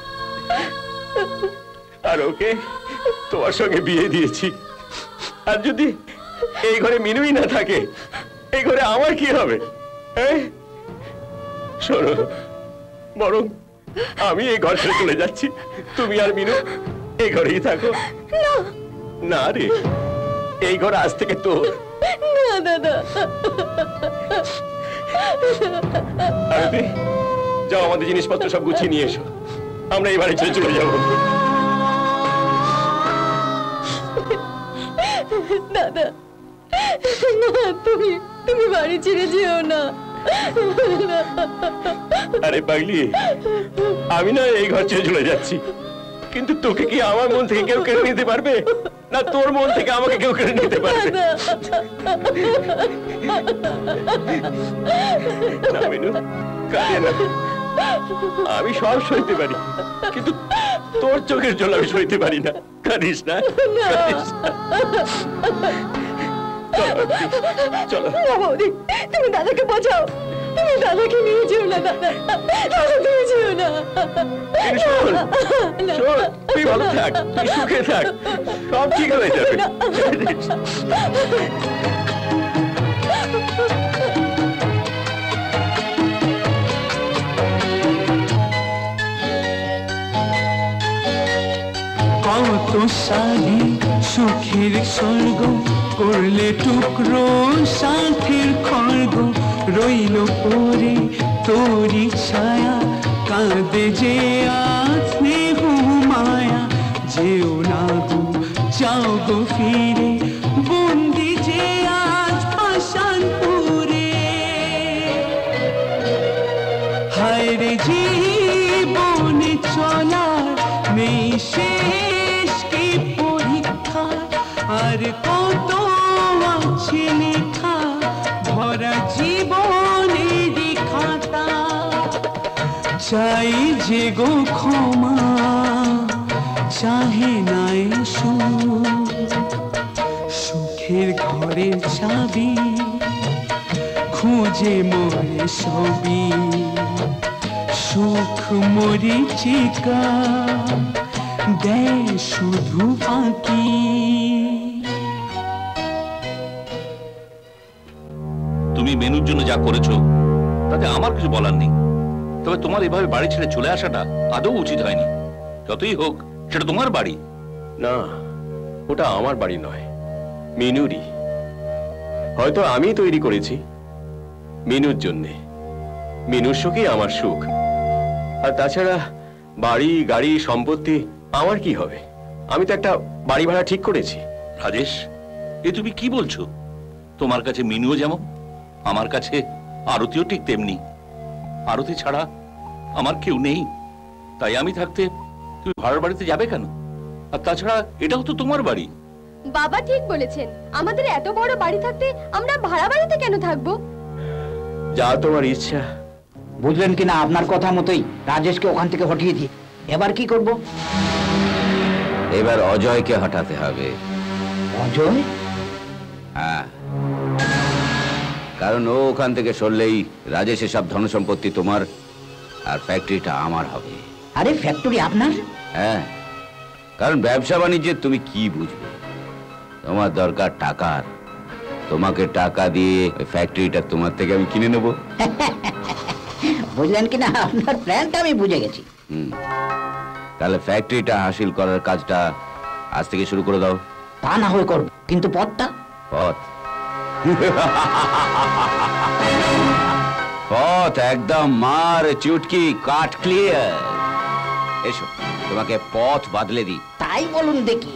আর ওকে তোমার সঙ্গে বিয়ে দিয়েছি। আর যদি এই ঘরে মিনুই না থাকে, এই ঘরে আমার কি হবে? শোনো, বরং আমি এই ঘর ছেড়ে চলে যাচ্ছি, তুমি আর মিনু এই ঘরেই থাকো। না রে, এই ঘর আজ থেকে তোর। না দাদা। আরতি, যাও আমাদের জিনিসপত্র সব গুছিয়ে নিয়ে এসো, আমরা এই বাড়ি ছেড়ে চলে যাবো। দাদা, না, তুমি বাড়ি ছেড়ে যেও না। আরে পাগলি, আমি না এই ঘর ছেড়ে চলে যাচ্ছি, কিন্তু তোকে কি আমার মন থেকে কেউ কেড়ে নিতে পারবে? না তোর মন থেকে আমাকে কেউ কেড়ে নিতে পারবে? না মিনু, কাঁদিয়ে না। আমি সব সইতে পারি, কিন্তু তোর চোখের জল আমি সইতে পারি না। কাঁদিস না, কাঁদিস না। চলো বৌদি, তুমি দাদাকে বাঁচাও, তুমি দাদাকে নিয়ে যেও না। দাদা, তুমি যেও না। শোন, তুই ভালো থাক, তুই সুখে থাক, সব ঠিক হয়ে যাবে। কত সাধে সুখের স্বর্গ করলে টুকরো সাথের খর্গ, রইল পরে তোরি ছায়া, কাঁদে যে আজ স্নেহ মায়া। যেও না গো, যাও গো ফিরে, বন্দি যে আজ পাষাণপুরে। হায় রে জীবনে চলার নেই শেষ কি পরীক্ষা, আর কত আছে লেখা ভরা জীবনেরই খাতা। চাই যে গো ক্ষমা, চাহে নাই সুখে সুখের ঘরের চাবি খুঁজে মোরে ছবি সুখ মরিচিকা দেয় শুধু ফাঁকি। তুমি মেনুর জন্য যা করেছো তাতে আমার কিছু বলার নেই, তবে তোমার এভাবে বাড়ি ছেড়ে চলে আসাটা আদৌ উচিত হয়নি। যতই হোক সেটা তোমার বাড়ি। না, ওটা আমার বাড়ি নয়, মিনুরই। হয়তো আমি তৈরি করেছি মিনুর জন্যে। মিনুর সুখই আমার সুখ। আর তাছাড়া বাড়ি গাড়ি সম্পত্তি আমার কি হবে? আমি তো একটা বাড়ি ভাড়া ঠিক করেছি। রাজেশ, এ তুমি কি বলছো? তোমার কাছে মিনুও যেমন, আমার কাছে আরতিও ঠিক তেমনি। আরতি ছাড়া আমার কেউ নেই, তাই আমি থাকতে তুমি ভাড়ার বাড়িতে যাবে কেন? আর তাছাড়া এটাও তো তোমার বাড়ি। বাবা ঠিক বলেছেন, আমাদের এত বড় বাড়ি থাকতে আমরা ভাড়া বাড়িতে কেন থাকবো? যা তোমার ইচ্ছা। বুঝলেন কিনা, আপনার কথা মতোই রাজেশকে ওখান থেকে হটিয়ে দিই। এবার কি করব? এবার অজয়কে হটাতে হবে। অজয়? হ্যাঁ, কারণ ও ওখান থেকে সরলেই রাজেশের সব ধন সম্পত্তি তোমার আর ফ্যাক্টরিটা আমার হবে। আরে ফ্যাক্টরি আপনার? হ্যাঁ, কারণ ব্যবসা বাণিজ্যে তুমি কি বুঝবে? তোমার দরকার টাকার। তোমাকে টাকা দিয়ে ফ্যাক্টরিটা তোমার থেকে আমি কিনে নেব। বুঝলেন কিনা, আপনার প্ল্যানটা আমি বুঝে গেছি। তাহলে ফ্যাক্টরিটা হাসিল করার কাজটা আজ থেকে শুরু করে দাও। তা না হয় করব, কিন্তু পথটা? পথ পথ একদম মার চুটকি কাট ক্লিয়ার। এসো, তোমাকে পথ বদলে দিই। তাই বলুন দেখি।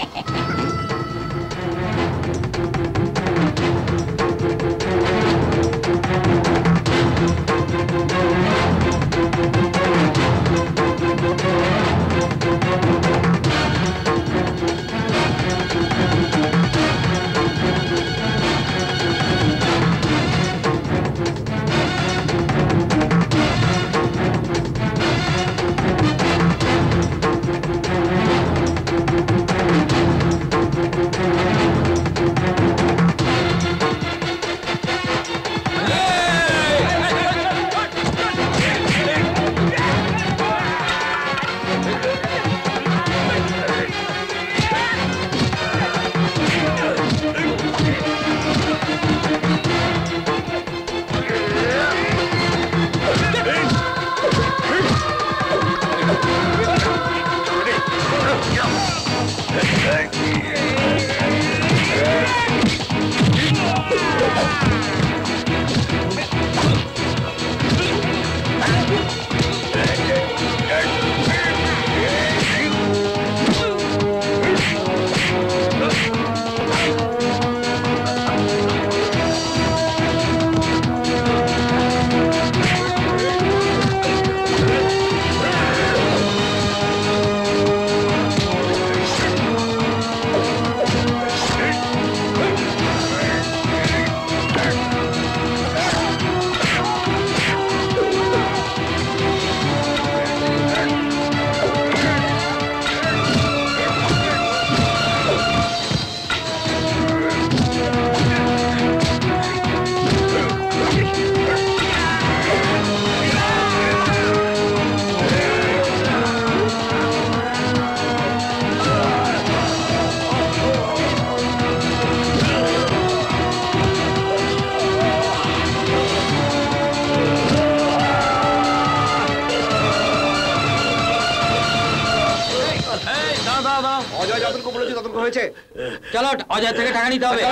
অজয় যতটুকু বলেছে ততটুকু হয়েছে। চলো অজয় থেকে টাকা নিতে হবে।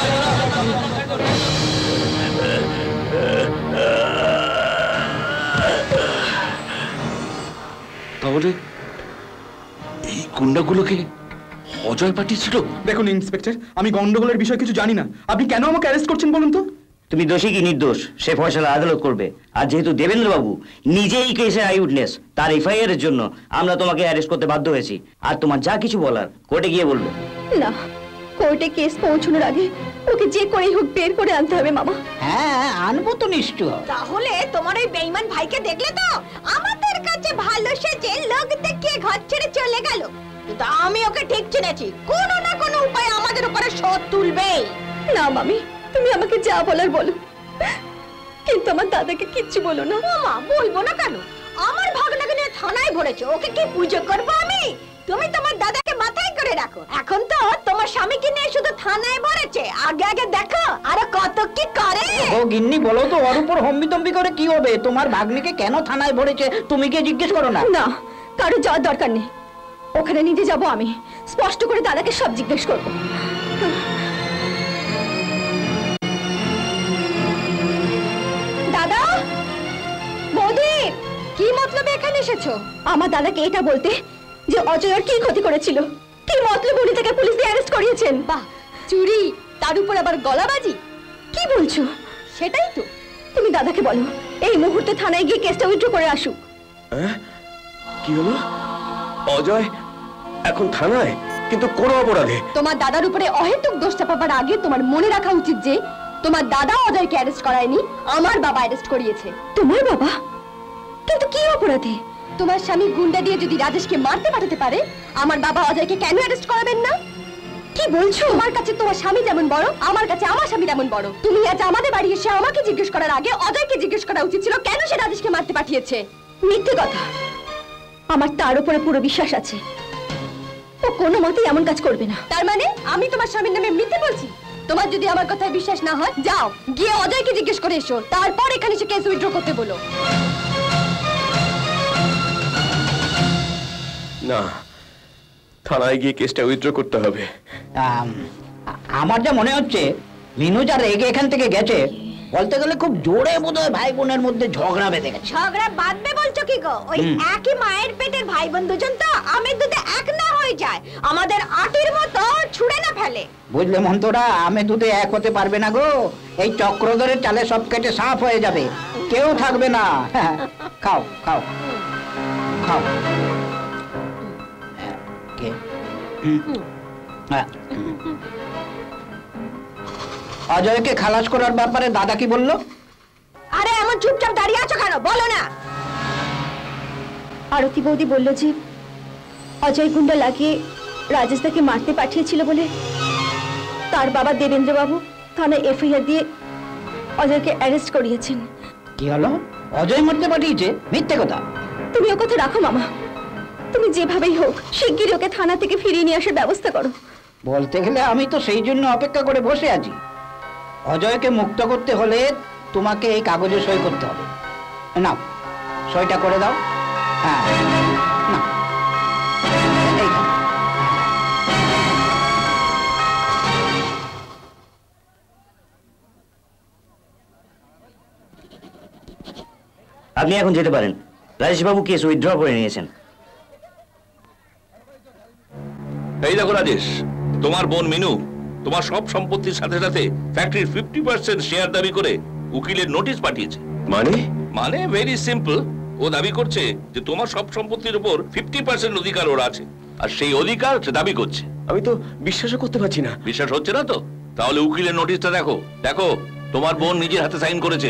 তাহলে এই গুন্ডাগুলোকে অজয় পাঠিয়েছিল? দেখুন ইন্সপেক্টর, আমি গন্ডগোলের বিষয়ে কিছু জানি না। আপনি কেন আমাকে অ্যারেস্ট করছেন বলুন তো? তুমি দোষী কি নির্দোষ সে ফয়সালা আদালত করবে। আর যেহেতু দেবেন্দ্র বাবু নিজেই কেসের আই উইটনেস, তার এফআইআর এর জন্য আমরা তোমাকে অ্যারেস্ট করতে বাধ্য হয়েছি। আর তোমার যা কিছু বলার কোর্টে গিয়ে বলবে। না, কোর্টে কেস পৌঁছানোর আগে ওকে যে করেই হোক বের করে আনতে হবে মামা। হ্যাঁ, আনবো তো নিশ্চয়। তাহলে তোমার ওই বেঈমান ভাইকে দেখলে তো? আমাদের কাছে ভালো সেজে লোক দেখিয়ে ঘর ছেড়ে চলে গেল, কিন্তু আমি ওকে ঠিক চিনেছি। কোনো না কোনো উপায়ে আমাদের উপরে শো পথ তুলবেই। না মামি, তুমি আমাকে যা বলার বলো, কিন্তু আমার দাদাকে কিচ্ছু বলো না। মা, বলবো না কেন? আমার ভাগনাকে নিয়ে থানায় ভরেছে, ওকে কি পুজো করবো আমি? তুমি তোমার দাদাকে মাথায় করে রাখো। এখন তো তোমার স্বামীকে নিয়ে শুধু থানায় ভরেছে, আগে আগে দেখো আরো কত কি করে। ও গিন্নি, বলো তো ওর উপর হম্বিতম্বি করে কি হবে? তোমার ভাগ্নিকে কেন থানায় ভরেছে তুমি কি জিজ্ঞেস করো না? না, কারো যাওয়ার দরকার নেই। ওখানে নিজে যাব আমি, স্পষ্ট করে দাদাকে সব জিজ্ঞেস করবো। দাদা, বৌদি, কি মতলবে এখানে এসেছো? আমার দাদাকে এটা বলতে যে অজয় আর কি ক্ষতি করেছিল, কি মতলব উনি তাকে পুলিশ দিয়ে অ্যারেস্ট করিয়েছেন। বাহ, চুরি, তার উপর আবার গলাবাজি। কি বলছো? সেটাই তো। তুমি দাদাকে বলো এই মুহূর্তে থানায় গিয়ে কেসটা উইথড্র করে আসুক। কি হলো? অজয় এখন থানায়, কিন্তু কোন অপরাধে? তোমার দাদার উপরে অহেতুক দোষ চাপাবার আগে তোমার মনে রাখা উচিত যে তোমার দাদা অজয়কে অ্যারেস্ট করায়নি, আমার বাবা অ্যারেস্ট করিয়েছে। তোমার বাবা? কিন্তু কি অপরাধে? তোমার স্বামী গুন্ডা দিয়ে যদি রাজেশকে মারতে পাঠাতে পারে, আমার বাবা অজয়কে কেন অ্যারেস্ট করাবেন না? কি বলছো? তোমার কাছে তোমার স্বামী যেমন বড়, আমার কাছে আমার স্বামী তেমন বড়। তুমি আজ আমাদের বাড়ি এসে আমাকে জিজ্ঞেস করার আগে অজয়কে জিজ্ঞেস করা উচিত ছিল কেন সে রাজেশকে মারতে পাঠিয়েছে। মিথ্যে কথা। আমার তার উপরে পুরো বিশ্বাস আছে, ও কোনো মতেই এমন কাজ করবে না। তার মানে আমি তোমার স্বামীর নামে মিথ্যে বলছি? তোমার যদি আমার কথায় বিশ্বাস না হয়, যাও গিয়ে অজয়কে জিজ্ঞেস করে এসো, তারপর এখানে সে কেস উইথড্র করতে বলো। না, থানায় গিয়ে কেসটা উইথড্র করতে হবে। আমার যা মনে হচ্ছে মিনু যা রেগে এখান থেকে গেছে, বলতে গেলে খুব জোরে বোধহয় ভাই বোনের মধ্যে ঝগড়া বেঁধে গেছে। ঝগড়া বাঁধবে বলছো কি গো? ওই একই মায়ের পেটের ভাই বোন দুজন তো আমের দুধে এক না হয়ে যায়, আমাদের আটির মতো ছুঁড়ে না ফেলে। বুঝলে মন্তরা, আমে দুধে এক হতে পারবে না গো। এই চক্রধরের চালে সব কেটে সাফ হয়ে যাবে, কেউ থাকবে না। খাও খাও খাও। অজয়কে খালাস করার ব্যাপারে দাদা কি বললো? আরে এমন চুপচাপ দাঁড়িয়ে আছো কেন, বলো না। আরতি বৌদি বলল যে অজয় গুন্ডা লাগিয়ে রাজেশ দাকে মারতে পাঠিয়েছিল বলে তার বাবা দেবেন্দ্র বাবু থানায় এফআইআর দিয়ে অজয়কে অ্যারেস্ট করিয়েছেন। কি হলো? অজয় মারতে পাঠিয়েছে? মিথ্যে কথা। তুমি ও কথা রাখো মামা, তুমি যেভাবেই হোক শিগগিরই ওকে থানা থেকে ফিরিয়ে নিয়ে আসার ব্যবস্থা করো। বলতে গেলে আমি তো সেই জন্য অপেক্ষা করে বসে আছি। অজয়কে মুক্ত করতে হলে তোমাকে এই কাগজে সই করতে হবে। নাও, সইটা করে দাও। হ্যাঁ, না আপনি এখন যেতে পারেন। রাজেশবাবু কেস উইথড্র করে নিয়েছেন। এই দেখো রাজেশ, তোমার বোন মিনু তোমার সব সম্পত্তির সাথে সাথে ফ্যাক্টরির 50% শেয়ার দাবি করে উকিলের নোটিশ পাঠিয়েছে। মানে ভেরি সিম্পল, ও দাবি করছে যে তোমার সব সম্পত্তির উপর 50% অধিকার ওর আছে, আর সেই অধিকার সে দাবি করছে। আমি তো বিশ্বাসও করতে পারছি না। বিশ্বাস হচ্ছে না তো? তাহলে উকিলের নোটিশটা দেখো। দেখো, তোমার বোন নিজের হাতে সাইন করেছে।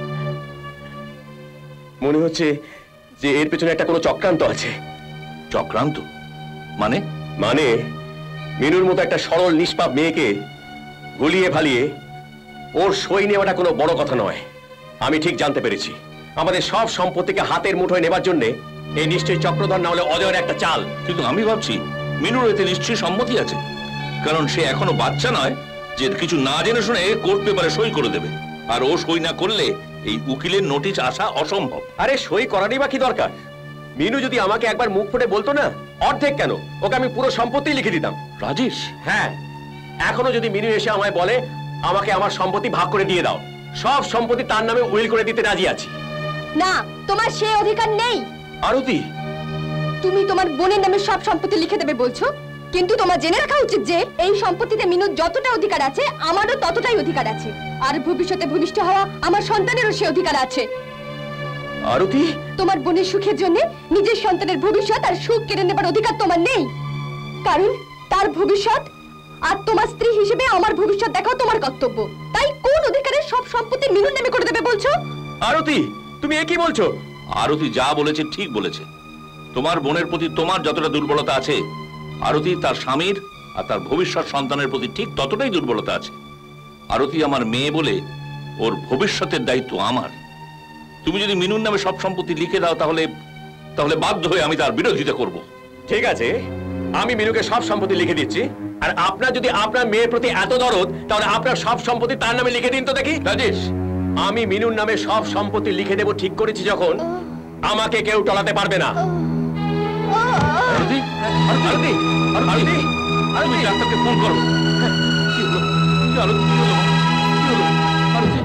মনে হচ্ছে যে এর পেছনে একটা কোনো চক্রান্ত আছে। চক্রান্ত মানে? মানে মিনুর মতো একটা সরল নিষ্পাপ মেয়েকে গুলিয়ে ফালিয়ে ওর সই নেওয়াটা কোনো বড় কথা নয়। আমি ঠিক জানতে পেরেছি আমাদের সব সম্পত্তিকে হাতের মুঠোয় নেবার জন্য এই নিশ্চয়ই চক্রধর না হলে অজয়ের একটা চাল। কিন্তু আমি ভাবছি মিনুর এতে নিশ্চয়ই সম্মতি আছে, কারণ সে এখনো বাচ্চা নয় যে কিছু না জেনে শুনে কোর্ট পেপারে সই করে দেবে। আর ও সই না করলে এই উকিলের নোটিশ আসা অসম্ভব। আরে সই করারই বা কি দরকার? মিনু যদি আমাকে একবার মুখ ফুটে বলতো না, অর্ধেক কেন, ওকে আমি পুরো সম্পত্তি লিখে দিতাম। রাজেশ, হ্যাঁ, এখনো যদি মিনু এসে আমায় বলে আমাকে আমার সম্পত্তি ভাগ করে দিয়ে দাও, সব সম্পত্তি তার নামে উইল করে দিতে রাজি আছি। না, তোমার সেই অধিকার নেই। আরতি, তুমি তোমার বোনের নামে সব সম্পত্তি লিখে দেবে বলছো, কিন্তু তোমার জেনে রাখা উচিত যে এই সম্পত্তিতে মিনুর যতটা অধিকার আছে আমারও ততটাই অধিকার আছে, আর ভবিষ্যতে ভূমিষ্ঠ হওয়া আমার সন্তানেরও সে অধিকার আছে। আরতি, তোমার বোনের সুখের জন্য নিজের সন্তানের ভবিষ্যৎ আর সুখ কেড়ে নেবার অধিকার তোমার নেই, কারণ তার ভবিষ্যৎ আর তোমার স্ত্রী হিসেবে আমার ভবিষ্যৎ দেখাও তোমার কর্তব্য। তাই কোন অধিকারে সব সম্পত্তি মিনুর নামে করে দেবে বলছো? আরতি, তুমি এ কি বলছো? আরতি যা বলেছে ঠিক বলেছে। তোমার বোনের প্রতি তোমার যতটা দুর্বলতা আছে, আরতি তার স্বামীর আর তার ভবিষ্যৎ সন্তানের প্রতি ঠিক ততটাই দুর্বলতা আছে। আরতি আমার মেয়ে বলে ওর ভবিষ্যতের দায়িত্ব আমার। তুমি যদি মিনুর নামে সব সম্পত্তি লিখে দাও তাহলে তাহলে বাধ্য হয়ে আমি তার বিরোধিতা করব। ঠিক আছে, আমি মিনুকে সব সম্পত্তি লিখে দিচ্ছি। আর আপনার যদি আপনার মেয়ের প্রতি এত দরদ, তাহলে আপনার সব সম্পত্তি তার নামে লিখে দিন তো দেখি। রাজেশ, আমি মিনুর নামে সব সম্পত্তি লিখে দেব ঠিক করেছি যখন, আমাকে কেউ টলাতে পারবে না। আরতি, আরতি, আরতি, আরতি, ডাক্তারকে ফোন করো। কি হলো? কি আরতি, কি হলো? কি হলো? আরতি।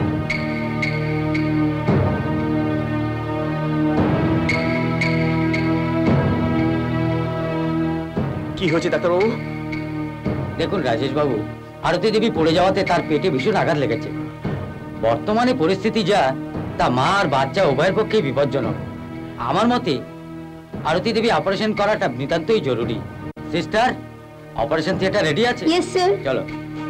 কি হয়েছে ডাক্তারবাবু? দেখুন রাজেশ বাবু, আরতি দেবী পড়ে যাওয়াতে তার পেটে ভীষণ আঘাত লেগেছে। বর্তমানে পরিস্থিতি যা, তা মা আর বাচ্চা উভয়ের পক্ষে বিপজ্জনক। আমার মতে আরতি দেবী অপারেশন করাটা নিতান্তই জরুরি। সিস্টার, অপারেশন থিয়েটার রেডি আছে? Yes sir. চলো।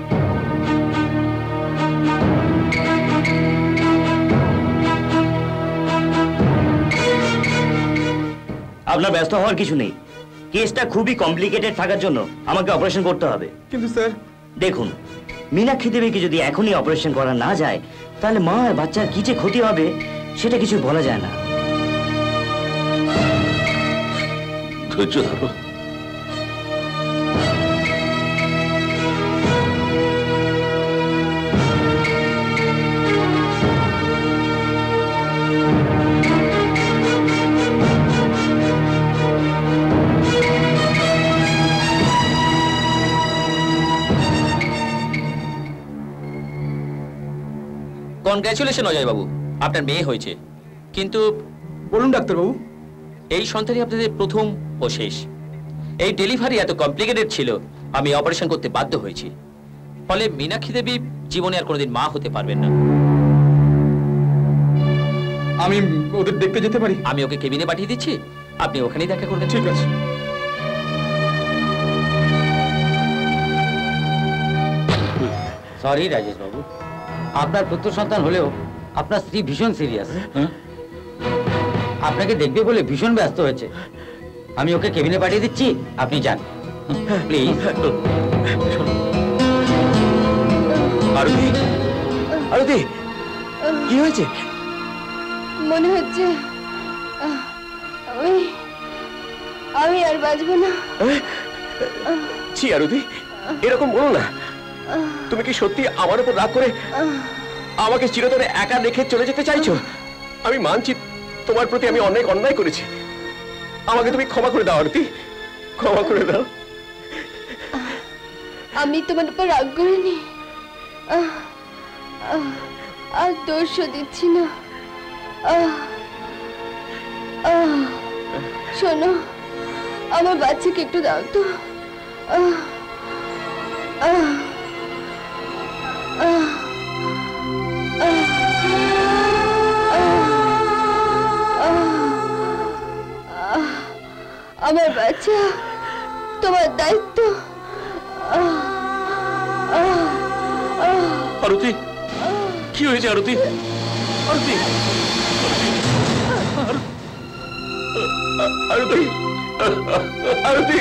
আপনার ব্যস্ত হওয়ার কিছু নেই। কেসটা খুবই কমপ্লিকেটেড থাকার জন্য আমাকে অপারেশন করতে হবে। কিন্তু স্যার, দেখুন, মীনাক্ষী দেবীকে যদি এখনই অপারেশন করা না যায়, তাহলে মা আর বাচ্চার কি যে ক্ষতি হবে সেটা কিছু বলা যায় না। ধৈর্য ধরো। কনগ্রাচুলেশন অজয় বাবু, আপনার মেয়ে হয়েছে। কিন্তু বলুন ডাক্তারবাবু। এই সন্তানই আপনাদের প্রথম ও শেষ। এই ডেলিভারি এত কমপ্লিকেটেড ছিল, আমি অপারেশন করতে বাধ্য হয়েছি। ফলে মীনাক্ষী দেবী জীবনে আর কোনোদিন মা হতে পারবেন না। আমি ওদের দেখতে যেতে পারি? আমি ওকে কেবিনে পাঠিয়ে দিচ্ছি, আপনি ওখানেই দেখা করবেন। ঠিক আছে। সরি রাজেশ বাবু, আপনার পুত্র সন্তান হলেও আপনার স্ত্রী ভীষণ সিরিয়াস। আপনাকে দেখবে বলে ভীষণ ব্যস্ত হয়েছে। আমি ওকে কেবিনে পাঠিয়ে দিচ্ছি, আপনি যান প্লিজ। আরতি, আরতি, কি হয়েছে? মনে হচ্ছে আমি আর বাঁচবো না। ছি আরতি, এরকম বলো না। তুমি কি সত্যি আমার উপর রাগ করে আমাকে চিরতরে একা রেখে চলে যেতে চাইছো? আমি মানছি তোমার প্রতি আমি অনেক অন্যায় করেছি। আমাকে তুমি ক্ষমা করে দাও আরতি, ক্ষমা করে দাও। আমি তোমার উপর রাগ করিনি, আর দোষও দিচ্ছি না। শোনো, আমার বাচ্চাকে একটু দাও তো। আমার বাচ্চা তোমার দায়িত্ব। আরতি, কি হয়েছে আরতি? আরতি, আরতি, আরতি,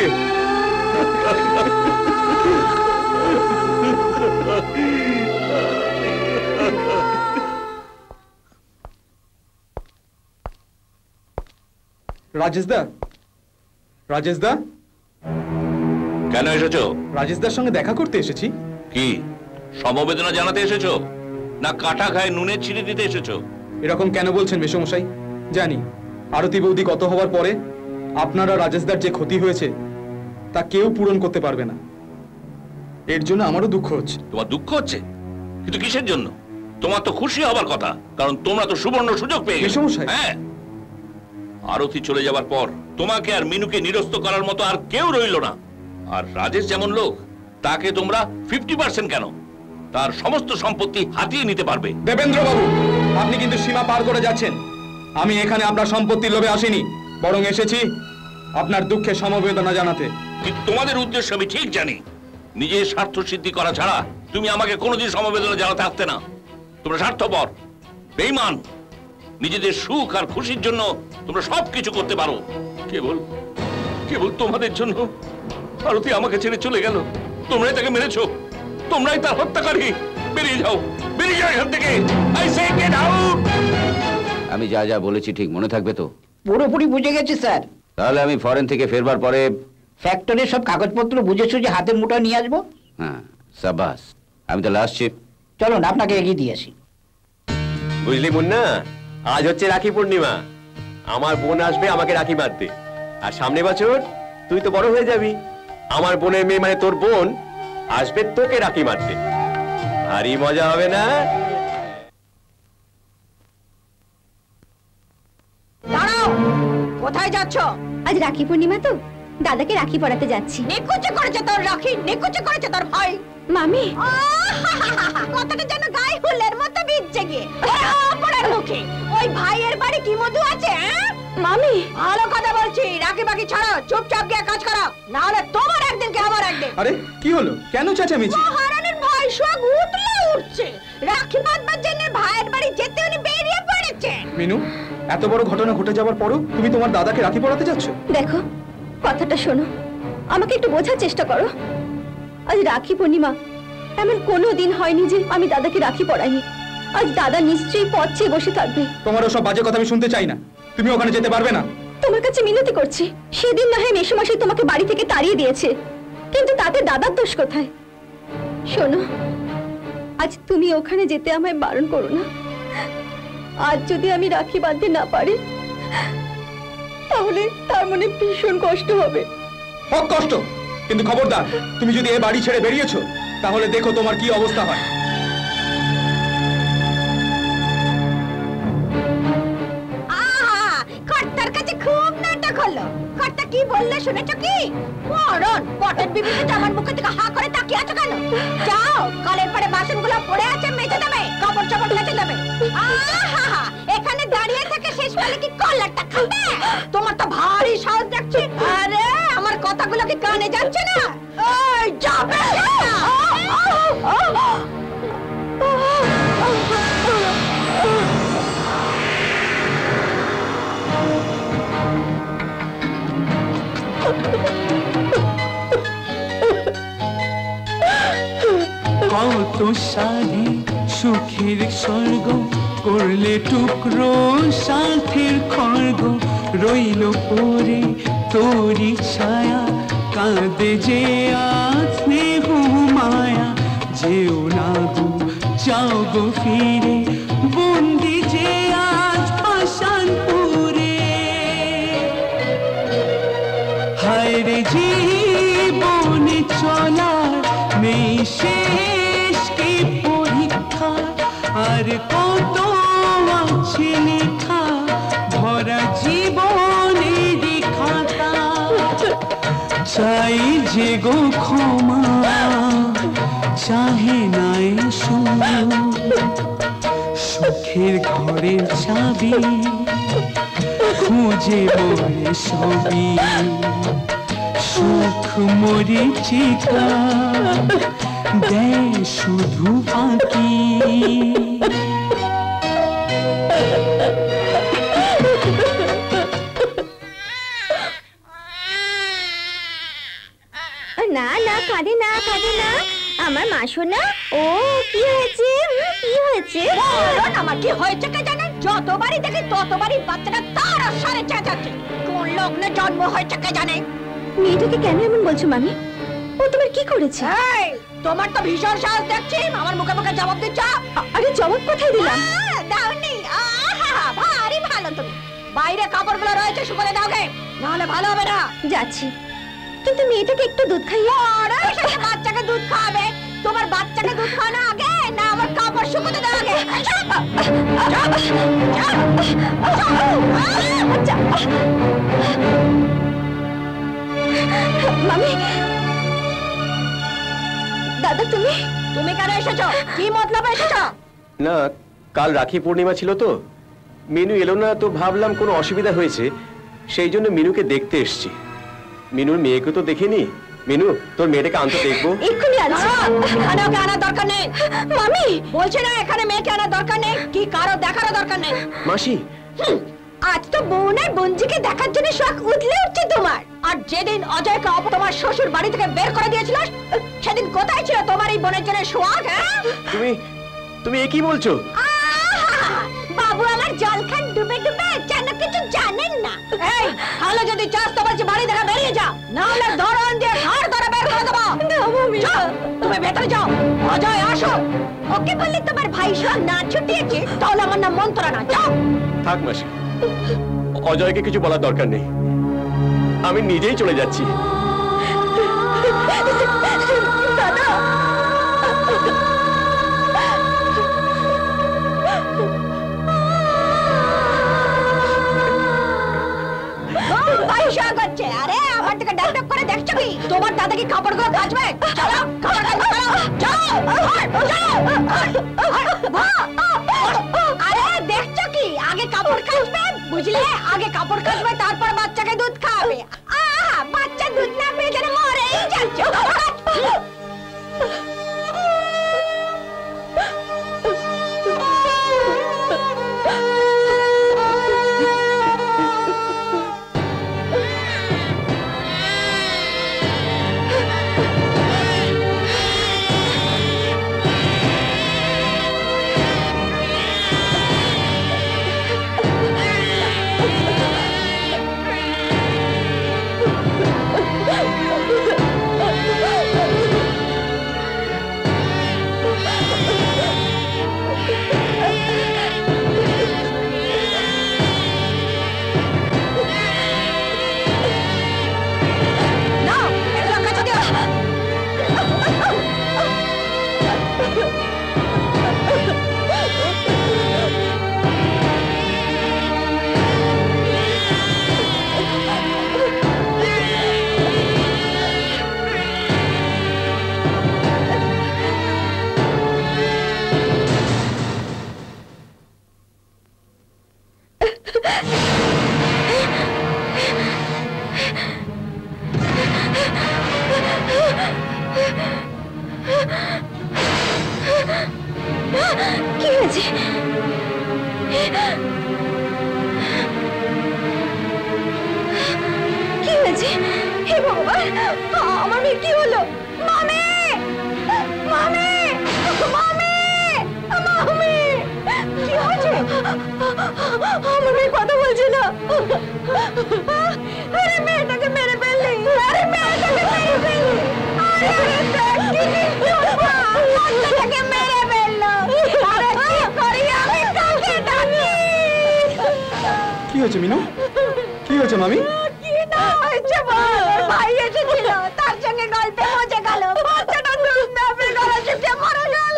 রাজেশ দা, রাজেশ দা। কেন এসেছো? রাজেশ দার সঙ্গে দেখা করতে এসেছি। কি সমবেদনা জানাতে এসেছো, না কাটা খায় নুনের ছিঁড়ে দিতে এসেছো? এরকম কেন বলছেন মেসোমশাই? জানি আরতি বৌদি গত হওয়ার পরে আপনারা রাজেশদার যে ক্ষতি হয়েছে তা কেউ পূরণ করতে পারবে না। এর জন্য আমারও দুঃখ হচ্ছে। তোমার দুঃখ হচ্ছে? কিন্তু কিসের জন্য? তোমার তো খুশি হবার কথা, কারণ তোমরা তো সুবর্ণ সুযোগ পেয়ে গেছো। হ্যাঁ, আরতি চলে যাবার পর তোমাকে আর মিনুকে নিরস্ত করার মতো আর কেউ রইল না। আর রাজেশ যেমন লোক, তাকে তোমরা 50% কেন, তার সমস্ত সম্পত্তি হাতিয়ে নিতে পারবে। দেবেন্দ্র বাবু, আপনি কিন্তু সীমা পার করে যাচ্ছেন। আমি এখানে আপনার সম্পত্তির লোভে আসিনি, বরং এসেছি আপনার দুঃখে সমবেদনা জানাতে। কিন্তু তোমাদের উদ্দেশ্য আমি ঠিক জানি। নিজের স্বার্থ সিদ্ধি করা ছাড়া তুমি আমাকে কোনোদিন সমবেদনা জানাতে আসতে না। তোমরা স্বার্থপর, বেঈমান। নিজেদের সুখ আর খুশির জন্য তোমরা সবকিছু করতে পারো। কেবল কেবল তোমাদের জন্য আরতি আমাকে ছেড়ে চলে গেল। তোমরাই তাকে মেরেছো, তোমরাই তার হত্যাকারী। বেরিয়ে যাও, বেরিয়ে যাও এখান থেকে। I say get out. আমি যা যা বলেছি ঠিক মনে থাকবে তো? পুরোপুরি বুঝে গেছি স্যার। তাহলে আমি ফরেন থেকে ফেরবার পরে ফ্যাক্টরির সব কাগজপত্র বুঝে সুঝে হাতের মুঠোয় নিয়ে আসবো। হ্যাঁ সাবাস, আমি তাহলে আসছি। চলুন আপনাকে এগিয়ে দিয়ে আসি। বুঝলি মুন্না, আজ হচ্ছে রাখি পূর্ণিমা। আমার বোন আসবে আমাকে রাখি বাঁধতে, আর সামনে বছর তুই তো বড় হয়ে যাবি। আমার বোনের মেয়ে মানে তোর বোন আসবে তোকে রাখি বাঁধতে। ভারী মজা হবে না? দাঁড়াও, কোথায় যাচ্ছ? আজ রাখি পূর্ণিমা তো, দাদাকে রাখি পরাতে যাচ্ছি। নিকুচি করেছে তোর রাখি, নিকুচি করেছে তোর ভাই। মামি, কথাটা যেন গায়ে হুলের মতো বিচ্ছে গিয়ে পড়ার মুখে। ওই ভাইয়ের বাড়ি কি মধু আছে? মামি, ভালো কথা বলছি, রাখি বাকি ছাড়ো, চুপচাপ গিয়ে কাজ করো, না হলে তোমার একদিন কি আমার একদিন। আরে কি হলো, কেন চেঁচামেচি? মহারানীর ভয় সোয়াগ উঠলে উঠছে, রাখি বাঁধবার জন্য ভাইয়ের বাড়ি যেতে উনি বেরিয়ে পড়েছে। মিনু, এত বড় ঘটনা ঘটে যাওয়ার পরও তুমি তোমার দাদাকে রাখি পরাতে যাচ্ছ? দেখো, কথাটা শোনো, আমাকে একটু বোঝার চেষ্টা করো। আজ রাখি পূর্ণিমা, এমন কোনো দিন হয়নি যে আমি দাদাকে রাখি পরাইনি। আজ দাদা নিশ্চয়ই পথ চেয়ে বসে থাকবে। তোমার ওসব বাজে কথা আমি শুনতে চাই না, তুমি ওখানে যেতে পারবে না। তোমার কাছে মিনতি করছি, সেদিন না হয় মেসোমশাই তোমাকে বাড়ি থেকে তাড়িয়ে দিয়েছে, কিন্তু তাতে দাদার দোষ কোথায়? শোনো, আজ তুমি ওখানে যেতে আমায় বারণ করো না। আজ যদি আমি রাখি বাঁধতে না পারি, তাহলে তার মনে ভীষণ কষ্ট হবে। হোক কষ্ট, কিন্তু খবরদার, তুমি যদি এ বাড়ি ছেড়ে বেরিয়েছো তাহলে দেখো তোমার কি অবস্থা হয়। কর্তার কাছে খুব নাটক হলো। কর্তা কি বললে শুনেছো কি? মরণ, পটের বিবিকে আমার মুখে থেকে হা করে তাকিয়ে আছো কেন? যাও, কলের পরে বাসনগুলো পড়ে আছে মেজে দেবে, কাপড় চাপড় কেচে দেবে। আহা, এখানে দাঁড়িয়ে থেকে শেষ কালে কি কলারটা খাবে? তোমার তো ভারী সাহস দেখছি। আরে আমার কথাগুলো কি কানে যাচ্ছে না? ওই যাবে কত সাধে সুখের স্বর্গ করলে টুকরো সাথের খর্গ, রইল পরে তোরি ছায়া, কাঁদে যে আজ স্নেহ মায়া। যেও না গো, যাও গো ফিরে, বন্দি যে আজ পাষাণপুরে। হায় রে জীবনে চলার নেই শেষ কি পরীক্ষা, আর কত আছে লেখা ভরা জীবনের খাতা। চাই যে গো ক্ষমা, চাহে নাই সুখের ঘরের চাবি, খুঁজে মরে সবই সুখ মরিচিকা, দেয় শুধু ফাঁকি। না না, কাঁদে না, কাঁদে না আমার মা সোনা। ও কি হয়েছে, কি হয়েছে? আমার কি হয়েছে কে জানে? যতবারই দেখি ততবারই বাচ্চাটা তার আশারে চেঁচাচ্ছে। কোন লগ্নে জন্ম হয়েছে কে জানে? মেয়েটাকে কেন এমন বলছো মামি? ও তোমার কি করেছে? তোমার তো ভীষণ সাহস দেখছি, আমার মুখে মুখে জবাব দিচ্ছ। আরে জবাব কোথায় দিলাম? দাওনি। আহা, ভারী ভালো তুমি। বাইরে কাপড়গুলো রয়েছে, শুকোতে দাও গে, নাহলে ভালো হবে না। যাচ্ছি, কিন্তু মেয়েটাকে একটু দুধ খাইয়ে। আরে সেটা বাচ্চাকে দুধ খাবে? তোমার বাচ্চাকে দুধ খাওয়ানো আগে না আমার কাপড় শুকোতে দাও আগে? মামি, দাদা তুমি তুমি কেন এসেছো? কি মতলবে এসেছো? না, কাল রাখি পূর্ণিমা ছিল তো, মিনু এলো না তো ভাবলাম কোনো অসুবিধা হয়েছে, সেই জন্য মিনুকে দেখতে এসেছি। মিনুর মেয়েকে তো দেখিনি। মিনু, তোর মেয়েটাকে আনতে দেখবো। এক্ষুনি আনছি। এখানে ওকে আনার দরকার নেই। মামি বলছে না এখানে মেয়েকে আনার দরকার নেই, কি কারো দেখারও দরকার নেই। মাসি, আজ তো বোন আর বোনজিকে দেখার জন্য শখ উঠলে উঠছে তোমার। আর যেদিন অজয়কে তোমার শ্বশুর বাড়ি থেকে বের করে দিয়েছিল সেদিন কোথায় ছিল তোমার এই বোনের জন্য সোহাগ? তুমি কি বলছো? বাবু আমার জল খান ডুবে ডুবে যেন কিছু জানেন না। এই ভালো যদি চাস তো বলছি বাড়ি থেকে বেরিয়ে যা, না হলে ধরন দিয়ে ঘর ধরে বের করে দেবো। তুমি ভেতরে যাও। অজয় আসো। ওকে বললে তোমার ভাই সোহাগ না ছুটিয়েছে তাহলে আমার নাম মন্ত্রা না। যাও। থাক মাসি, অজয়কে কিছু বলার দরকার নেই, আমি নিজেই চলে যাচ্ছি। দাদা আরে আমার দিকে ডাক ডাক করে দেখছো কি? তোমার দাদা কি কাপড় গুলো কাচবে? চলো কাপড় আরে দেখছো কি? আগে কাপড় কাচবে বুঝলে, আগে কাপড় কাচবে তারপর বাচ্চাকে দুধ খাওয়াবে। বাচ্চা দুধ না পেয়ে যেন মরেই যাচ্ছে। কি হয়েছে? কি হয়েছে? হে ভগবান, আমার মেয়ে কি হলো? মামে মামে মামে মামে কি হয়েছে? আমার মেয়ে কথা বলছে না। আরে মেয়েটাকে মেরে ফেললি, আরে মেয়েটাকে মেরে ফেললি। আরে বাচ্চাটাকে মেরে ফেললো। আরে কি করি আমি, কাকে ডাকি? কি হয়েছে মিনু? কি হয়েছে মামি? কি না হয়েছে বল? ভাই এসেছিল, তার সঙ্গে গল্পে মজে গেল, বাচ্চাটা দুধ না পেয়ে গলা চিপে মরে গেল।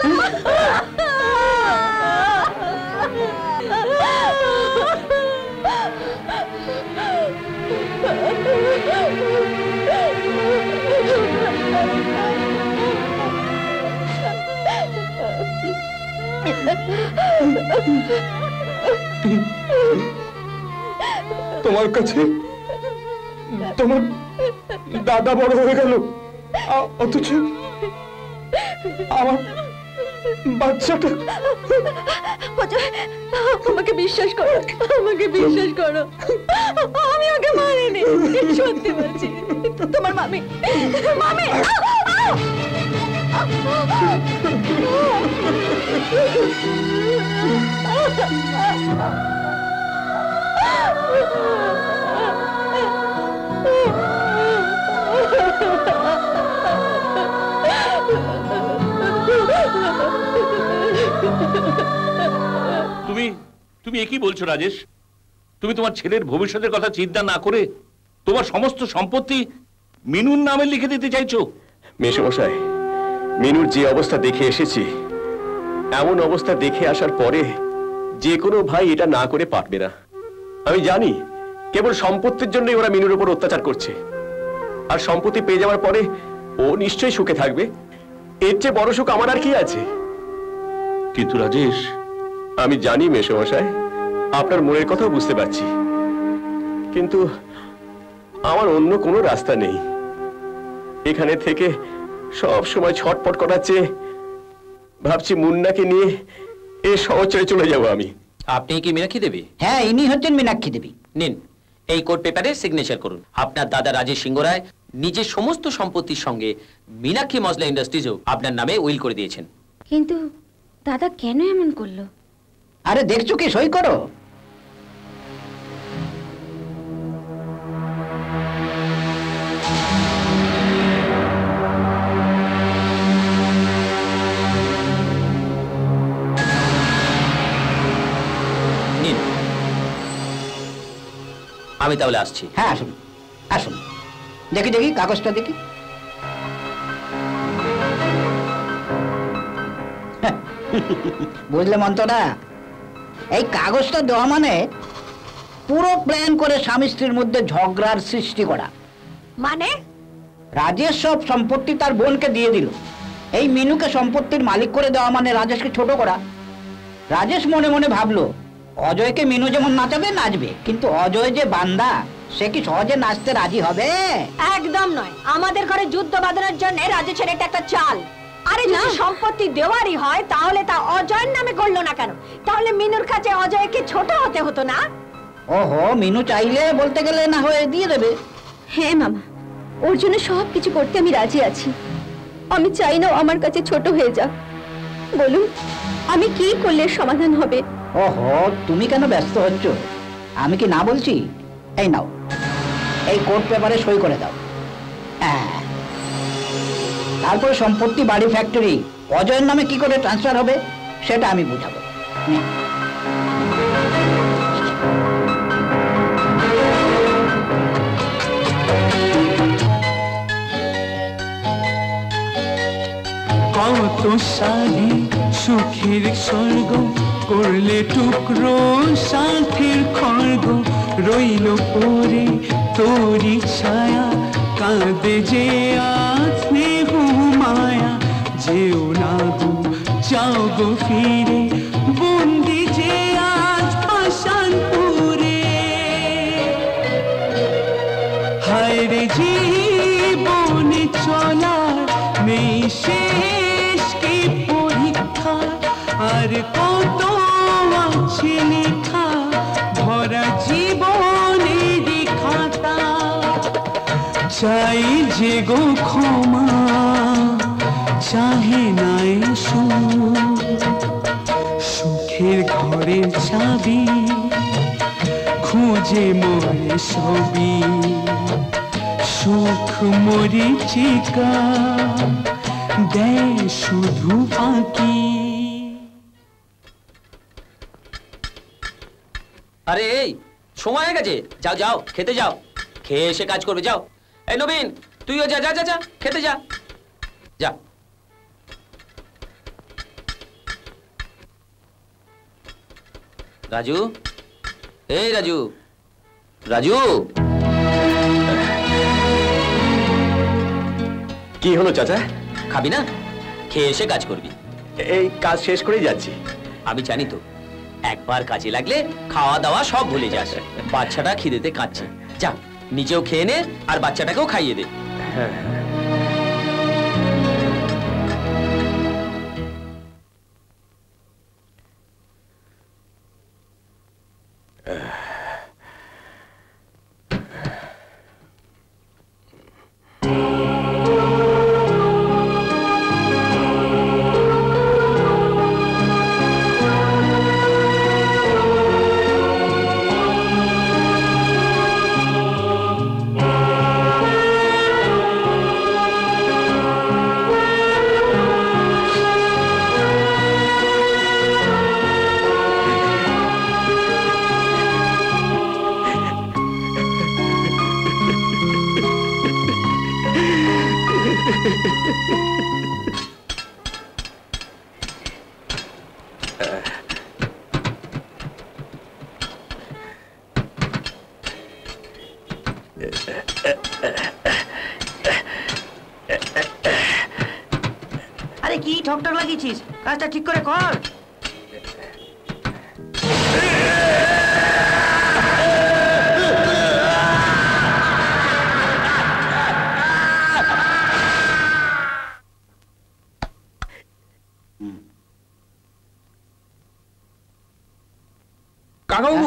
তোমার কাছে তোমার দাদা বড় হয়ে গেল, অথচ আমার বাচ্চাটা। আমাকে বিশ্বাস করো, আমাকে বিশ্বাস করো, আমি ওকে মারিনি, সত্যি বলছি। তোমার মামি মামি তুমি একই বলছো রাজেশ? তুমি তোমার ছেলের ভবিষ্যতের কথা চিন্তা না করে তোমার সমস্ত সম্পত্তি মিনুর নামে লিখে দিতে চাইছো? মেশমশাই, মিনুর যে অবস্থা দেখে এসেছি, এমন অবস্থা দেখে আসার পরে যে কোনো ভাই এটা না করে পারবে না। আমি জানি কেবল সম্পত্তির জন্যই ওরা মিনুর উপর অত্যাচার করছে, আর সম্পত্তি পেয়ে যাওয়ার পরে ও নিশ্চয়ই সুখে থাকবে। এর চেয়ে বড় সুখ আমার আর কি আছে? কিন্তু রাজেশ, আমি জানি মেশমশাই, আপনার মনের কথাও বুঝতে পারছি, কিন্তু আমার অন্য কোনো রাস্তা নেই। এখানে থেকে সব সময় ছটপট করার চেয়ে ভাবছি মুন্নাকে নিয়ে এ শহর ছেড়ে চলে যাব আমি। আপনি কি মীনাক্ষী দেবী? হ্যাঁ, ইনি হচ্ছেন মীনাক্ষী দেবী। নিন, এই কোর্ট পেপারে সিগনেচার করুন। আপনার দাদা রাজেশ সিংহ রায় নিজের সমস্ত সম্পত্তির সঙ্গে মীনাক্ষী মজলা ইন্ডাস্ট্রিজও আপনার নামে উইল করে দিয়েছেন। কিন্তু দাদা কেন এমন করলো? আরে দেখছো কি, সই করো। নিন, আমি তাহলে আসছি। হ্যাঁ, আসুন আসুন, দেখি দেখি কাগজটা দেখি। বুঝলে মন্তরা, এই কাগজটা দেওয়া মানে পুরো প্ল্যান করে স্বামী স্ত্রীর মধ্যে ঝগড়ার সৃষ্টি করা। মানে রাজেশ সব সম্পত্তি তার বোনকে দিয়ে দিল। এই মিনুকে সম্পত্তির মালিক করে দেওয়া মানে রাজেশকে ছোট করা। রাজেশ মনে মনে ভাবলো, অজয়কে মিনু যেমন নাচাবে নাচবে, কিন্তু অজয় যে বান্দা, সে কি সহজে নাচতে রাজি হবে? একদম নয়। আমাদের ঘরে যুদ্ধ বাঁধানোর জন্য রাজেশের এটা একটা চাল। আরে যদি সম্পত্তি দেওয়ারই হয় তাহলে তা অজয়ের নামে করলো না কেন? তাহলে মিনুর কাছে অজয়কে ছোট হতে হতো না? ওহো, মিনু চাইলে বলতে গেলে না হয়ে দিয়ে দেবে। হ্যাঁ মামা, ওর জন্য সব কিছু করতে আমি রাজি আছি। আমি চাই না ও আমার কাছে ছোট হয়ে যাক। বলুন, আমি কি করলে সমাধান হবে? ওহো, তুমি কেন ব্যস্ত হচ্ছ? আমি কি না বলছি? এই নাও, এই কোর্ট পেপারে সই করে দাও। হ্যাঁ, তারপরে সম্পত্তি, বাড়ি, ফ্যাক্টরি অজয়ের নামে কি করে ট্রান্সফার হবে সেটা আমি বুঝাবো। কত সাধে সুখের স্বর্গ করলে টুকরো, সাথের খর্গ রইল পরে তোরি ছায়া, কাঁদে যে আজ স্নেহ মায়া। যেও না গো, যাও গো ফিরে, বন্দি যে আজ পাষাণপুরে। হায় রে জীবনে চলার নেই শেষ কি পরীক্ষা, আর কত আছে লেখা ভরা জীবনের খাতা। চাই যে গো ক্ষমা, চাহে নাই সুখের ঘরের চাবি, খুঁজে মরে সবই সুখ মরিচিকা, দেয় শুধু ফাঁকি। আরে এই সময় হয়ে গেছে, যাও যাও খেতে যাও, খেয়ে এসে কাজ করবে। যাও, এই নবীন তুইও যা যা যা যা, খেতে যা যা। রাজু, এই রাজু, রাজু। কি হলো চাচা? খাবি না? খেয়ে এসে কাজ করবি। এই কাজ শেষ করেই যাচ্ছি। আমি জানি তো, একবার কাজে লাগলে খাওয়া দাওয়া সব ভুলে যাস। বাচ্চাটা খিদেতে কাঁদছে, যা নিজেও খেয়ে নে আর বাচ্চাটাকেও খাইয়ে দে। হ্যাঁ, আরে কি ঠকঠক লাগিয়েছিস? কাজটা ঠিক করে কর।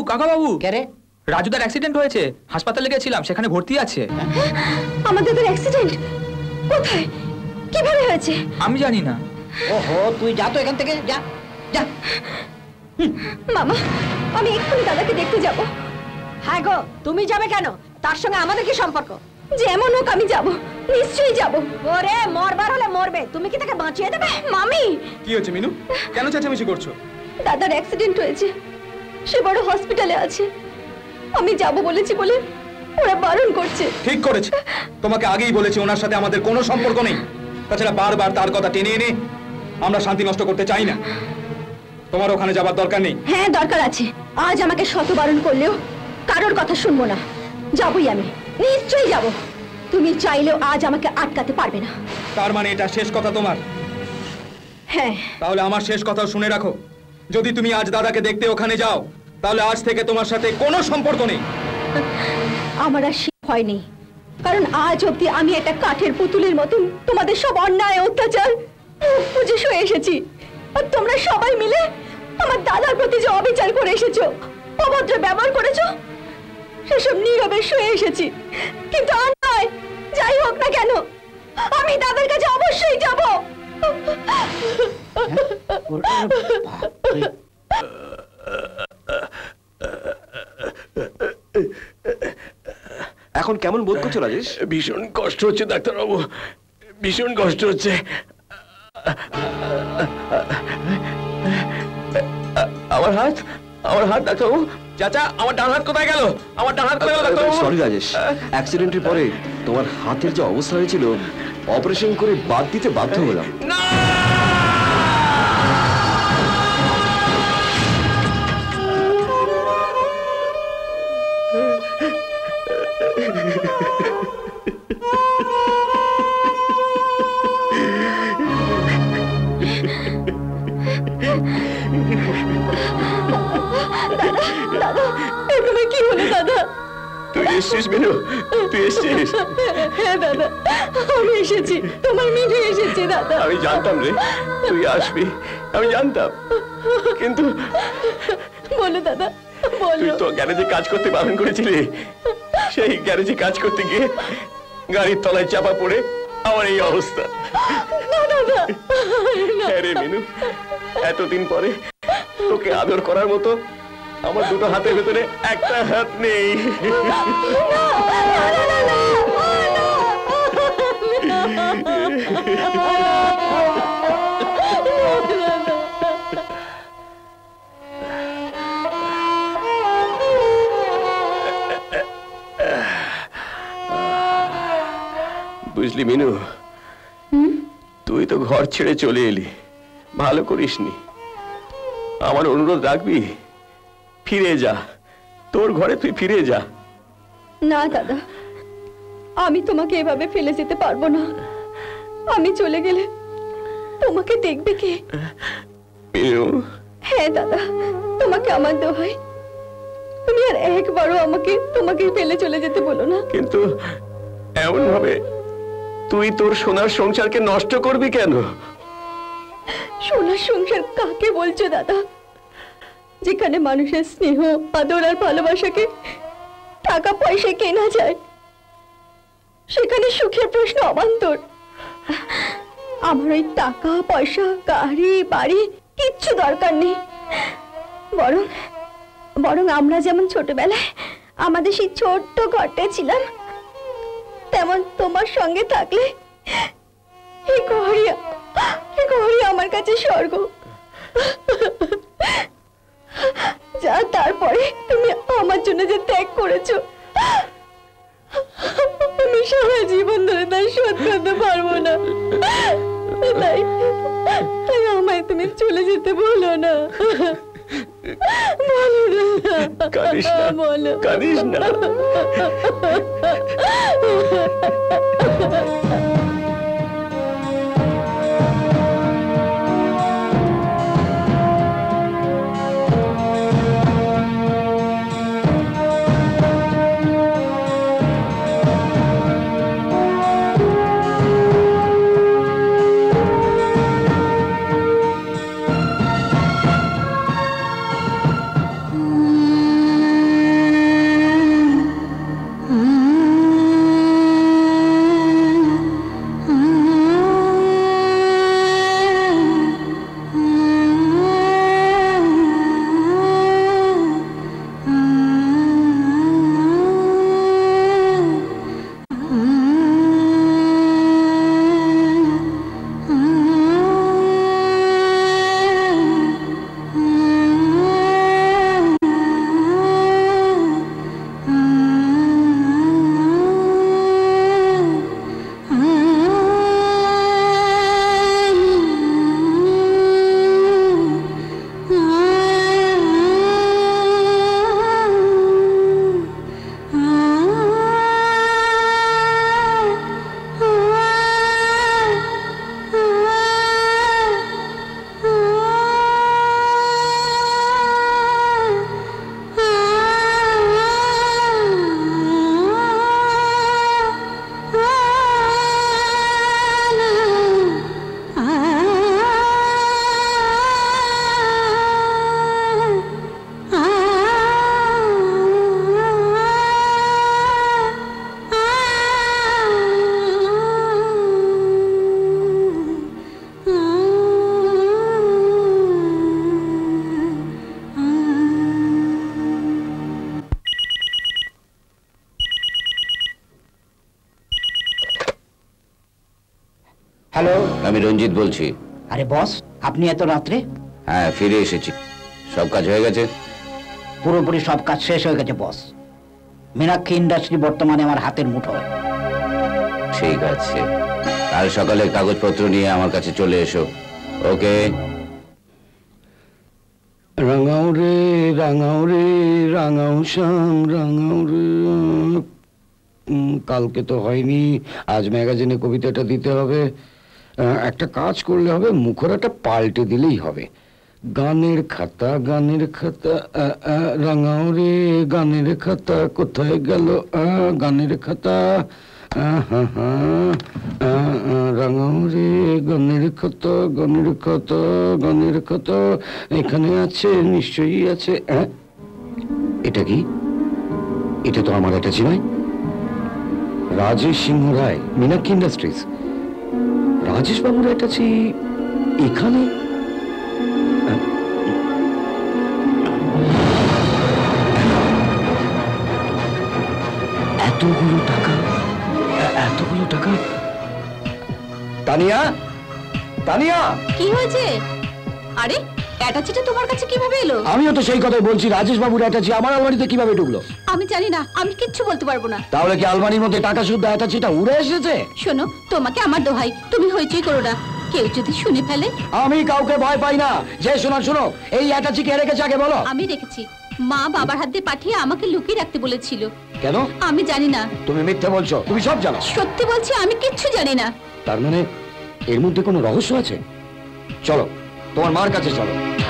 কাকা বাবু কে রে? রাজুদার অ্যাক্সিডেন্ট হয়েছে, হাসপাতালে গেছিলাম, সেখানে ভর্তি আছে। আমাদের তো অ্যাক্সিডেন্ট কোথায়, কিভাবে হয়েছে? আমি জানি না। ওহো, তুই যা তো এখান থেকে, যা যা। মামা, আমি এক্ষুনি দাদাকে দেখতে যাব। হ্যাঁ গো, তুমি যাবে কেন? তার সঙ্গে আমাদের কি সম্পর্ক? যেমন হোক আমি যাব, নিশ্চয়ই যাব। ওরে, মরবার হলে মরবে, তুমি কি তাকে বাঁচিয়ে দেবে? মামি! কি হয়েছে মিনু, কেন চেঁচামেচি করছো? দাদার অ্যাক্সিডেন্ট হয়েছে, সে বড় হসপিটালে আছে। আমি যাব বলেছি বলে ওরা বারণ করছে। ঠিক করেছে, তোমাকে আগেই বলেছি ওনার সাথে আমাদের কোনো সম্পর্ক নেই। তাছাড়া বারবার তার কথা টেনে এনে আমরা শান্তি নষ্ট করতে চাই না। তোমার ওখানে যাবার দরকার নেই। হ্যাঁ দরকার আছে, আজ আমাকে শত বারণ করলেও কারোর কথা শুনবো না, যাবই আমি, নিশ্চয়ই যাব। তুমি চাইলেও আজ আমাকে আটকাতে পারবে না। তার মানে এটা শেষ কথা তোমার? হ্যাঁ। তাহলে আমার শেষ কথা শুনে রাখো, যদি তুমি আজ দাদাকে দেখতে ওখানে যাও তাহলে আজ থেকে তোমার সাথে কোনো সম্পর্ক নেই। আমার আর সে ভয় নেই, কারণ আজ অব্দি আমি একটা কাঠের পুতুলের মতন তোমাদের সব অন্যায় অত্যাচার বুঝে শুয়ে এসেছি। আর তোমরা সবাই মিলে আমার দাদার প্রতি যে অবিচার করে এসেছো, অভদ্র ব্যবহার করেছো, সেসব নীরবে শুয়ে এসেছি। কিন্তু আর নয়, যাই হোক না কেন আমি দাদার কাছে অবশ্যই যাব। এখন কেমন বোধ করছো রাজেশ? ভীষণ কষ্ট হচ্ছে ডাক্তারবাবু, ভীষণ কষ্ট হচ্ছে। আমার হাত ডাক্তারবাবু। চাচা, আমার ডান হাত কোথায় গেল? আমার ডান হাত কোথায় গেল ডাক্তারবাবু? সরি রাজেশ, অ্যাক্সিডেন্টের পরে তোমার হাতের যে অবস্থা হয়েছিল, অপারেশন করে বাদ দিতে বাধ্য হলাম। কি হলো দাদা? তুই এসেছিস মিনু, তুই এসেছিস? হ্যাঁ দাদা, আমি এসেছি, তোমার মিনু এসেছে দাদা। আমি জানতাম রে তুই আসবি, আমি জানতাম। কিন্তু বলো দাদা, তুই তো গ্যারেজে কাজ করতে বারণ করেছিলি, সেই গ্যারেজে কাজ করতে গিয়ে গাড়ির তলায় চাপা পড়ে আমার এই অবস্থা। হ্যাঁ রে মিনু, এতদিন পরে তোকে আদর করার মতো আমার দুটো হাতের ভেতরে একটা হাত নেই। বুঝলি মিনু, তুই তো ঘর ছেড়ে চলে এলি, ভালো করিসনি। আমার অনুরোধ রাখবি, ফিরে যা, তোর ঘরে তুই ফিরে যা। না দাদা, আমি তোমাকে এভাবে ফেলে যেতে পারবো না। আমি চলে গেলে তোমাকে দেখবে কে? হ্যাঁ দাদা, তোমাকে আমার দোহাই, তুমি আর একবারও আমাকে তোমাকে ফেলে চলে যেতে বলো না। কিন্তু এমন ভাবে তুই তোর সোনার সংসারকে নষ্ট করবি কেন? সোনার সংসার কাকে বলছো দাদা? যেখানে মানুষের স্নেহ, আদর আর ভালোবাসাকে টাকা পয়সায় কেনা যায়, সেখানে সুখের প্রশ্ন অবান্তর। আমার ওই টাকা পয়সা, গাড়ি বাড়ি কিচ্ছু দরকার নেই। বরং আমরা যেমন ছোটবেলায় আমাদের সেই ছোট্ট ঘরটা ছিলাম, তেমন তোমার সঙ্গে থাকলে এই ঘরই আমার কাছে স্বর্গ। যা তারপরে তুমি আমার জন্য যে ত্যাগ করেছো, আমি সারা জীবন ধরে তার শোধ করতে পারবো না। তাই আমায় তুমি চলে যেতে বলো না, বলো না, কাঁদিস না, বলো, কাঁদিস না। হ্যালো, আমি রঞ্জিত বলছি। আরে বস, আপনি এত রাত্রে? হ্যাঁ, ফিরে এসেছি। সব কাজ হয়ে গেছে? পুরোপুরি সব কাজ শেষ হয়ে গেছে বস। মীনাক্ষী ইন্ডাস্ট্রি বর্তমানে আমার হাতের মুঠোয়। ঠিক আছে, কাল সকালে কাগজপত্র নিয়ে আমার কাছে চলে এসো। ওকে? রাঙাও রে রাঙাও রে রাঙাও শ্যাম রাঙাও রে। কালকে তো হয়নি, আজ ম্যাগাজিনে কবিতাটা দিতে হবে। একটা কাজ করলে হবে, মুখরাটা পাল্টে দিলেই হবে। গানের খাতা রাঙাও রে গানের খাতা কোথায় গেল গানের খাতা। রাঙাও রে গানের খাতা এখানে আছে, নিশ্চয়ই আছে। এটা কি? এটা তো আমার অ্যাটাচি নয়। রাজেশ সিংহ রায়, মীনাক্ষী ইন্ডাস্ট্রিজ। রাজেশ বাবুর অ্যাটাচি এখানে? এতগুলো টাকা। তানিয়া, তানিয়া, কি হয়েছে? আরে অ্যাটাচিটা তোমার কাছে কিভাবে এলো? আমিও তো সেই কথাই বলছি। রাজেশ বাবুর অ্যাটাচি আমার আলমারিতে কিভাবে ঢুকলো? আমি জানি না, আমি কিচ্ছু বলতে পারবো না। তাহলে কি আলমারির মধ্যে টাকা শুদ্ধ অ্যাটাচিটা উড়ে এসেছে? শোনো, তোমাকে আমার দোহাই, তুমি হইচই করো না। কেউ যদি শুনে ফেলে? আমি কাউকে ভয় পাই না। যে শোনো, এই অ্যাটাচি কে রেখেছে আগে বলো। আমি রেখেছি। মা বাবার হাত দিয়ে পাঠিয়ে আমাকে লুকিয়ে রাখতে বলেছিল। কেন? আমি জানি না। তুমি মিথ্যে বলছো, তুমি সব জানো। সত্যি বলছি, আমি কিচ্ছু জানি না। তার মানে এর মধ্যে কোনো রহস্য আছে? চলো তোমার মার কাছে চলো।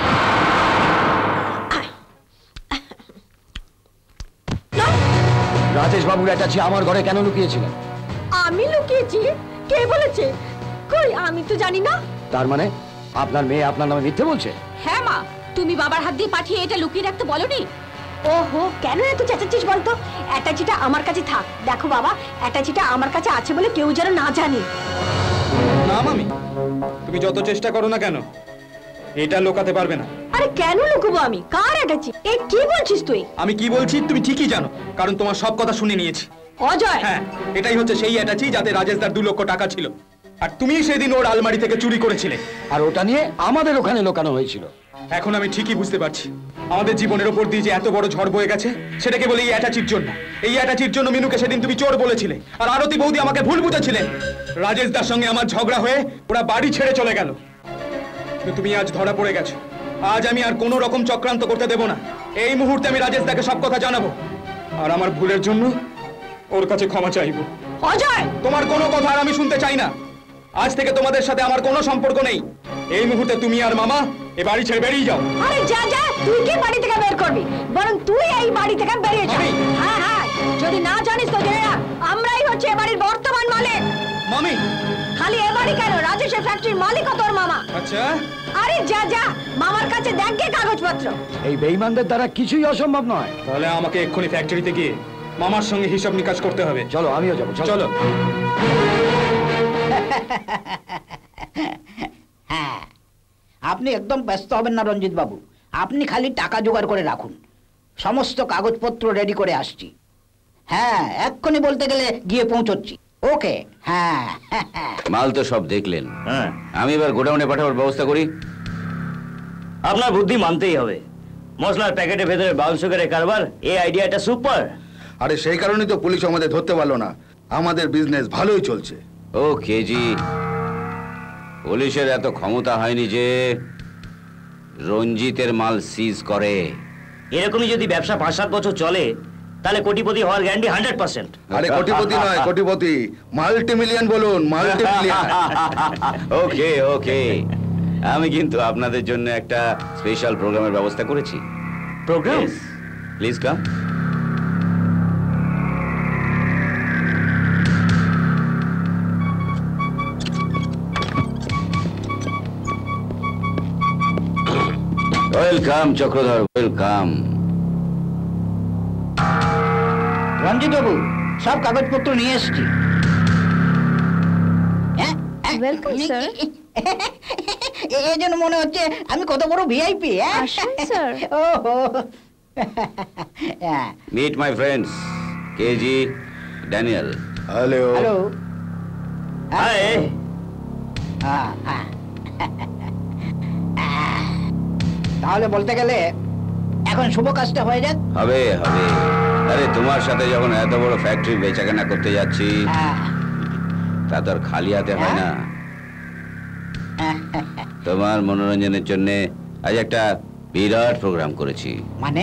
রাজেশ বাবুর অ্যাটাচি আমার ঘরে কেন লুকিয়েছিল? আমি লুকিয়েছি? কে বলেছে? কই, আমি তো জানি না। তার মানে আপনার মেয়ে আপনার নামে মিথ্যে বলছে? হ্যাঁ মা, তুমি বাবার হাত দিয়ে পাঠিয়ে এটা লুকিয়ে রাখতে বলনি? ওহো, কেন এত চেঁচাচ্ছিস বলতো? অ্যাটাচিটা আমার কাছে থাক। দেখো বাবা, অ্যাটাচিটা আমার কাছে আছে বলে কেউ যেন না জানে। না মামি, তুমি যত চেষ্টা করো না কেন, এটা লুকাতে পারবে না। আরে কেন লুকাবো আমি? কার অ্যাটাচি? এই কি বলছিস তুই? আমি কি বলছি তুমি ঠিকই জানো, কারণ তোমার সব কথা শুনে নিয়েছি। অজয়, হ্যাঁ, এটাই হচ্ছে সেই অ্যাটাচি যাতে রাজেশদার 2 লক্ষ টাকা ছিল, আর তুমি সেদিন ওর আলমারি থেকে চুরি করেছিলে, আর ওটা নিয়ে আমাদের ওখানে লোকানো হয়েছিল। এখন আমি ঠিকই বুঝতে পারছি আমাদের জীবনের ওপর দিয়ে যে এত বড় ঝড় বয়ে গেছে সেটা কেবল এই অ্যাটাচির জন্য। এই অ্যাটাচির জন্য মিনুকে সেদিন তুমি চোর বলেছিলে, আর আরতি বৌদি আমাকে ভুল বুঝেছিলেন। রাজেশদার সঙ্গে আমার ঝগড়া হয়ে ওরা বাড়ি ছেড়ে চলে গেল। তুমি আজ ধরা পড়ে গেছো। আজ আমি আর কোনো রকম চক্রান্ত করতে দেব না। এই মুহূর্তে আমি রাজেশদাকে সব কথা জানাবো, আর আমার ভুলের জন্য ওর কাছে ক্ষমা চাইবো। অজয়, তোমার কোনো কথা আর আমি শুনতে চাই না। আজ থেকে তোমাদের সাথে আমার কোনো সম্পর্ক নেই। এই মুহূর্তে তুমি আর মামা এ বাড়ি ছেড়ে বেরিয়ে যাও। আরে যা, তুই কি বাড়ি থেকে বের করবি? বরং তুই এই বাড়ি থেকে বেরিয়ে যা। হ্যাঁ, যদি না জানিস তো জেনে রাখ, আমরাই হচ্ছে এ বাড়ির বর্তমান মালিক। মামি, খালি এ বাড়ি কেন, রাজেশের ফ্যাক্টরির মালিকও তোর মামা। আচ্ছা, আরে যা, মামার কাছে দেখ গে কাগজপত্র। এই বেঈমানদের দ্বারা কিছুই অসম্ভব নয়। তাহলে আমাকে এক্ষুনি ফ্যাক্টরিতে গিয়ে মামার সঙ্গে হিসাব নিকাশ করতে হবে। চলো, আমিও যাবো। চলো। হ্যাঁ, আপনি একদম ব্যস্ত হবেন না রঞ্জিত বাবু। আপনি খালি টাকা জোগাড় করে রাখুন। সমস্ত কাগজপত্র রেডি করে আসছি। হ্যাঁ, এক্ষুনি বলতে গেলে গিয়ে পৌঁছচ্ছি। ওকে। হ্যাঁ, মাল তো সব দেখলেন। আমি এবার গোডাউনে পাঠাবার ব্যবস্থা করি। আপনার বুদ্ধি মানতেই হবে। মশলার প্যাকেটের ভেতরে বাউল সুগারের কারবার, এই আইডিয়াটা সুপার। আরে সেই কারণেই তো পুলিশ আমাদের ধরতে পারলো না। আমাদের বিজনেস ভালোই চলছে। ও কেজি, পুলিশের এত ক্ষমতা হয়নি যে রঞ্জিতের মাল সিজ করে। এরকমই যদি ব্যবসা 5-7 বছর চলে তাহলে কোটিপতি হওয়ার গ্যারান্টি 100%। আরে কোটিপতি নয়, কোটিপতি, মাল্টিমিলিয়ন বলুন, মাল্টিমিলিয়ন। ওকে, আমি কিন্তু আপনাদের জন্য একটা স্পেশাল প্রোগ্রামের ব্যবস্থা করেছি। Programme? Please come. Welcome Chakradhar, welcome. Ranjit বাবু, সব কাগজপত্র নিয়ে এসেছি। Welcome sir. এই জন্য মনে হচ্ছে আমি কত বড় ভিআইপি। আসুন স্যার। ওহো, meet my friends, KG, Daniel. Hello. Hello. Hi. তাহলে বলতে গেলে এখন শুভ কাজটা হয়ে যাক। হবে হবে। আরে তোমার সাথে যখন এত বড় ফ্যাক্টরি বেচাকেনা করতে যাচ্ছি তা তো আর খালি হাতে হয় না। তোমার মনোরঞ্জনের জন্য আজ একটা বিরাট প্রোগ্রাম করেছি। মানে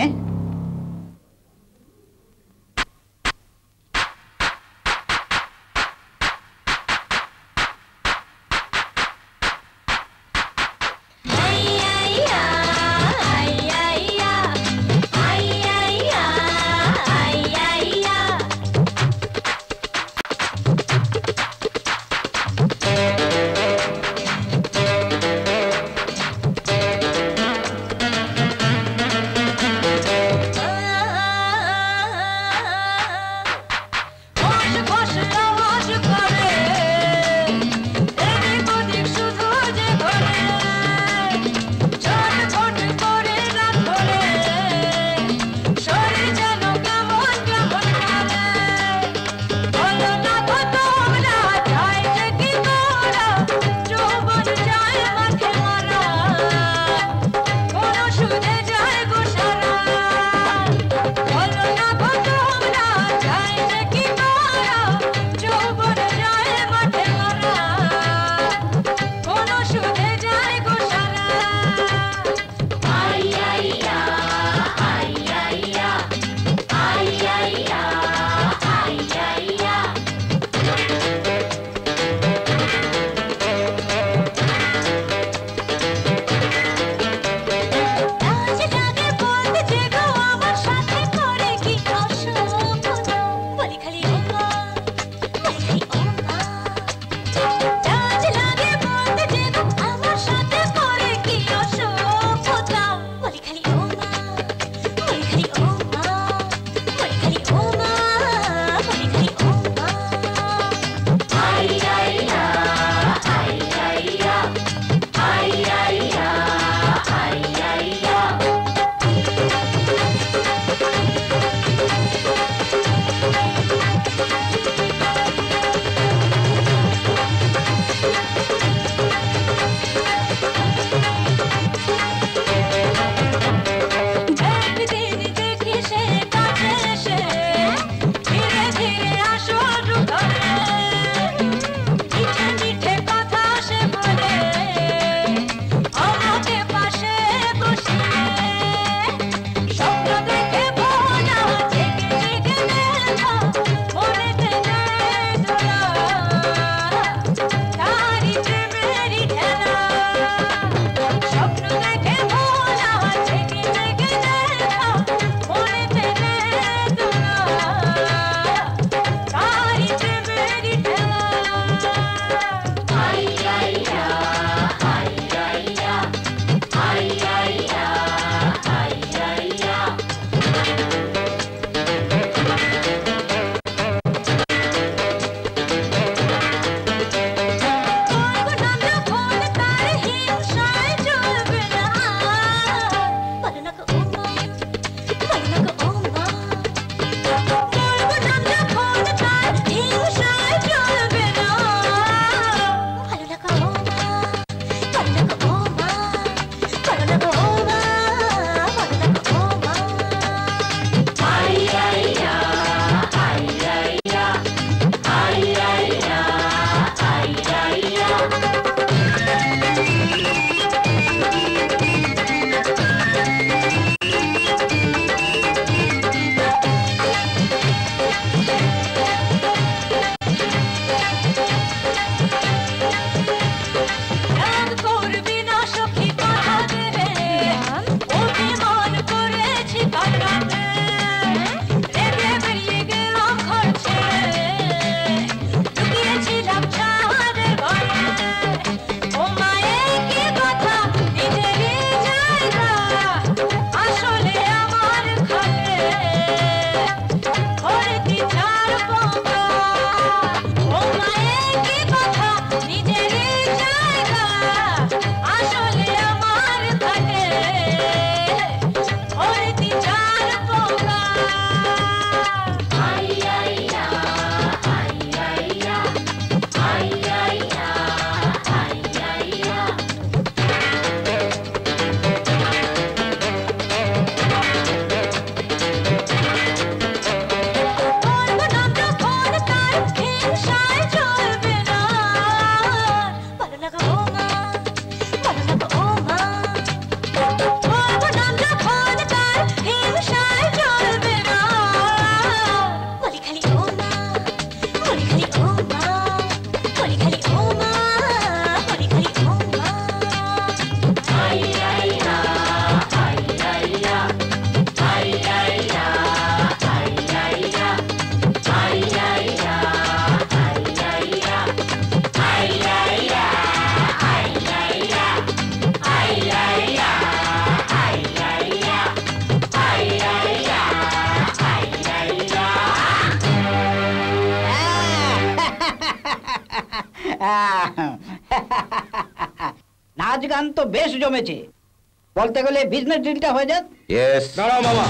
নাচ গান তো বেশ জমেছে, বলতে গেলে বিজনেস ডিলটা হয়ে যাক। দাঁড়াও মামা,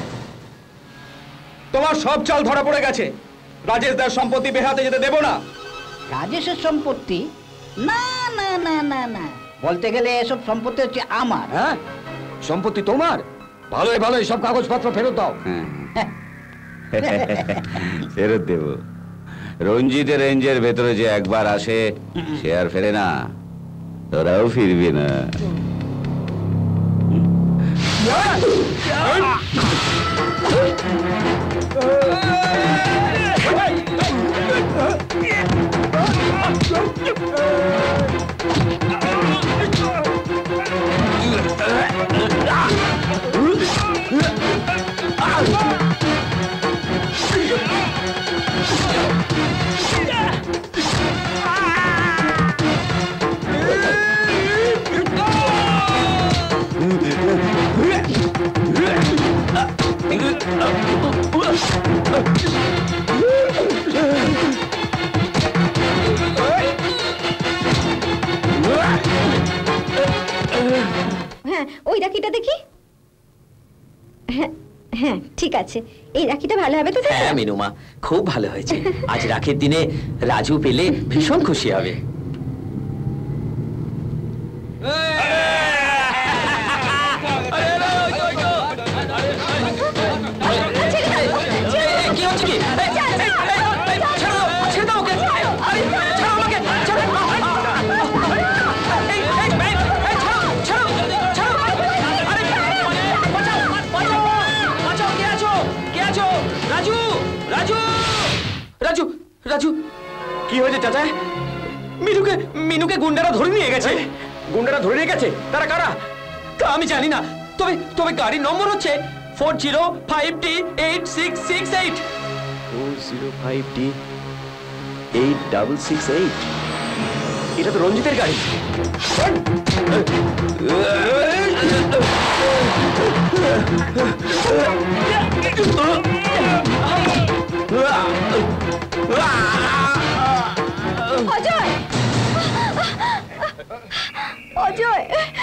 তোমার সব চাল ধরা পড়ে গেছে। রাজেশ দার সম্পত্তি বেহাতে যেতে দেব না। রাজেশের সম্পত্তি? না না না না না, বলতে গেলে এসব সম্পত্তি হচ্ছে আমার। হ্যাঁ, সম্পত্তি তোমার? ভালোই ভালোই সব কাগজপত্র ফেরত দাও। ফেরত দেব। রঞ্জিতের রেঞ্জের ভেতরে যে একবার আসে সে আর ফেরে না, তোরাও ফিরবি না। হ্যাঁ, ওই রাখিটা দেখি। হ্যাঁ হ্যাঁ, ঠিক আছে, এই রাখিটা ভালো হবে তো? হ্যাঁ মিনুমা, খুব ভালো হয়েছে। আজ রাখির দিনে রাজু পেলে ভীষণ খুশি হবে। রাজু, কি হয়েছে চাচা? মিনুকে গুন্ডারা ধরে নিয়ে গেছে। গুন্ডারা ধরে নিয়ে গেছে? তারা কারা? তা আমি জানি না, তবে গাড়ির নম্বর হচ্ছে 4052D8668। 4052D8668। এটা তো রঞ্জিতের গাড়ি। অজয়, অজয়,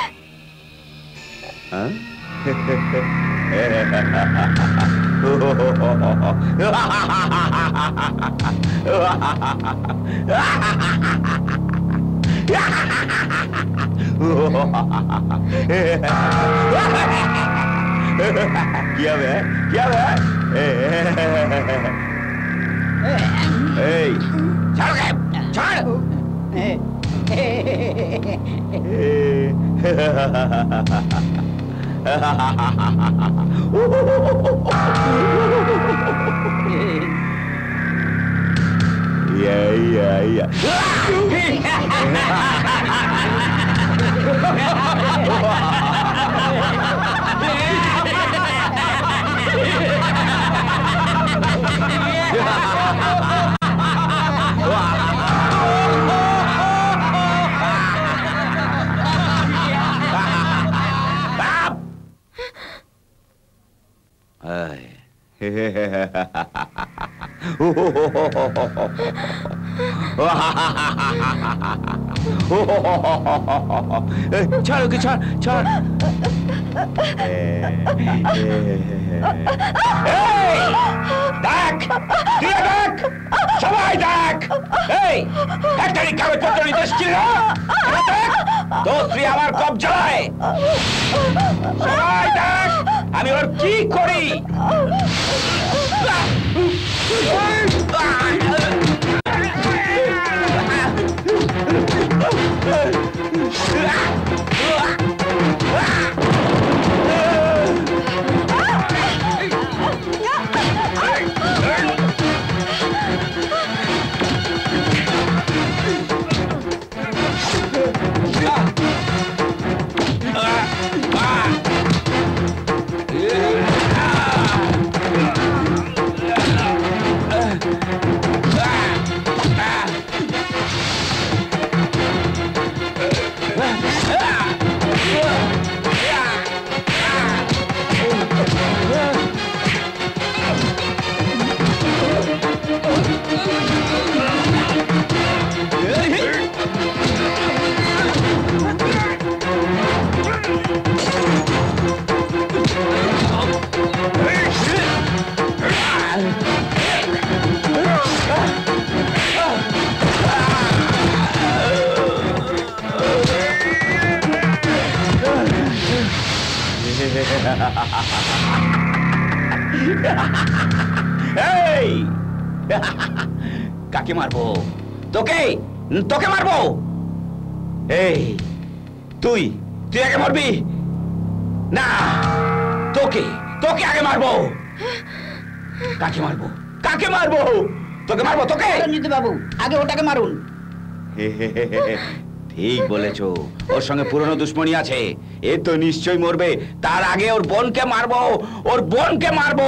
क्या है क्या है? ছাড়। ছাড় ওকে, ছাড় ছাড়। দেখ, দেখ, সবাই দেখ। এই ফ্যাক্টরি কাগজপত্র নিতে এসেছিল না? দেখ, তোর স্ত্রী আমার কবজায়। সবাই দেখ আমি ওর কি করি। এই কাকে মারবো? তোকে তোকে মারবো। এই তুই তুই আগে মারবি না, তোকে তোকে আগে মারবো। কাকে মারবো? কাকে মারবো? তোকে মারবো। তোকে রঞ্জিত বাবু আগে ওটাকে মারুন। ঠিক বলেছো, ওর সঙ্গে পুরনো দুশ্মনী আছে, এ তো নিশ্চয়ই মরবে। তার আগে ওর বোনকে মারবো, ওর বোনকে মারবো।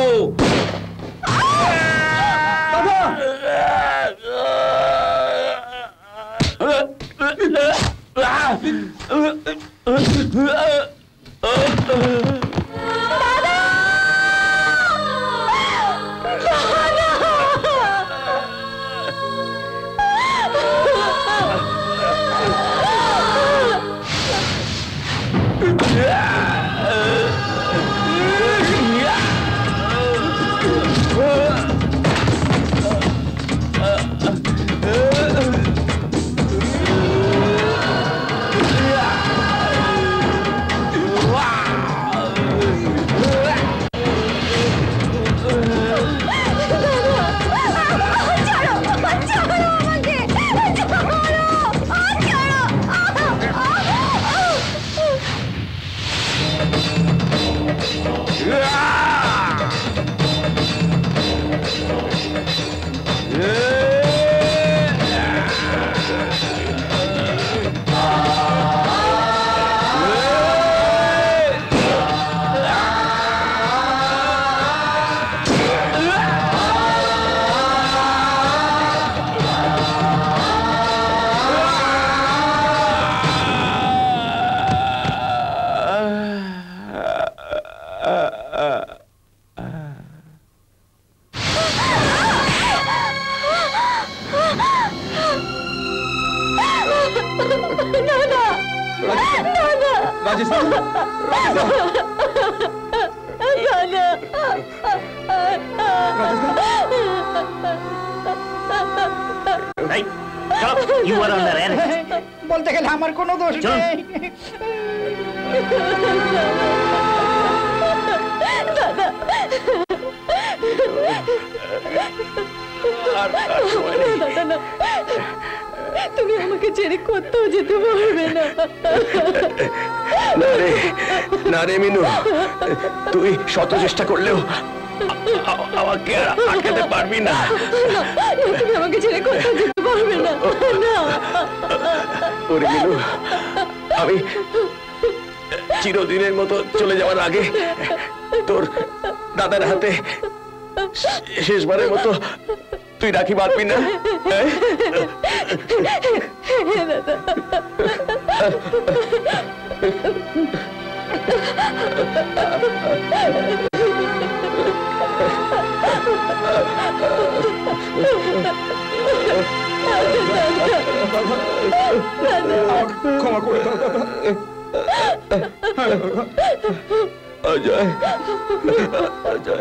বলতে গেলে আমার কোনো দোষ নেই। তুমি আমাকে ছেড়ে কোথাও যেতে পারবে না। না রে মিনু, তুই শত চেষ্টা করলেও আমাকে আটকাতে পারবি না। তুমি আমাকে ছেড়ে কোথাও যেতে পারবে না। ওরে মিনু, আমি চিরদিনের মতো চলে যাওয়ার আগে তোর দাদার হাতে শেষবারের মতো তুই রাখি বাঁধবি না? ক্ষমা করে দাও দাদা। অজয়, অজয়,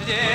যে